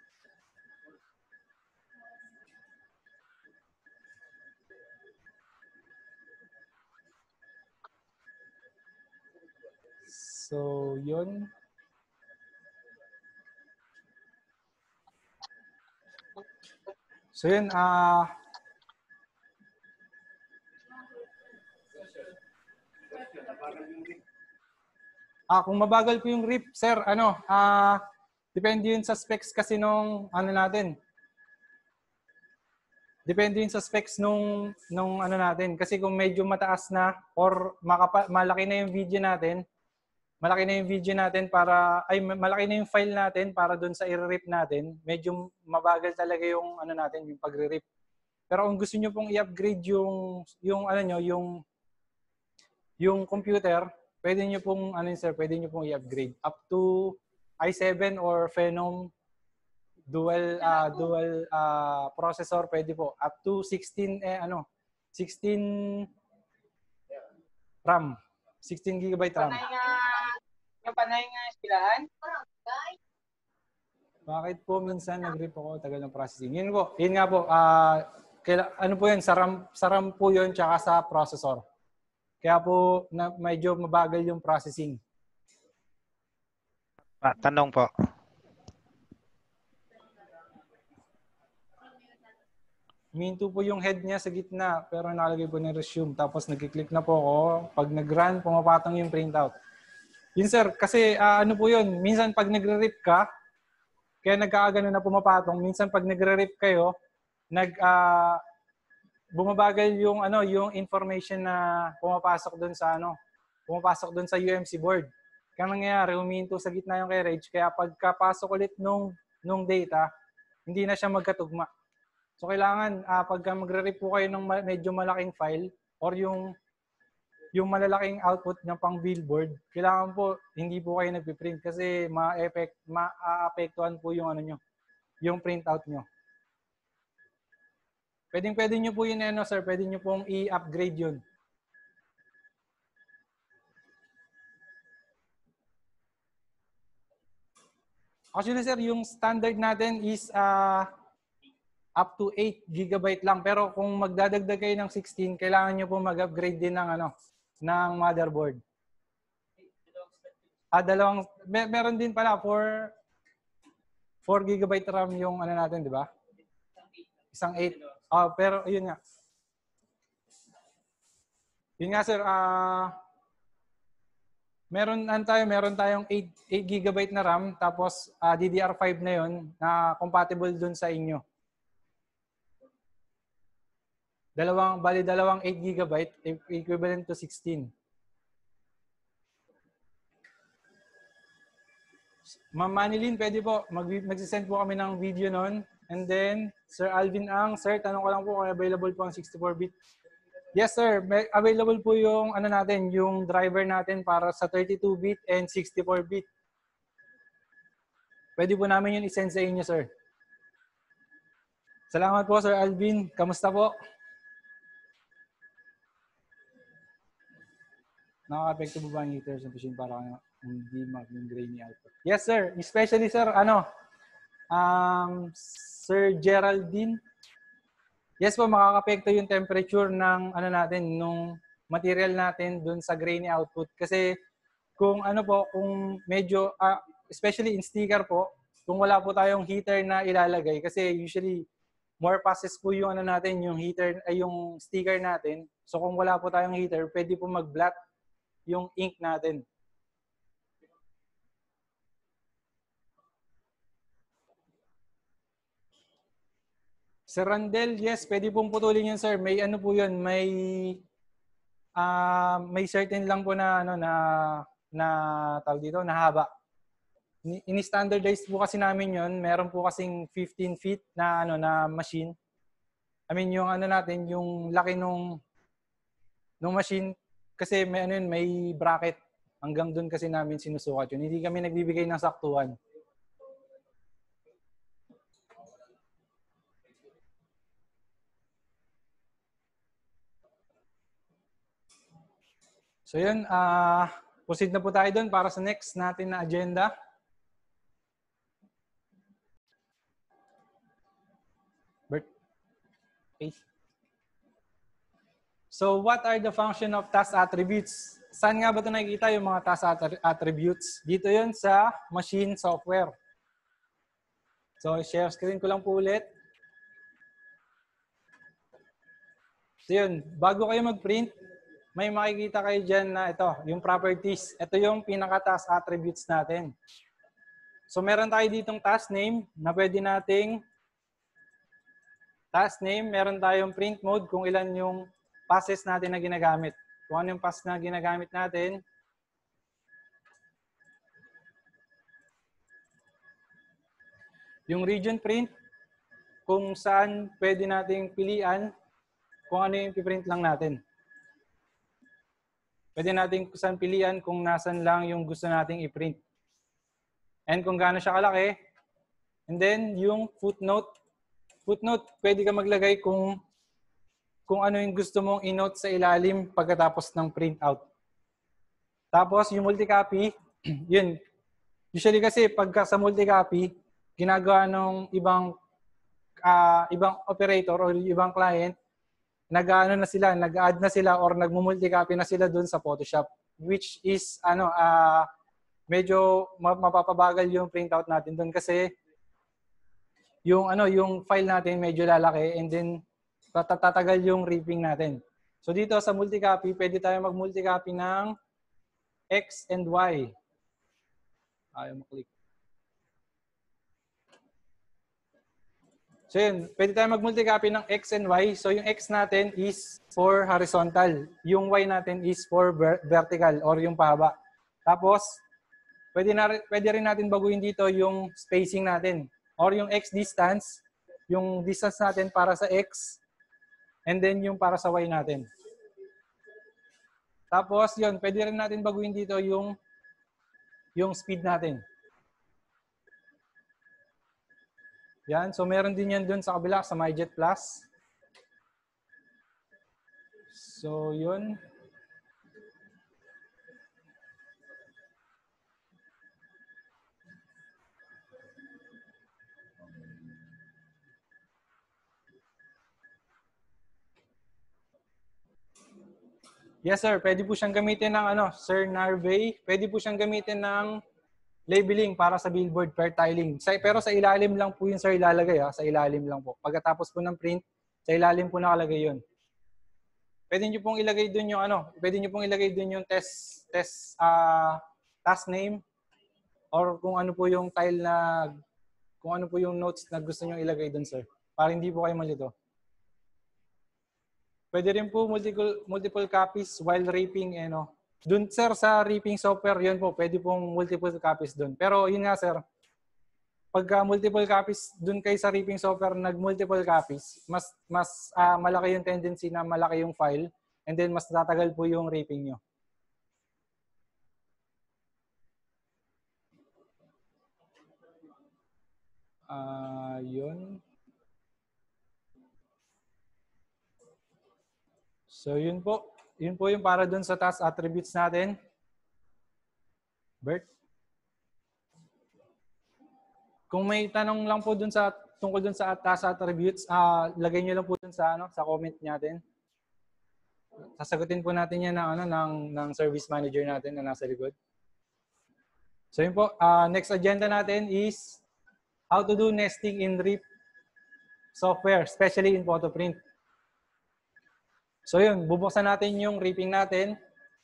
So, yun. So, yun. Ah, uh, ah, kung mabagal po yung R I P, sir, ano, ah, uh, depende yun sa specs kasi nung, ano natin. Depende yun sa specs nung, nung ano natin. Kasi kung medyo mataas na or makapa, malaki na yung video natin, malaki na yung video natin para, ay malaki na yung file natin para dun sa i-rip natin, medyo mabagal talaga yung ano natin, yung pagre-rip. Pero kung gusto niyo pong i-upgrade yung, yung ano nyo, yung, yung computer, pwede niyo pong, ano yun sir, pwede niyo pong i-upgrade. Up to i seven or Phenom, dual, uh, dual uh, processor, pwede po. Up to sixteen, eh ano, sixteen RAM. sixteen gigabyte RAM.
Yung panay nga espilahan?
Bakit po minsan nag-rip ako, tagal ng processing? Yun po, yun nga po, uh, kaila, ano po yun, sa RAM, sa RAM po yun, tsaka sa processor. Kaya po, na, medyo mabagal yung processing.
Ah, tanong po.
Minto po yung head niya sa gitna, pero nakalagay po ng resume. Tapos nag-click na po ako. Pag nag-run, pumapatong yung printout. Yun sir, kasi uh, ano po yun, minsan pag nagre-rip ka, kaya nagkakagano na pumapatong, minsan pag nagre-rip kayo, nag, uh, bumabagal yung, ano, yung information na pumapasok dun sa, ano, pumapasok dun sa U M C board. Kaya nangyayari, huminto sa gitna yung carriage, kaya pagkapasok ulit nung, nung data, hindi na siya magkatugma. So kailangan, uh, pagka magre-rip po kayo ng medyo malaking file, or yung yung malalaking output ng pang billboard, kailangan po hindi po kayo nagpi-print kasi ma-effect, ma-apektuhan po yung ano nyo, yung printout nyo. Pwedeng pwede nyo po yun, ano, sir, pwede nyo pong i-upgrade yun. Actually, sir, yung standard natin is uh, up to eight gigabyte lang. Pero kung magdadagdag kayo ng sixteen, kailangan nyo po mag-upgrade din ng ano, ng motherboard. Ah, dalawang, mer meron din pala for four gigabyte RAM yung ano natin, di ba? Isang eight. Ah, pero yun nga. Yun nga sir, ah, meron an tayo, meron tayong eight gigabyte na RAM, tapos ah, D D R five na yun na compatible dun sa inyo. Dalawang, bali dalawang eight gigabyte, equivalent to sixteen. Ma'am Manilyn, pwede po, mag magsisend po kami ng video nun. And then, Sir Alvin Ang, sir, tanong ko lang po kung available po ang sixty-four bit. Yes, sir. May available po yung, ano natin, yung driver natin para sa thirty-two bit and sixty-four bit. Pwede po namin yun i-send sa inyo, sir. Salamat po, Sir Alvin. Kamusta po? Nakaka-apekto po ba ang heater sa machine para Hindi maging grainy output. Yes, sir. Especially, sir, ano, um, Sir Geraldine. Yes po, makakapekto yung temperature ng ano natin, nung material natin dun sa grainy output. Kasi kung ano po, kung medyo, uh, especially in sticker po, kung wala po tayong heater na ilalagay, kasi usually more passes po yung ano natin, yung heater, ay yung sticker natin. So kung wala po tayong heater, pwede po mag-blot yung ink natin. Sir Randel, yes, pwede pong putulin yun, sir. May ano po yun, may uh, may certain lang po na ano na na tawag dito, na haba. Ini-standardize po kasi namin yun. Meron po kasing fifteen feet na ano na machine. I mean, yung ano natin, yung laki nung nung machine kasi may ano yun, may bracket. Hanggang doon kasi namin sinusukat yun. Hindi kami nagbibigay ng saktuhan. So yun, uh, proceed na po tayo doon para sa next natin na agenda. Okay. So what are the function of task attributes? Saan nga ba ito nakikita yung mga task attributes? Dito yun sa machine software. So share screen ko lang po ulit. So yun, bago kayo mag-print, may makikita kayo dyan na ito, yung properties. Ito yung pinaka-task attributes natin. So meron tayo ditong task name na pwede nating task name. Meron tayong print mode kung ilan yung passes natin na ginagamit. Kung ano yung pass na ginagamit natin. Yung region print, kung saan pwede nating pilian kung ano yung piprint lang natin. Pwede natin saan pilian kung nasan lang yung gusto nating i-print. And kung gaano siya kalaki. And then, yung footnote. Footnote, pwede ka maglagay kung kung ano yung gusto mong i-note sa ilalim pagkatapos ng printout. Tapos, yung multi-copy, yun. Usually kasi, pagka sa multi-copy, ginagawa ng ibang uh, ibang operator or ibang client, nag-ano na sila, nag-add na sila or nagmu-multi-copy na sila dun sa Photoshop, which is ano uh, medyo mapapabagal yung printout natin dun kasi yung ano yung file natin medyo lalaki and then tatatagal yung ripping natin. So dito sa multi-copy, pwede tayo mag-multi-copy ng X and Y. Ayaw mo-click. So yun, pwede tayo mag-multi-copy ng X and Y. So yung X natin is for horizontal. Yung Y natin is for vertical or yung pahaba. Tapos, pwede, na, pwede rin natin baguhin dito yung spacing natin. Or yung X distance, yung distance natin para sa X, and then yung para sa Y natin. Tapos yun, pwede rin natin baguhin dito yung, yung speed natin. Yan. So, meron din yan dun sa kabila, sa MyJet Plus. So, yun. Yes, sir. Pwede po siyang gamitin ng ano, Sir Narvey. Pwede po siyang gamitin ng labeling para sa billboard per tiling. Sa, pero sa ilalim lang po yun, sir, ilalagay. Ha? Sa ilalim lang po. Pagkatapos po ng print, sa ilalim po nakalagay yun. Pwede nyo pong ilagay dun yung ano, pwede nyo pong ilagay dun yung test, test, uh, task name or kung ano po yung tile na, kung ano po yung notes na gusto nyo ilagay dun, sir. Para hindi po kayo malito. Pwede rin po multiple, multiple copies while ripping, eh, no? Dun, sir, sa ripping software, yun po, pwede pong multiple copies dun. Pero yun nga, sir, pagka multiple copies dun kayo sa ripping software, nag-multiple copies, mas mas uh, malaki yung tendency na malaki yung file and then mas tatagal po yung ripping nyo. Uh, yun. So, yun po. Yun po yung para dun sa task attributes natin. Bert? Kung may tanong lang po dun sa tungkol dun sa task attributes, uh, lagay niyo lang po dun sa ano sa comment natin. Sasagutin po natin yan ng ano ng ng service manager natin na nasa likod. So yun po, uh, next agenda natin is how to do nesting in R I P software, especially in Photoprint. So yun, bubuksan natin yung ripping natin.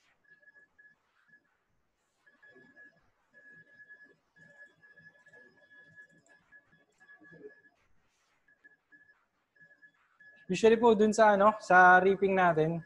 Usually po dun sa ano, sa ripping natin,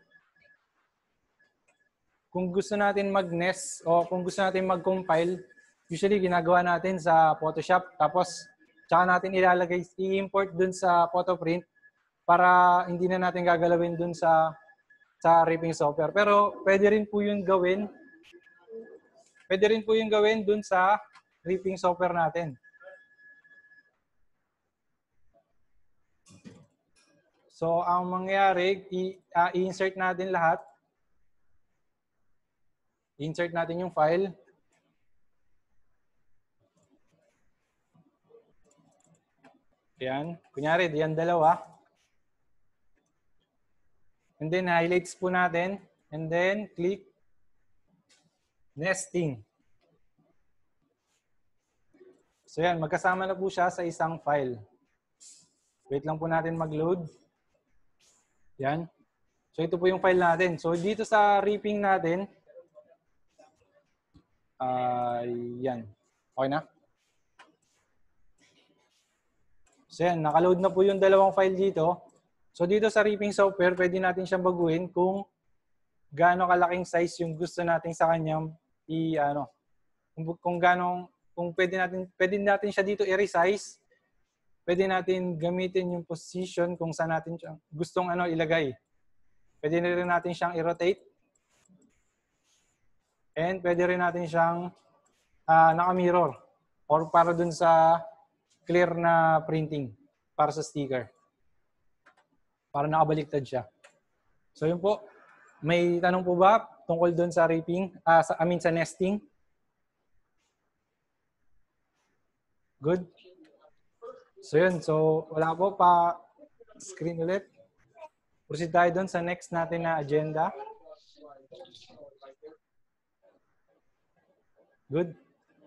kung gusto natin mag-nest o kung gusto natin mag-compile, usually ginagawa natin sa Photoshop, tapos tsaka natin ilalagay, i-import dun sa Photoprint para hindi na natin gagalawin dun sa sa ripping software. Pero pwede rin po yung gawin, pwede rin po yung gawin dun sa ripping software natin. So, ang mangyayari, i-insert uh, natin lahat. I-insert natin yung file. Yan. Kunyari, diyan dalawa. And then, highlights po natin. And then, click nesting. So, yan. Magkasama na po siya sa isang file. Wait lang po natin mag-load. Yan. So, ito po yung file natin. So, dito sa ripping natin, uh, yan. Okay na? So, yan. Nakaload na po yung dalawang file dito. So, dito sa ripping software, pwede natin siyang baguhin kung gaano kalaking size yung gusto natin sa kanyang i, ano, kung, kung gaano, kung pwede natin, pwede natin siya dito i-resize. Pwede natin gamitin yung position kung saan natin siya gustong ano ilagay. Pwede rin natin siyang i-rotate. And pwede rin natin siyang uh, naka-mirror or para dun sa clear na printing para sa sticker. Para nakabaliktad siya. So yun po. May tanong po ba tungkol dun sa ripping, uh, sa, I mean sa nesting? Good? So yun, so wala po pa screen ulit. Proceed tayo doon sa next natin na agenda. Good.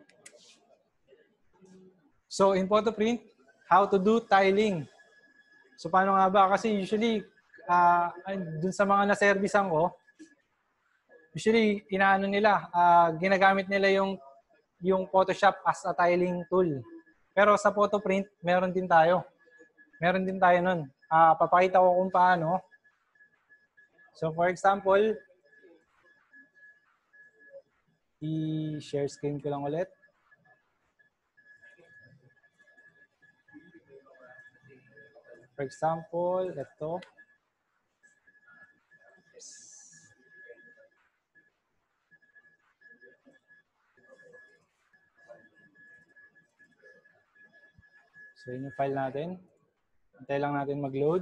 So in Photoprint, how to do tiling. So paano nga ba? Kasi usually, uh, dun sa mga na-servicean ko, usually inaano nila, uh, ginagamit nila yung, yung Photoshop as a tiling tool. Pero sa Photoprint, meron din tayo. Meron din tayo nun. Uh, papakita ko kung paano. So for example, i-share screen ko lang ulit. For example, ito. So, yun yung file natin. Antay lang natin mag-load.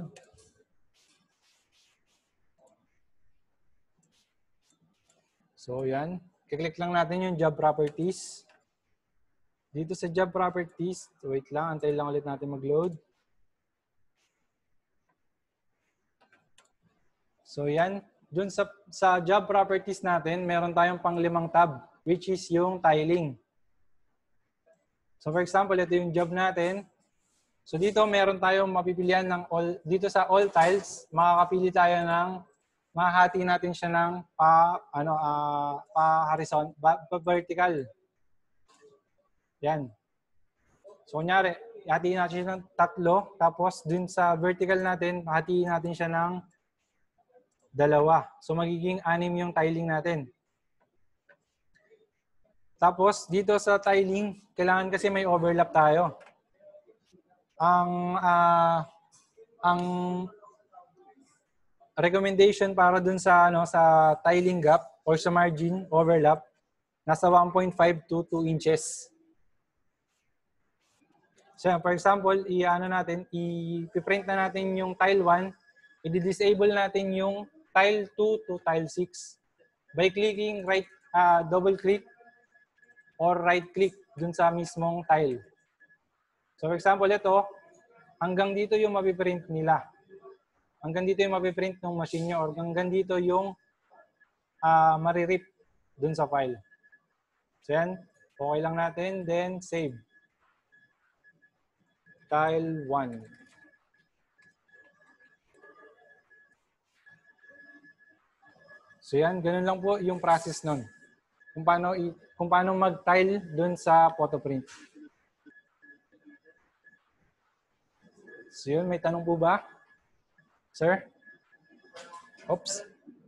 So, yan. Kiklik lang natin yung job properties. Dito sa job properties, wait lang. Antay lang ulit natin mag-load. So, yan. Dun sa, sa job properties natin, meron tayong pang limang tab, which is yung tiling. So, for example, ito yung job natin. So dito meron tayong mapipilian ng all, dito sa all tiles, makakapili tayo ng, mahati natin siya ng pa, ano, uh, pa horizontal, pa vertical. Yan. So kunyari, hatiin natin siya ng tatlo, tapos dun sa vertical natin, hatiin natin siya ng dalawa. So magiging anim yung tiling natin. Tapos dito sa tiling, kailangan kasi may overlap tayo. Ang uh, ang recommendation para dun sa ano sa tiling gap or sa margin overlap nasa one point five to two inches. So for example, i-ano natin, i-print na natin yung tile one, i-disable natin yung tile two to tile six by clicking right uh, double click or right-click dun sa mismong tile. So for example, ito, hanggang dito yung mapiprint nila. Hanggang dito yung mapiprint ng machine nyo or hanggang dito yung uh, maririp dun sa file. So yan, okay lang natin. Then save. Tile one. So yan, ganun lang po yung process nun. Kung paano, kung paano mag-tile dun sa photo print. So yun, may tanong po ba? Sir? Oops.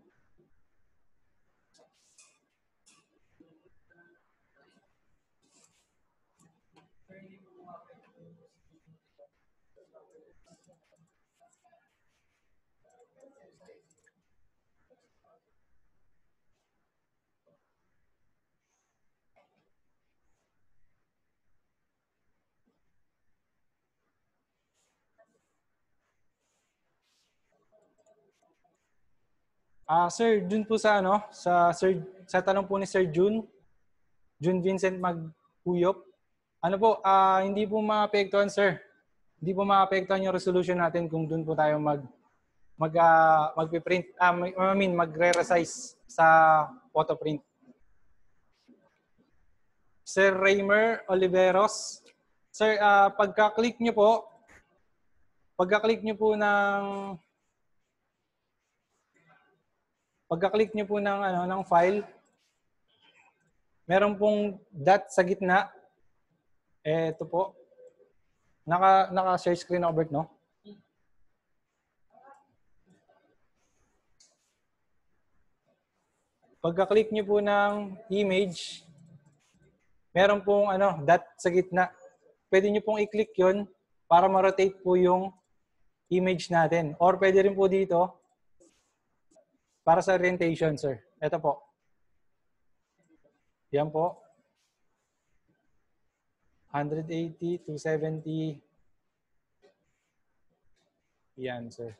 Ah, uh, sir, dun po sa ano, sa sir sa tanong po ni Sir June, June Vincent Magpuyop. Ano po, ah uh, hindi po maapektuhan, sir. Hindi po maapektuhan yung resolution natin kung dun po tayo mag mag uh, magpi-print, ah uh, I mean magre-resize sa photo print. Sir Raymer Oliveros. Sir, uh, pagka-click niyo po, pagka-click niyo po ng Pagka-click niyo po ng ano ng file, meron pong dot sa gitna. Eh, ito po. Naka naka-share screen over, no? Pagka-click niyo po ng image, meron pong ano dot sa gitna. Pwede niyo pong i-click 'yon para ma-rotate po yung image natin. Or pwede rin po dito para sa orientation, sir. Ito po. Yan po. one eighty, two seventy. Yan, sir.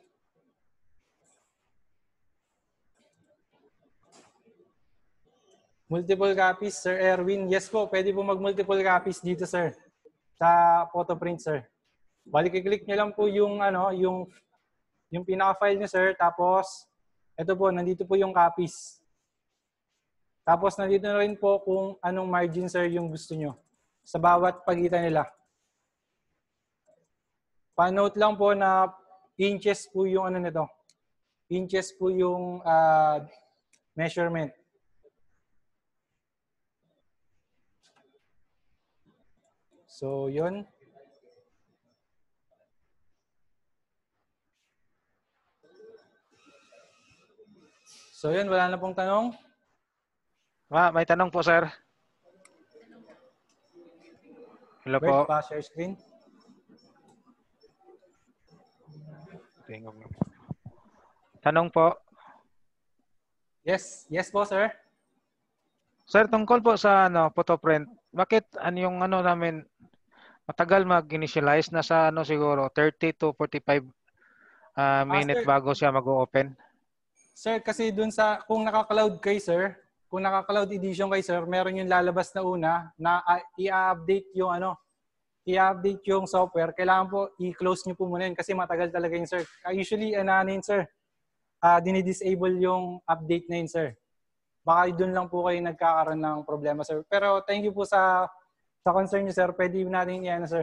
Multiple copies, Sir Erwin. Yes po, pwede po mag-multiple copies dito, sir. Sa photo print, sir. Balik i-click nyo lang po yung ano, yung yung pinaka-file nyo, sir. Tapos ito po, nandito po yung copies. Tapos nandito na rin po kung anong margin, sir, yung gusto nyo sa bawat pagitan nila. Pa-note lang po na inches po yung ano nito. Inches po yung uh, measurement. So, yun. So yun, wala na pong tanong.
Ah, may tanong po, sir. Hello po.
Pa share screen.
Tanong po.
Yes, yes po, sir.
Sir, tungkol po sa ano, photo print. Bakit ano yung ano namin matagal mag-initialize, nasa ano siguro thirty to forty-five uh, minutes ah, bago siya mag-open?
Sir, kasi dun sa, kung naka-cloud kay sir, kung naka-cloud edition kay sir, meron yung lalabas na una na uh, i-update yung ano, i-update yung software. Kailangan po i-close nyo po muna yun kasi matagal talaga yun, sir. Uh, usually, ano uh, yun, sir, uh, dinidisable yung update na yun, sir. Baka dun lang po kayo nagkakaroon ng problema, sir. Pero thank you po sa sa concern nyo, sir. Pwede natin yan, sir.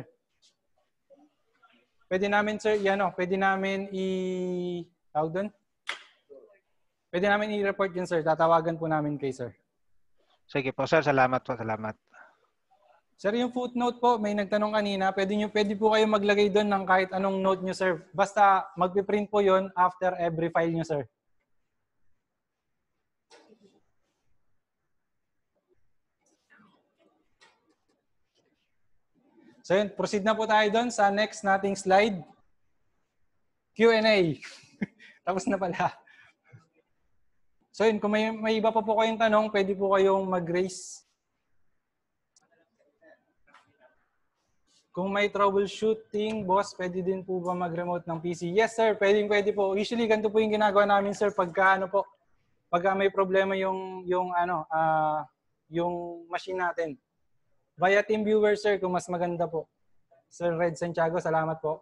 Pwede namin, sir, yan o, pwede namin i... tawag dun? Pwede namin i-report yun, sir. Tatawagan po namin kay sir.
Sige po, sir. Salamat po. Salamat.
Sir, yung footnote po, may nagtanong kanina. Pwede, nyo, pwede po kayo maglagay doon ng kahit anong note nyo, sir. Basta magpiprint po yun after every file nyo, sir. So yun, proceed na po tayo doon sa next nating slide. Q and A. Tapos na pala. So yun, kung may, may iba pa po kayong tanong, pwede po kayong mag-raise. Kung may troubleshooting, boss, pwede din po ba mag-remote ng P C? Yes, sir. Pwede, pwede po. Usually, ganito po yung ginagawa namin, sir, pagka ano po, pagka may problema yung, yung, ano, uh, yung machine natin. via TeamViewer, sir, kung mas maganda po. Sir Red Santiago, salamat po.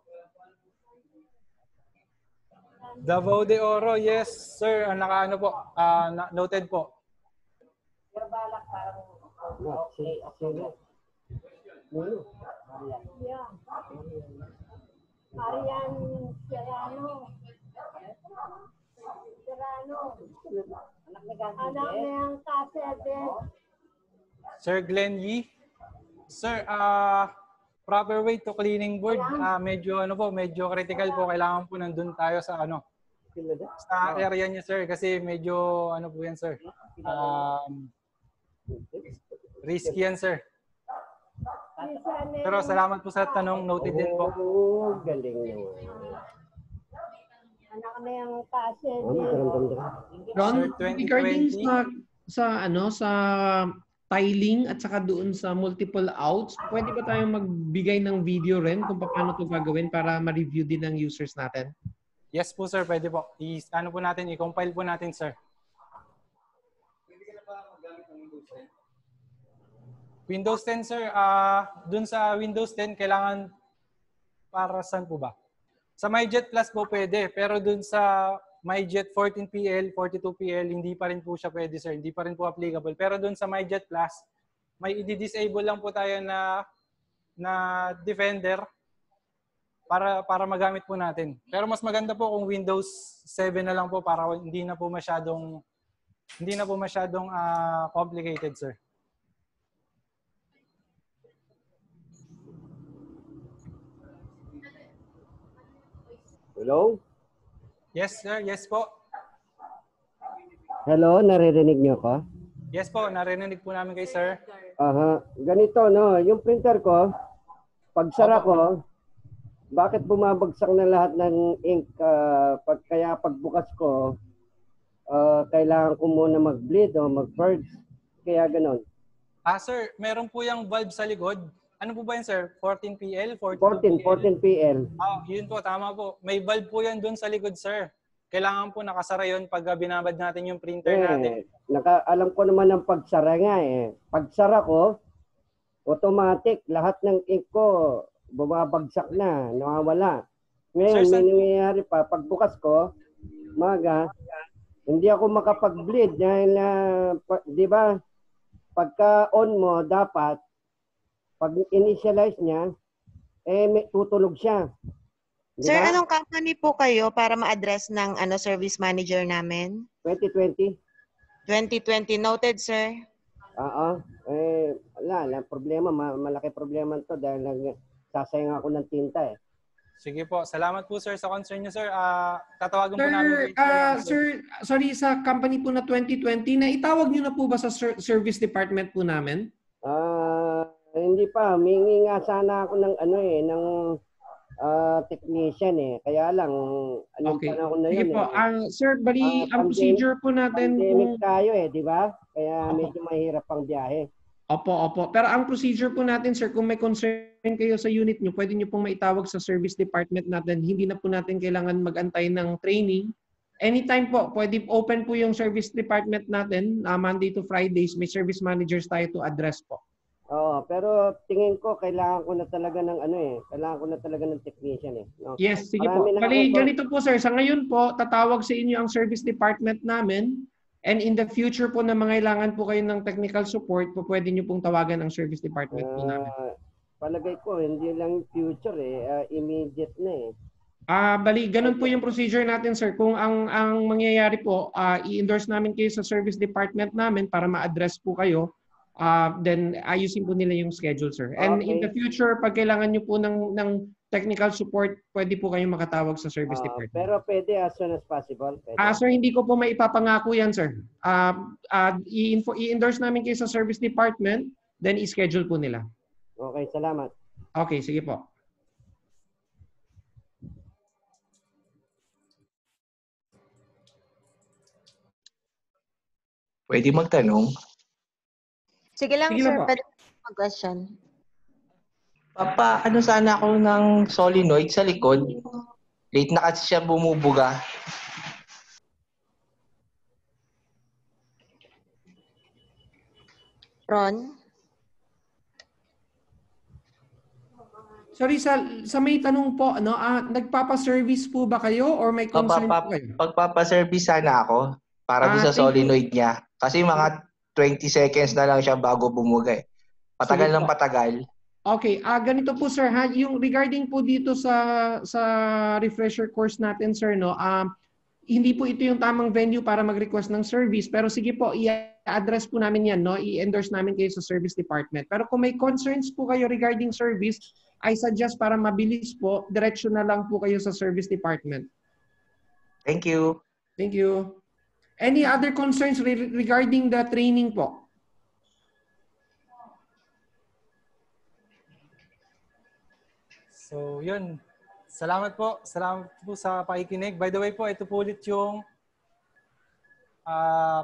Davao de Oro, yes, sir. Ah, naka ano po, ah, na- noted po.
Arian Serrano. Serrano. Anak ng kasete.
Sir Glenn Yee. Sir, ah proper way to cleaning board, ah medyo ano po, medyo critical po. Kailangan po nandun tayo sa ano, sa area niya, sir, kasi medyo ano po yan, sir. Um, risky yan, sir. Pero salamat po sa tanong, noted din po.
Oo, galing naman.
Anak na yung kasete.
Ron,
Sir, twenty
regarding
twenty.
sa sa ano sa tiling at saka doon sa multiple outs, pwede ba tayong magbigay ng video rin kung paano ito gagawin para ma-review din ng users natin?
Yes po, sir, pwede po. I ano po natin, i-compile po natin, sir. Windows ten, sir. Ah, dun sa Windows ten, kailangan para saan po ba? Sa MyJet Plus po pwede, pero dun sa MyJet fourteen P L, forty-two P L, hindi pa rin po siya pwede, sir. Hindi pa rin po applicable. Pero dun sa MyJet Plus, may i-disable lang po tayo na na Defender para para magamit po natin. Pero mas maganda po kung Windows seven na lang po para hindi na po masyadong hindi na po masyadong uh, complicated, sir.
Hello?
Yes, sir. Yes po.
Hello, naririnig niyo ko?
Yes po, narinig po namin kay sir.
Aha. Ganito, no? Yung printer ko, pagsara ko, bakit bumabagsak na lahat ng ink? Uh, pag, kaya pagbukas ko, uh, kailangan ko muna mag-bleed o mag-purge. Kaya ganon.
Ah, sir, meron po yung valve sa likod. Ano po ba yun, sir? fourteen P L?
fourteen, fourteen P L.
Ah, yun po, tama po. May valve po yan dun sa likod, sir. Kailangan po nakasara yun pag binabad natin yung printer
Eh,
natin.
naka, alam ko naman ang pagsara nga eh. Pagsara ko, automatic, lahat ng ink ko, bumabagsak na, nawawala. Ngayon,
Sir,
may
sir-
nangyayari pa, pagbukas ko, maga, hindi ako makapag-bleed dahil na, pa, di ba, pagka on mo, dapat, pag initialize niya, eh, may tutulog siya. Di
Sir,
ba?
anong company po kayo para ma-address ng ano service manager namin?
twenty twenty.
twenty twenty noted, sir.
Oo. Eh, wala, wala problema. Ma- malaki problema to dahil nagsasayang ako ng tinta eh.
Sige po. Salamat po, sir, sa concern niyo, sir. Ah, tatawagan po
Sir,
namin. kayo,
ah,
sir.
sir, sorry, sa company po na twenty twenty, na itawag nyo na po ba sa ser- service department po namin?
Ah, hindi pa. Mingi nga sana ako ng ano eh, ng ah, technician eh. Kaya lang, anong
Okay.
panahon na
Sige
yun
po.
eh.
Ah, sir, bali,
Ah,
ang
pandemic-
procedure po natin
Pandemic
kung...
tayo eh, di ba? Kaya
Opo.
medyo mahirap ang biyahe.
Opo, opo. Pero ang procedure po natin, sir, kung may concern kayo sa unit nyo, pwede nyo pong maitawag sa service department natin. Hindi na po natin kailangan mag-antay ng training. Anytime po, pwede open po yung service department natin, uh, Monday to Fridays. May service managers tayo to address po.
Oo, pero tingin ko kailangan ko na talaga ng ano eh. Kailangan ko na talaga ng technician eh. No?
Yes, sige po.
Marami na
Bali,
ako-
ganito po, sir. Sa ngayon po, tatawag sa inyo ang service department namin. And in the future po na mangailangan po kayo ng technical support, po pwede nyo pong tawagan ang service department po namin.
Ah, palagay ko, hindi lang future eh. ah, immediate na eh.
Ah, bali, ganun po yung procedure natin, sir. Kung ang ang mangyayari po, ah, i-endorse namin kayo sa service department namin para ma-address po kayo. Ah, then ayusin po nila yung schedule, sir. And in the
Okay.
future, pag kailangan nyo po ng ng technical support, pwede po kayong makatawag sa service
Ah,
department.
pero pwede as soon as possible. Pwede.
Ah, sir, hindi ko po maipapangako yan, sir. Ah, ah, i-info- i-endorse namin kayo sa service department, then i-schedule po nila.
Okay, salamat.
Okay, sige po.
Pwede magtanong.
Sige lang,
Sige
sir.
lang po.
Pwede mag-question.
Papa, ano sana ako ng solenoid sa likod? Late na kasi siya bumubuga.
Ron?
Sorry, sa, sa may tanong po, ano, ah, nagpapa-service po ba kayo or may concern
Pagpapa,
po kayo?
pagpapa-service sana ako para doon
Ah,
sa
thank you.
solenoid niya. Kasi mga twenty seconds na lang siya bago bumuga eh. Patagal
Sige
ng
po.
patagal.
Okay, ah ganito po sir ha, yung regarding po dito sa sa refresher course natin sir no, um hindi po ito yung tamang venue para mag-request ng service, pero sige po i-address po namin yan no, i-endorse namin kayo sa service department. Pero kung may concerns po kayo regarding service, I suggest para mabilis po, diretso na lang po kayo sa service department.
Thank you.
Thank you. Any other concerns re- regarding the training po?
So, yun. Salamat po. Salamat po sa pakikinig. By the way po, ito po ulit yung uh,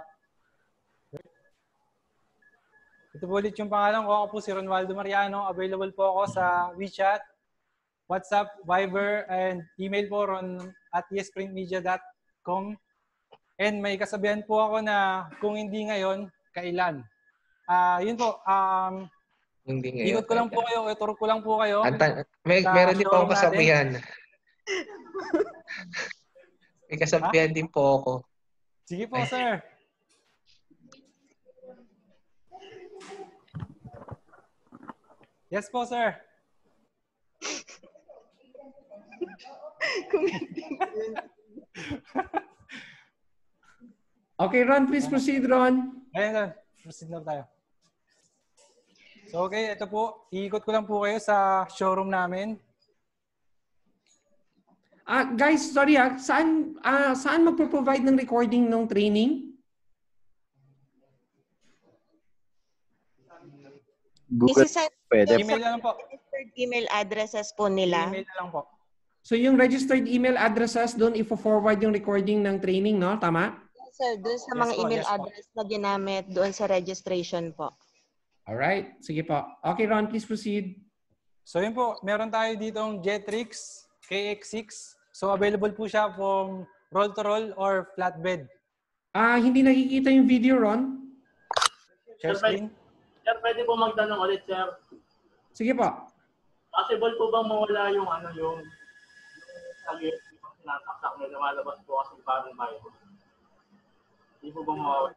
ito po ulit yung pangalan ko. Ako po si Ronaldo Mariano. Available po ako sa WeChat, WhatsApp, Viber, and email po ron at e s print media dot com. And may kasabihan po ako na kung hindi ngayon, kailan. Ah, uh, yun po. Um,
Hindi ngayon.
Ikot ko lang po kayo, ituro ko lang po kayo.
Anta, may,
sa
meron din po
showroom
ako kasabihan. May kasabihan din po ako.
Sige po, sir. Yes po, sir.
Okay, Ron, please proceed, Ron.
Ayan, Ron. Proceed na tayo. So, okay, ito po. Iikot ko lang po kayo sa showroom namin.
Ah, guys, sorry ah, saan ah, saan magpo-provide ng recording ng training?
Google, pwede.
Email na lang po.
Registered email addresses po nila.
Email na lang po.
So yung registered email addresses doon ifo-forward yung recording ng training, no? Tama?
Yes, sir. Doon sa
Yes
mga
po,
email
yes po.
address na ginamit doon sa registration po.
Alright, sige po. Okay, Ron, please proceed.
So yun po, meron tayo ditong Jetrix K X six. So available po siya from roll to roll or flatbed.
Ah, hindi nakikita yung video, Ron?
Share screen.
Sir, pwede po magtanong ulit, sir.
Sige po.
Possible po bang mawala yung ano yung yung U S B pang sinasaksak na lumalabas po kasi parang virus? Hindi po bang mawala?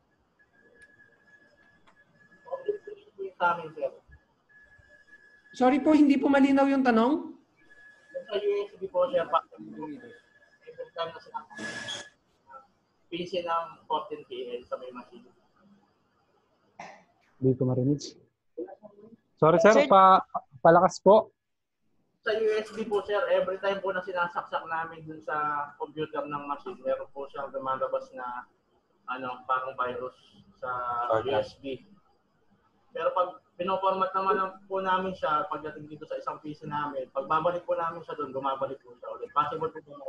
Okay, sa amin, sir.
Sorry po, hindi po malinaw yung tanong.
Sa U S B po, sir, bakit every time na sinasaksak P C ng fourteen K L sa may machine.
Hindi ko marinig. Sorry sir, pa palakas po.
Sa U S B po, sir, every time po na sinasaksak namin dun sa computer ng machine, meron po siyang lumalabas na ano, parang virus sa U S B. Pero pag pinoformat naman lang po namin siya, pagdating dito sa isang P C namin, pag babalik po namin siya doon, bumabalik po siya ulit. Possible po po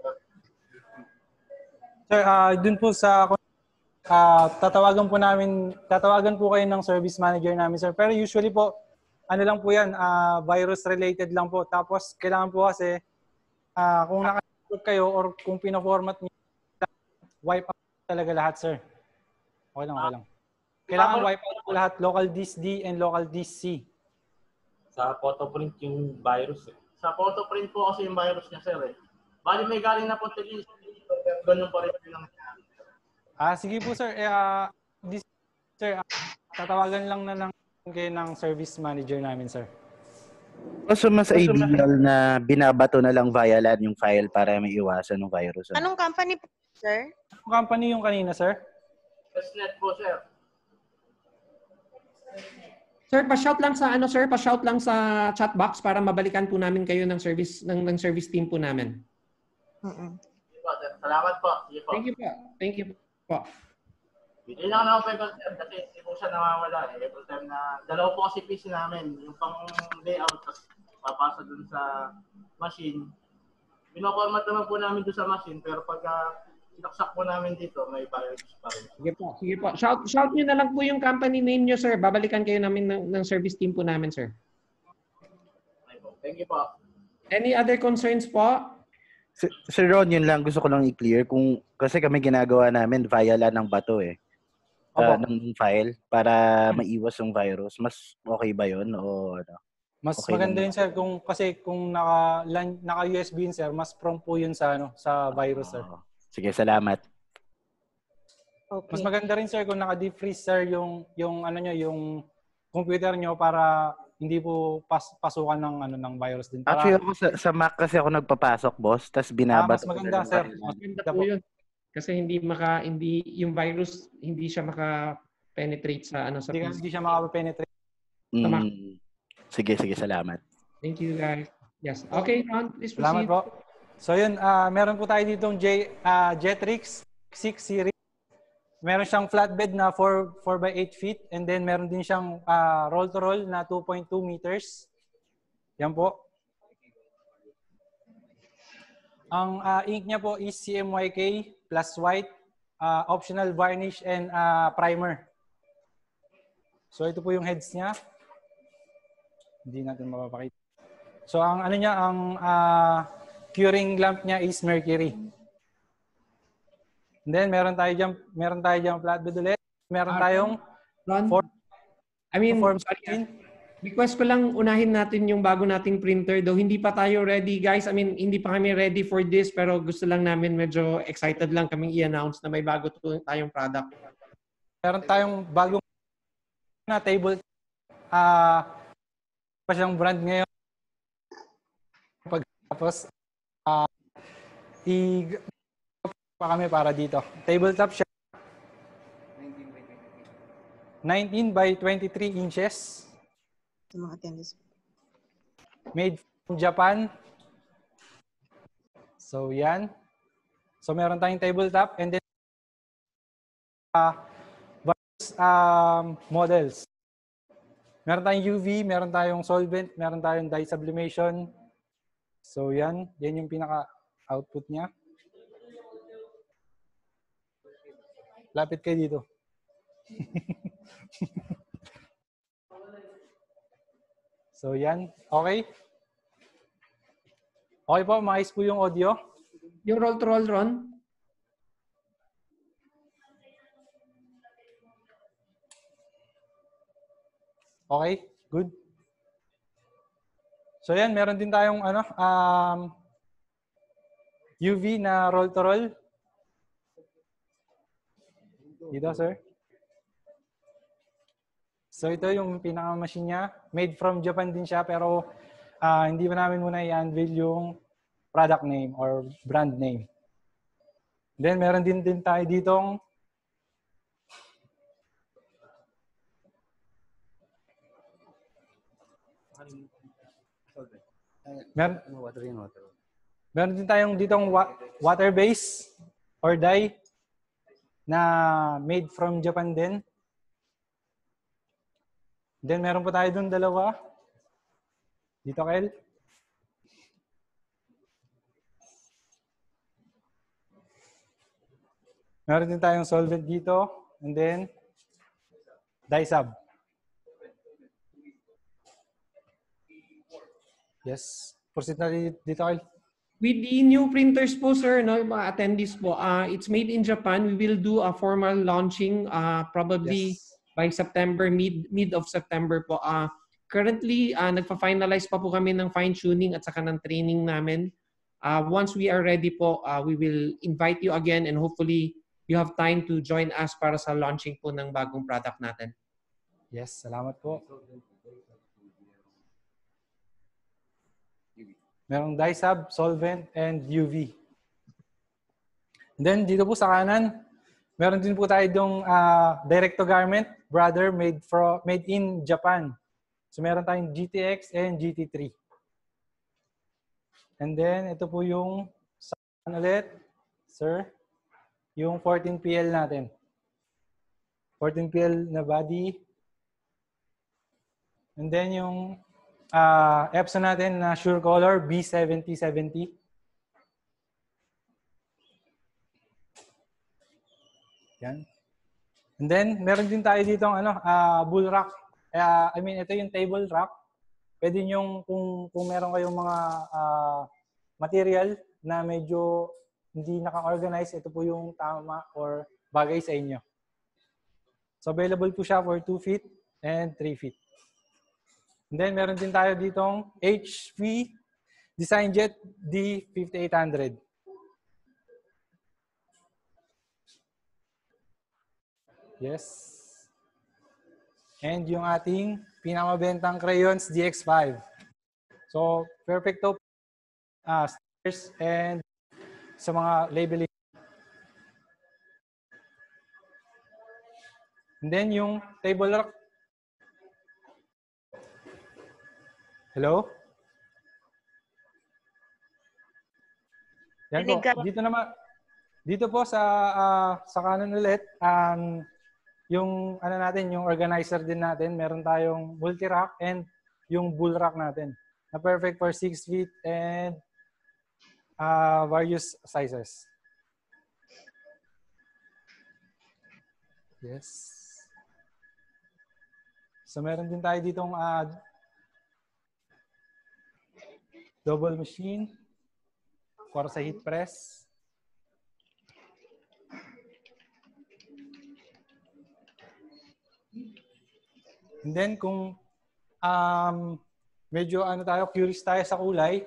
Sir, uh, dun po sa uh, tatawagan po namin, tatawagan po kayo ng service manager namin, sir. Pero usually po, ano lang po yan, uh, virus related lang po. Tapos kailangan po kasi uh, kung naka-download kayo or kung pina-format niyo, wipe out talaga lahat, sir. Okay lang, okay lang. Kailangan wipe out po lahat, local disk D and local disk C.
Sa photoprint yung virus eh. Sa photoprint po kasi yung virus niya, sir eh. Bali may galing na po tigil, ganun pa rin yung nangyari.
Ah, sige po, sir. Eh, uh, this, sir, uh, tatawagan lang na lang kayo ng service manager namin, sir.
So, mas ideal na binabato na lang via LAN yung file para may iwasan ng virus.
Anong company po, sir?
Anong company yung kanina, sir?
Testnet po, sir.
Sir, pa-shout lang sa ano, sir, pa-shout lang sa chat box para mabalikan po namin kayo ng service ng ng service team po namin.
Mm-mm.
Salamat po. Sige po.
Thank you po. Thank you po.
Hindi lang ako pwede, sir, kasi hindi po siya nawawala eh. Every time na, dalawa po kasi P C namin, yung pang layout, tapos papasa dun sa machine. Pinoformat naman po namin dun sa machine, pero pagka sinaksak po namin dito, may virus pa rin.
Sige po, sige po. Shout, shout nyo na lang po yung company name nyo, sir. Babalikan kayo namin ng, ng service team po namin, sir.
Thank you po.
Any other concerns po?
Sir, Sir Ron, yun lang gusto ko lang i-clear kung kasi kami ginagawa namin via LAN ng bato eh. Uh, ng file para maiwas yung virus. Mas okay ba yun o ano?
Mas
Okay
maganda
lang.
yun, sir, kung kasi kung naka lan- naka U S B yun, sir, mas prone po yun sa ano, sa virus, sir.
Oo. Sige, salamat.
Okay.
Mas maganda rin, sir, kung naka-deep freeze, sir, yung yung ano nyo, yung computer nyo para hindi po pas pasukan ng ano ng virus din. Para,
Actually, ako sa, sa Mac kasi ako nagpapasok, boss. Tapos
ah,
binabato
mas
ko na
maganda,
ng
sir.
Violet.
Mas
Maganda
maganda
po
po.
yun. Kasi hindi maka hindi yung virus hindi siya maka-penetrate sa ano sa
Hindi,
P C.
hindi siya makaka-penetrate.
Sa Mac.
Mm. Sige, sige, salamat.
Thank you guys. Yes. Okay, Ron, please
Salamat
proceed.
po. So yun, ah meron po tayo ditong J, ah, Jetrix six series. Meron siyang flatbed na four by eight feet and then meron din siyang ah, roll-to-roll na two point two meters. Yan po. Ang ah, ink niya po is C M Y K plus white, ah, optional varnish and ah, primer. So ito po yung heads niya. Hindi natin mapapakita. So ang ano niya, ang uh, curing lamp niya is mercury. And then meron tayo diyan, meron tayo diyan flatbed ulit. Meron tayong
Ron,
four,
I mean,
four
sorry, request ko lang unahin natin yung bago nating printer. Though hindi pa tayo ready, guys. I mean, hindi pa kami ready for this, pero gusto lang namin, medyo excited lang kaming i-announce na may bago tayong product.
Meron tayong bagong na table ah uh, pa siyang brand ngayon. Pagkatapos uh, i pa kami para dito. Tabletop siya. nineteen by twenty-three inches. Made from Japan. So yan. So meron tayong tabletop and then uh, various um, models. Meron tayong U V, meron tayong solvent, meron tayong dye sublimation. So yan, yan yung pinaka-output niya. Lapit kayo dito. So yan, okay. Okay po, maayos po yung audio.
Yung roll-to-roll, Ron?
Okay, good. So yan, meron din tayong ano, um, U V na roll-to-roll. Dito, sir. So ito yung pinaka-machine niya. Made from Japan din siya, pero uh, hindi pa namin muna i-unveil yung product name or brand name. Then meron din din tayo ditong Meron, meron din tayong ditong wa water base or dye na made from Japan din. Then meron pa tayo dun dalawa. Dito, Kel. Meron din tayong solvent dito. And then dye sub. Yes. Proceed na dito, Kyle.
With the new printers po, sir, no, mga attendees po, uh, it's made in Japan. We will do a formal launching uh, probably yes. by September, mid mid of September po. Uh, currently, uh, nagpa-finalize pa po kami ng fine-tuning at saka ng training namin. Uh, once we are ready po, uh, we will invite you again and hopefully you have time to join us para sa launching po ng bagong product natin.
Yes, salamat po. Merong dye sub, solvent, and U V. And then dito po sa kanan, meron din po tayo dong uh, direct to garment, brother, made from made in Japan. So meron tayong G T X and G T three. And then ito po yung saan ulit, sir, yung fourteen P L natin. fourteen P L na body. And then yung Uh, Epson natin na Sure Color B seventy seventy. Yan. And then, meron din tayo dito ano, uh, bull rack. Uh, I mean, ito yung table rack. Pwede nyo, kung, kung meron kayong mga uh, material na medyo hindi naka-organize, ito po yung tama or bagay sa inyo. So, available po siya for two feet and three feet. And then, meron din tayo ditong H P DesignJet D fifty-eight hundred. Yes. And yung ating pinakamabentang crayons D X five. So, perfect to uh, stickers and sa mga labeling. And then yung table rock. Hello? Yan po. Dito naman, dito po sa uh, sa kanan ulit, um, yung ano natin, yung organizer din natin, meron tayong multi-rack and yung bull rack natin na perfect for six feet and uh, various sizes. Yes. So meron din tayo ditong uh, double machine para sa heat press. And then kung um, medyo ano tayo, curious tayo sa kulay,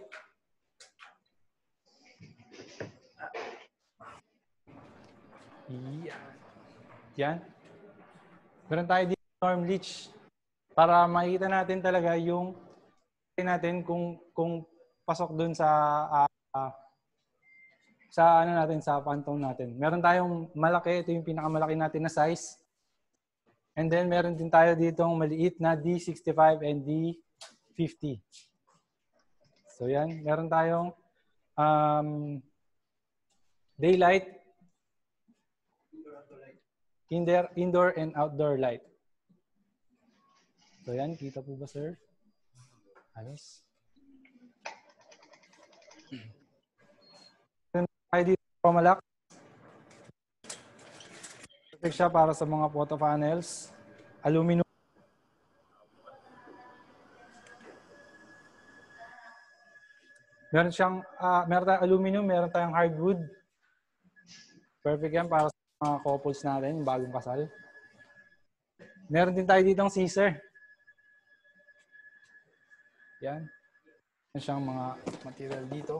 yan. Yan. Meron tayo dito norm leach para makita natin talaga yung natin kung kung pasok dun sa uh, uh, sa ano natin, sa pantong natin. Meron tayong malaki, ito yung pinakamalaki natin na size. And then, meron din tayo ditong maliit na D sixty-five and D fifty. So, yan. Meron tayong um, daylight, indoor, indoor and outdoor light. So, yan. Kita po ba, sir? Ayos. Meron tayo dito Romalax. Perfect siya para sa mga photo panels. Aluminum. Meron siyang, uh, meron tayong aluminum, meron tayong hardwood. Perfect yan para sa mga couples natin, bagong kasal. Meron din tayo ditong scissor. Yan. Meron siyang mga material dito.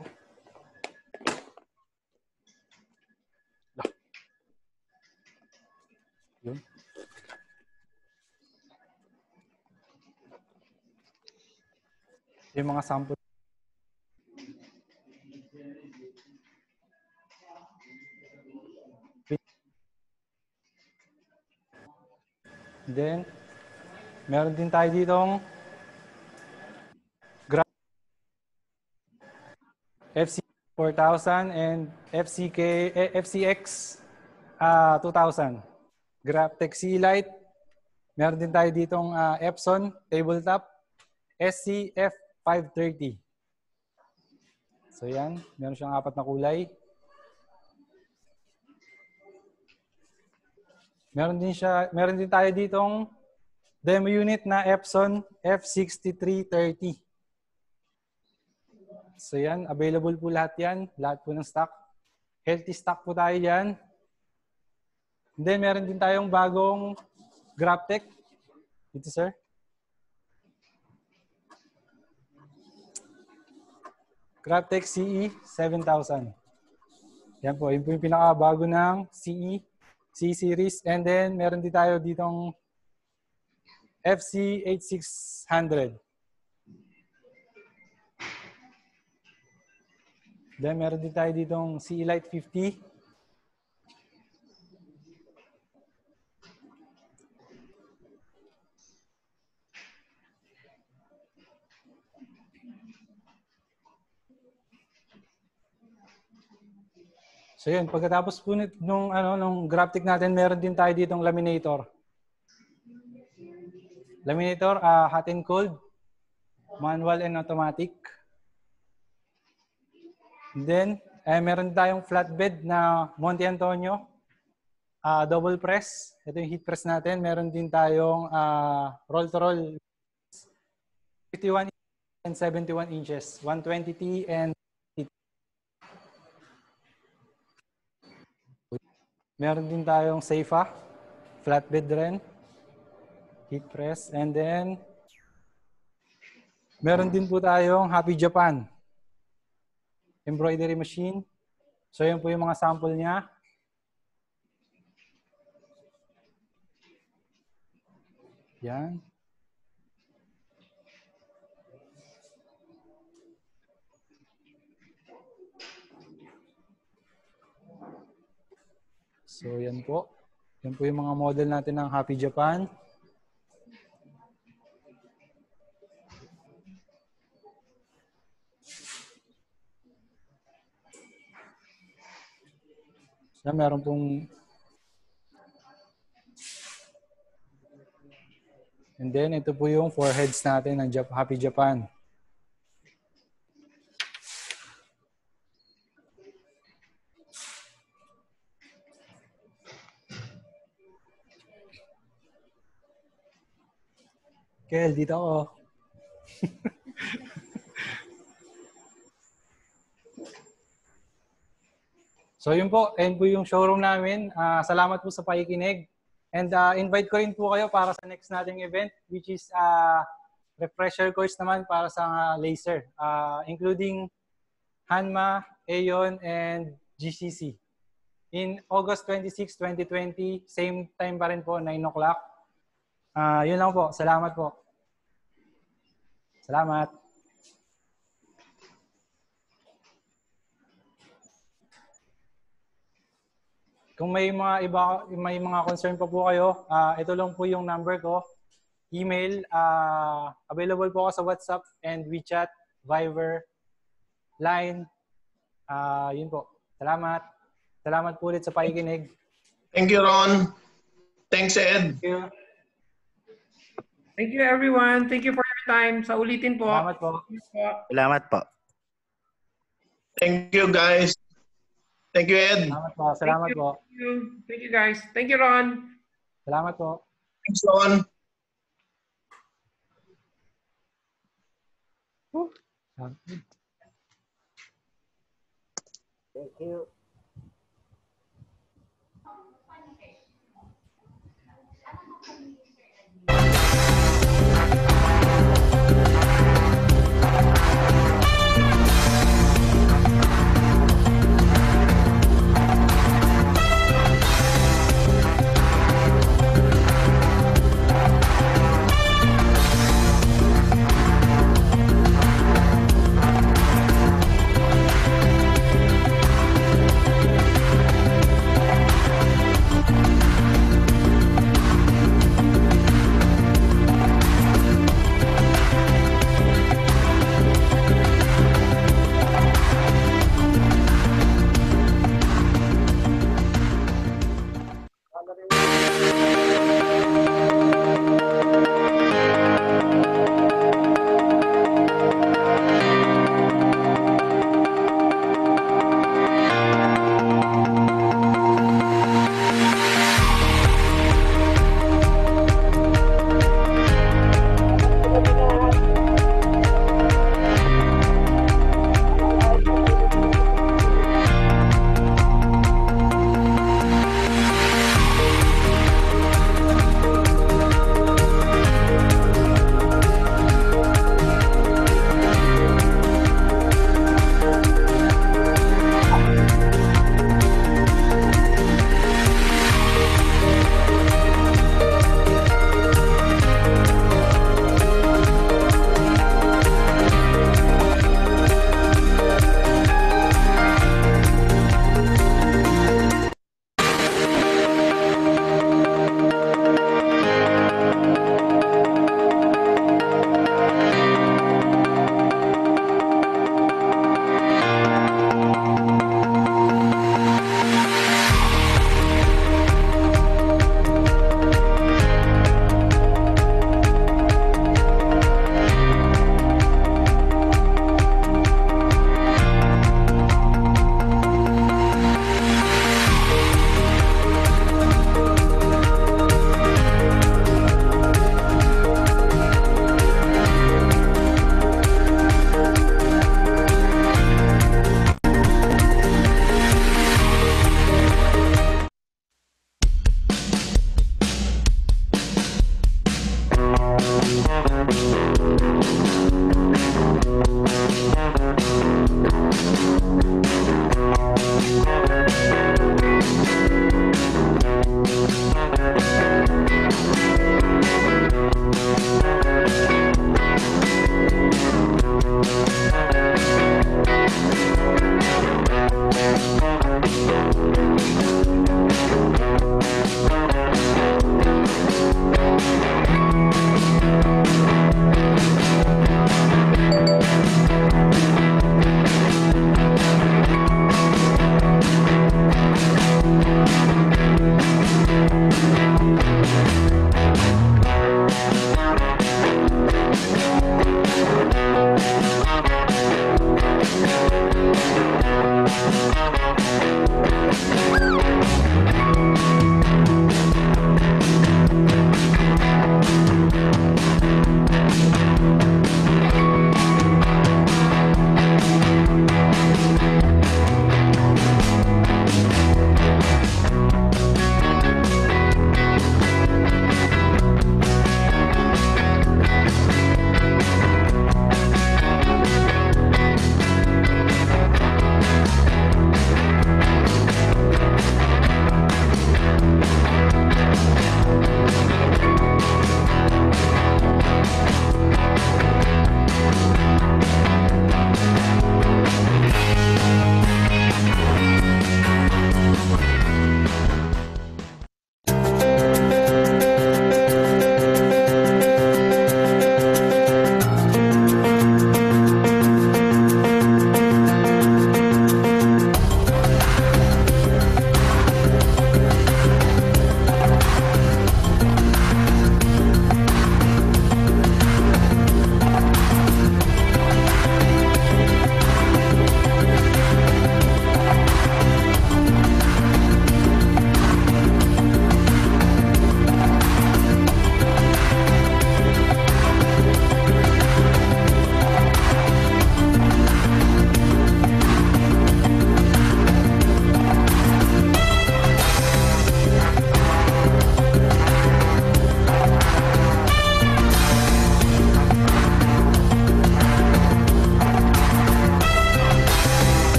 Yun. Yung mga sample. Then, meron din tayo ditong F C four thousand and F C K, eh, F C X uh, two thousand. Graptec C-Light. Meron din tayo ditong uh, Epson tabletop S C F five thirty. So yan, meron siyang apat na kulay. Meron din siya, meron din tayo ditong demo unit na Epson F sixty-three thirty. So yan, available po lahat yan, lahat po ng stock. Healthy stock po tayo yan. And then, meron din tayong bagong Graptec. Dito, sir. Graptec C E seven thousand. Yan po. Yun po yung pinakabago ng C E, C series. And then, meron din tayo ditong F C eighty-six hundred. Then, meron din tayo ditong C E Lite fifty. So yun, pagkatapos po nung, ano, nung Graptec natin, meron din tayo ditong laminator. Laminator, uh, hot and cold, manual and automatic. And then, eh, meron tayong flatbed na Monte Antonio, uh, double press. Ito yung heat press natin. Meron din tayong uh, roll-to-roll fifty-one and seventy-one inches, one twenty T and meron din tayong Seifa, flatbed rin, heat press, and then Meron din po tayong Happy Japan embroidery machine. So, yan po yung mga sample niya. Yan. So, yan po. Yan po yung mga model natin ng Happy Japan. So, meron pong and then, ito po yung foreheads natin ng Happy Japan. Kel, dito ako. So yun po, and po yung showroom namin. Uh, salamat po sa pakikinig. And uh, invite ko rin po kayo para sa next nating event, which is uh, refresher course naman para sa uh, laser, uh, including Hanma, Aeon, and G C C. In August twenty-sixth, twenty twenty, same time pa rin po, nine o'clock. Uh, yun lang po. Salamat po. Salamat. Kung may mga iba, may mga concern pa po kayo, uh, ito lang po yung number ko. Email, uh, available po ako sa WhatsApp and WeChat, Viber, Line. Uh, yun po. Salamat. Salamat po ulit sa pakikinig.
Thank you, Ron. Thanks, Ed.
Thank you.
Thank you, everyone. Thank you for your time. Sa ulitin po.
Salamat po.
Salamat po.
Thank you, guys. Thank you, Ed.
Salamat po. Salamat
Thank you.
po.
Thank you. Thank you, guys. Thank you, Ron.
Salamat po.
Thanks, Ron.
Thank you.
Thank you.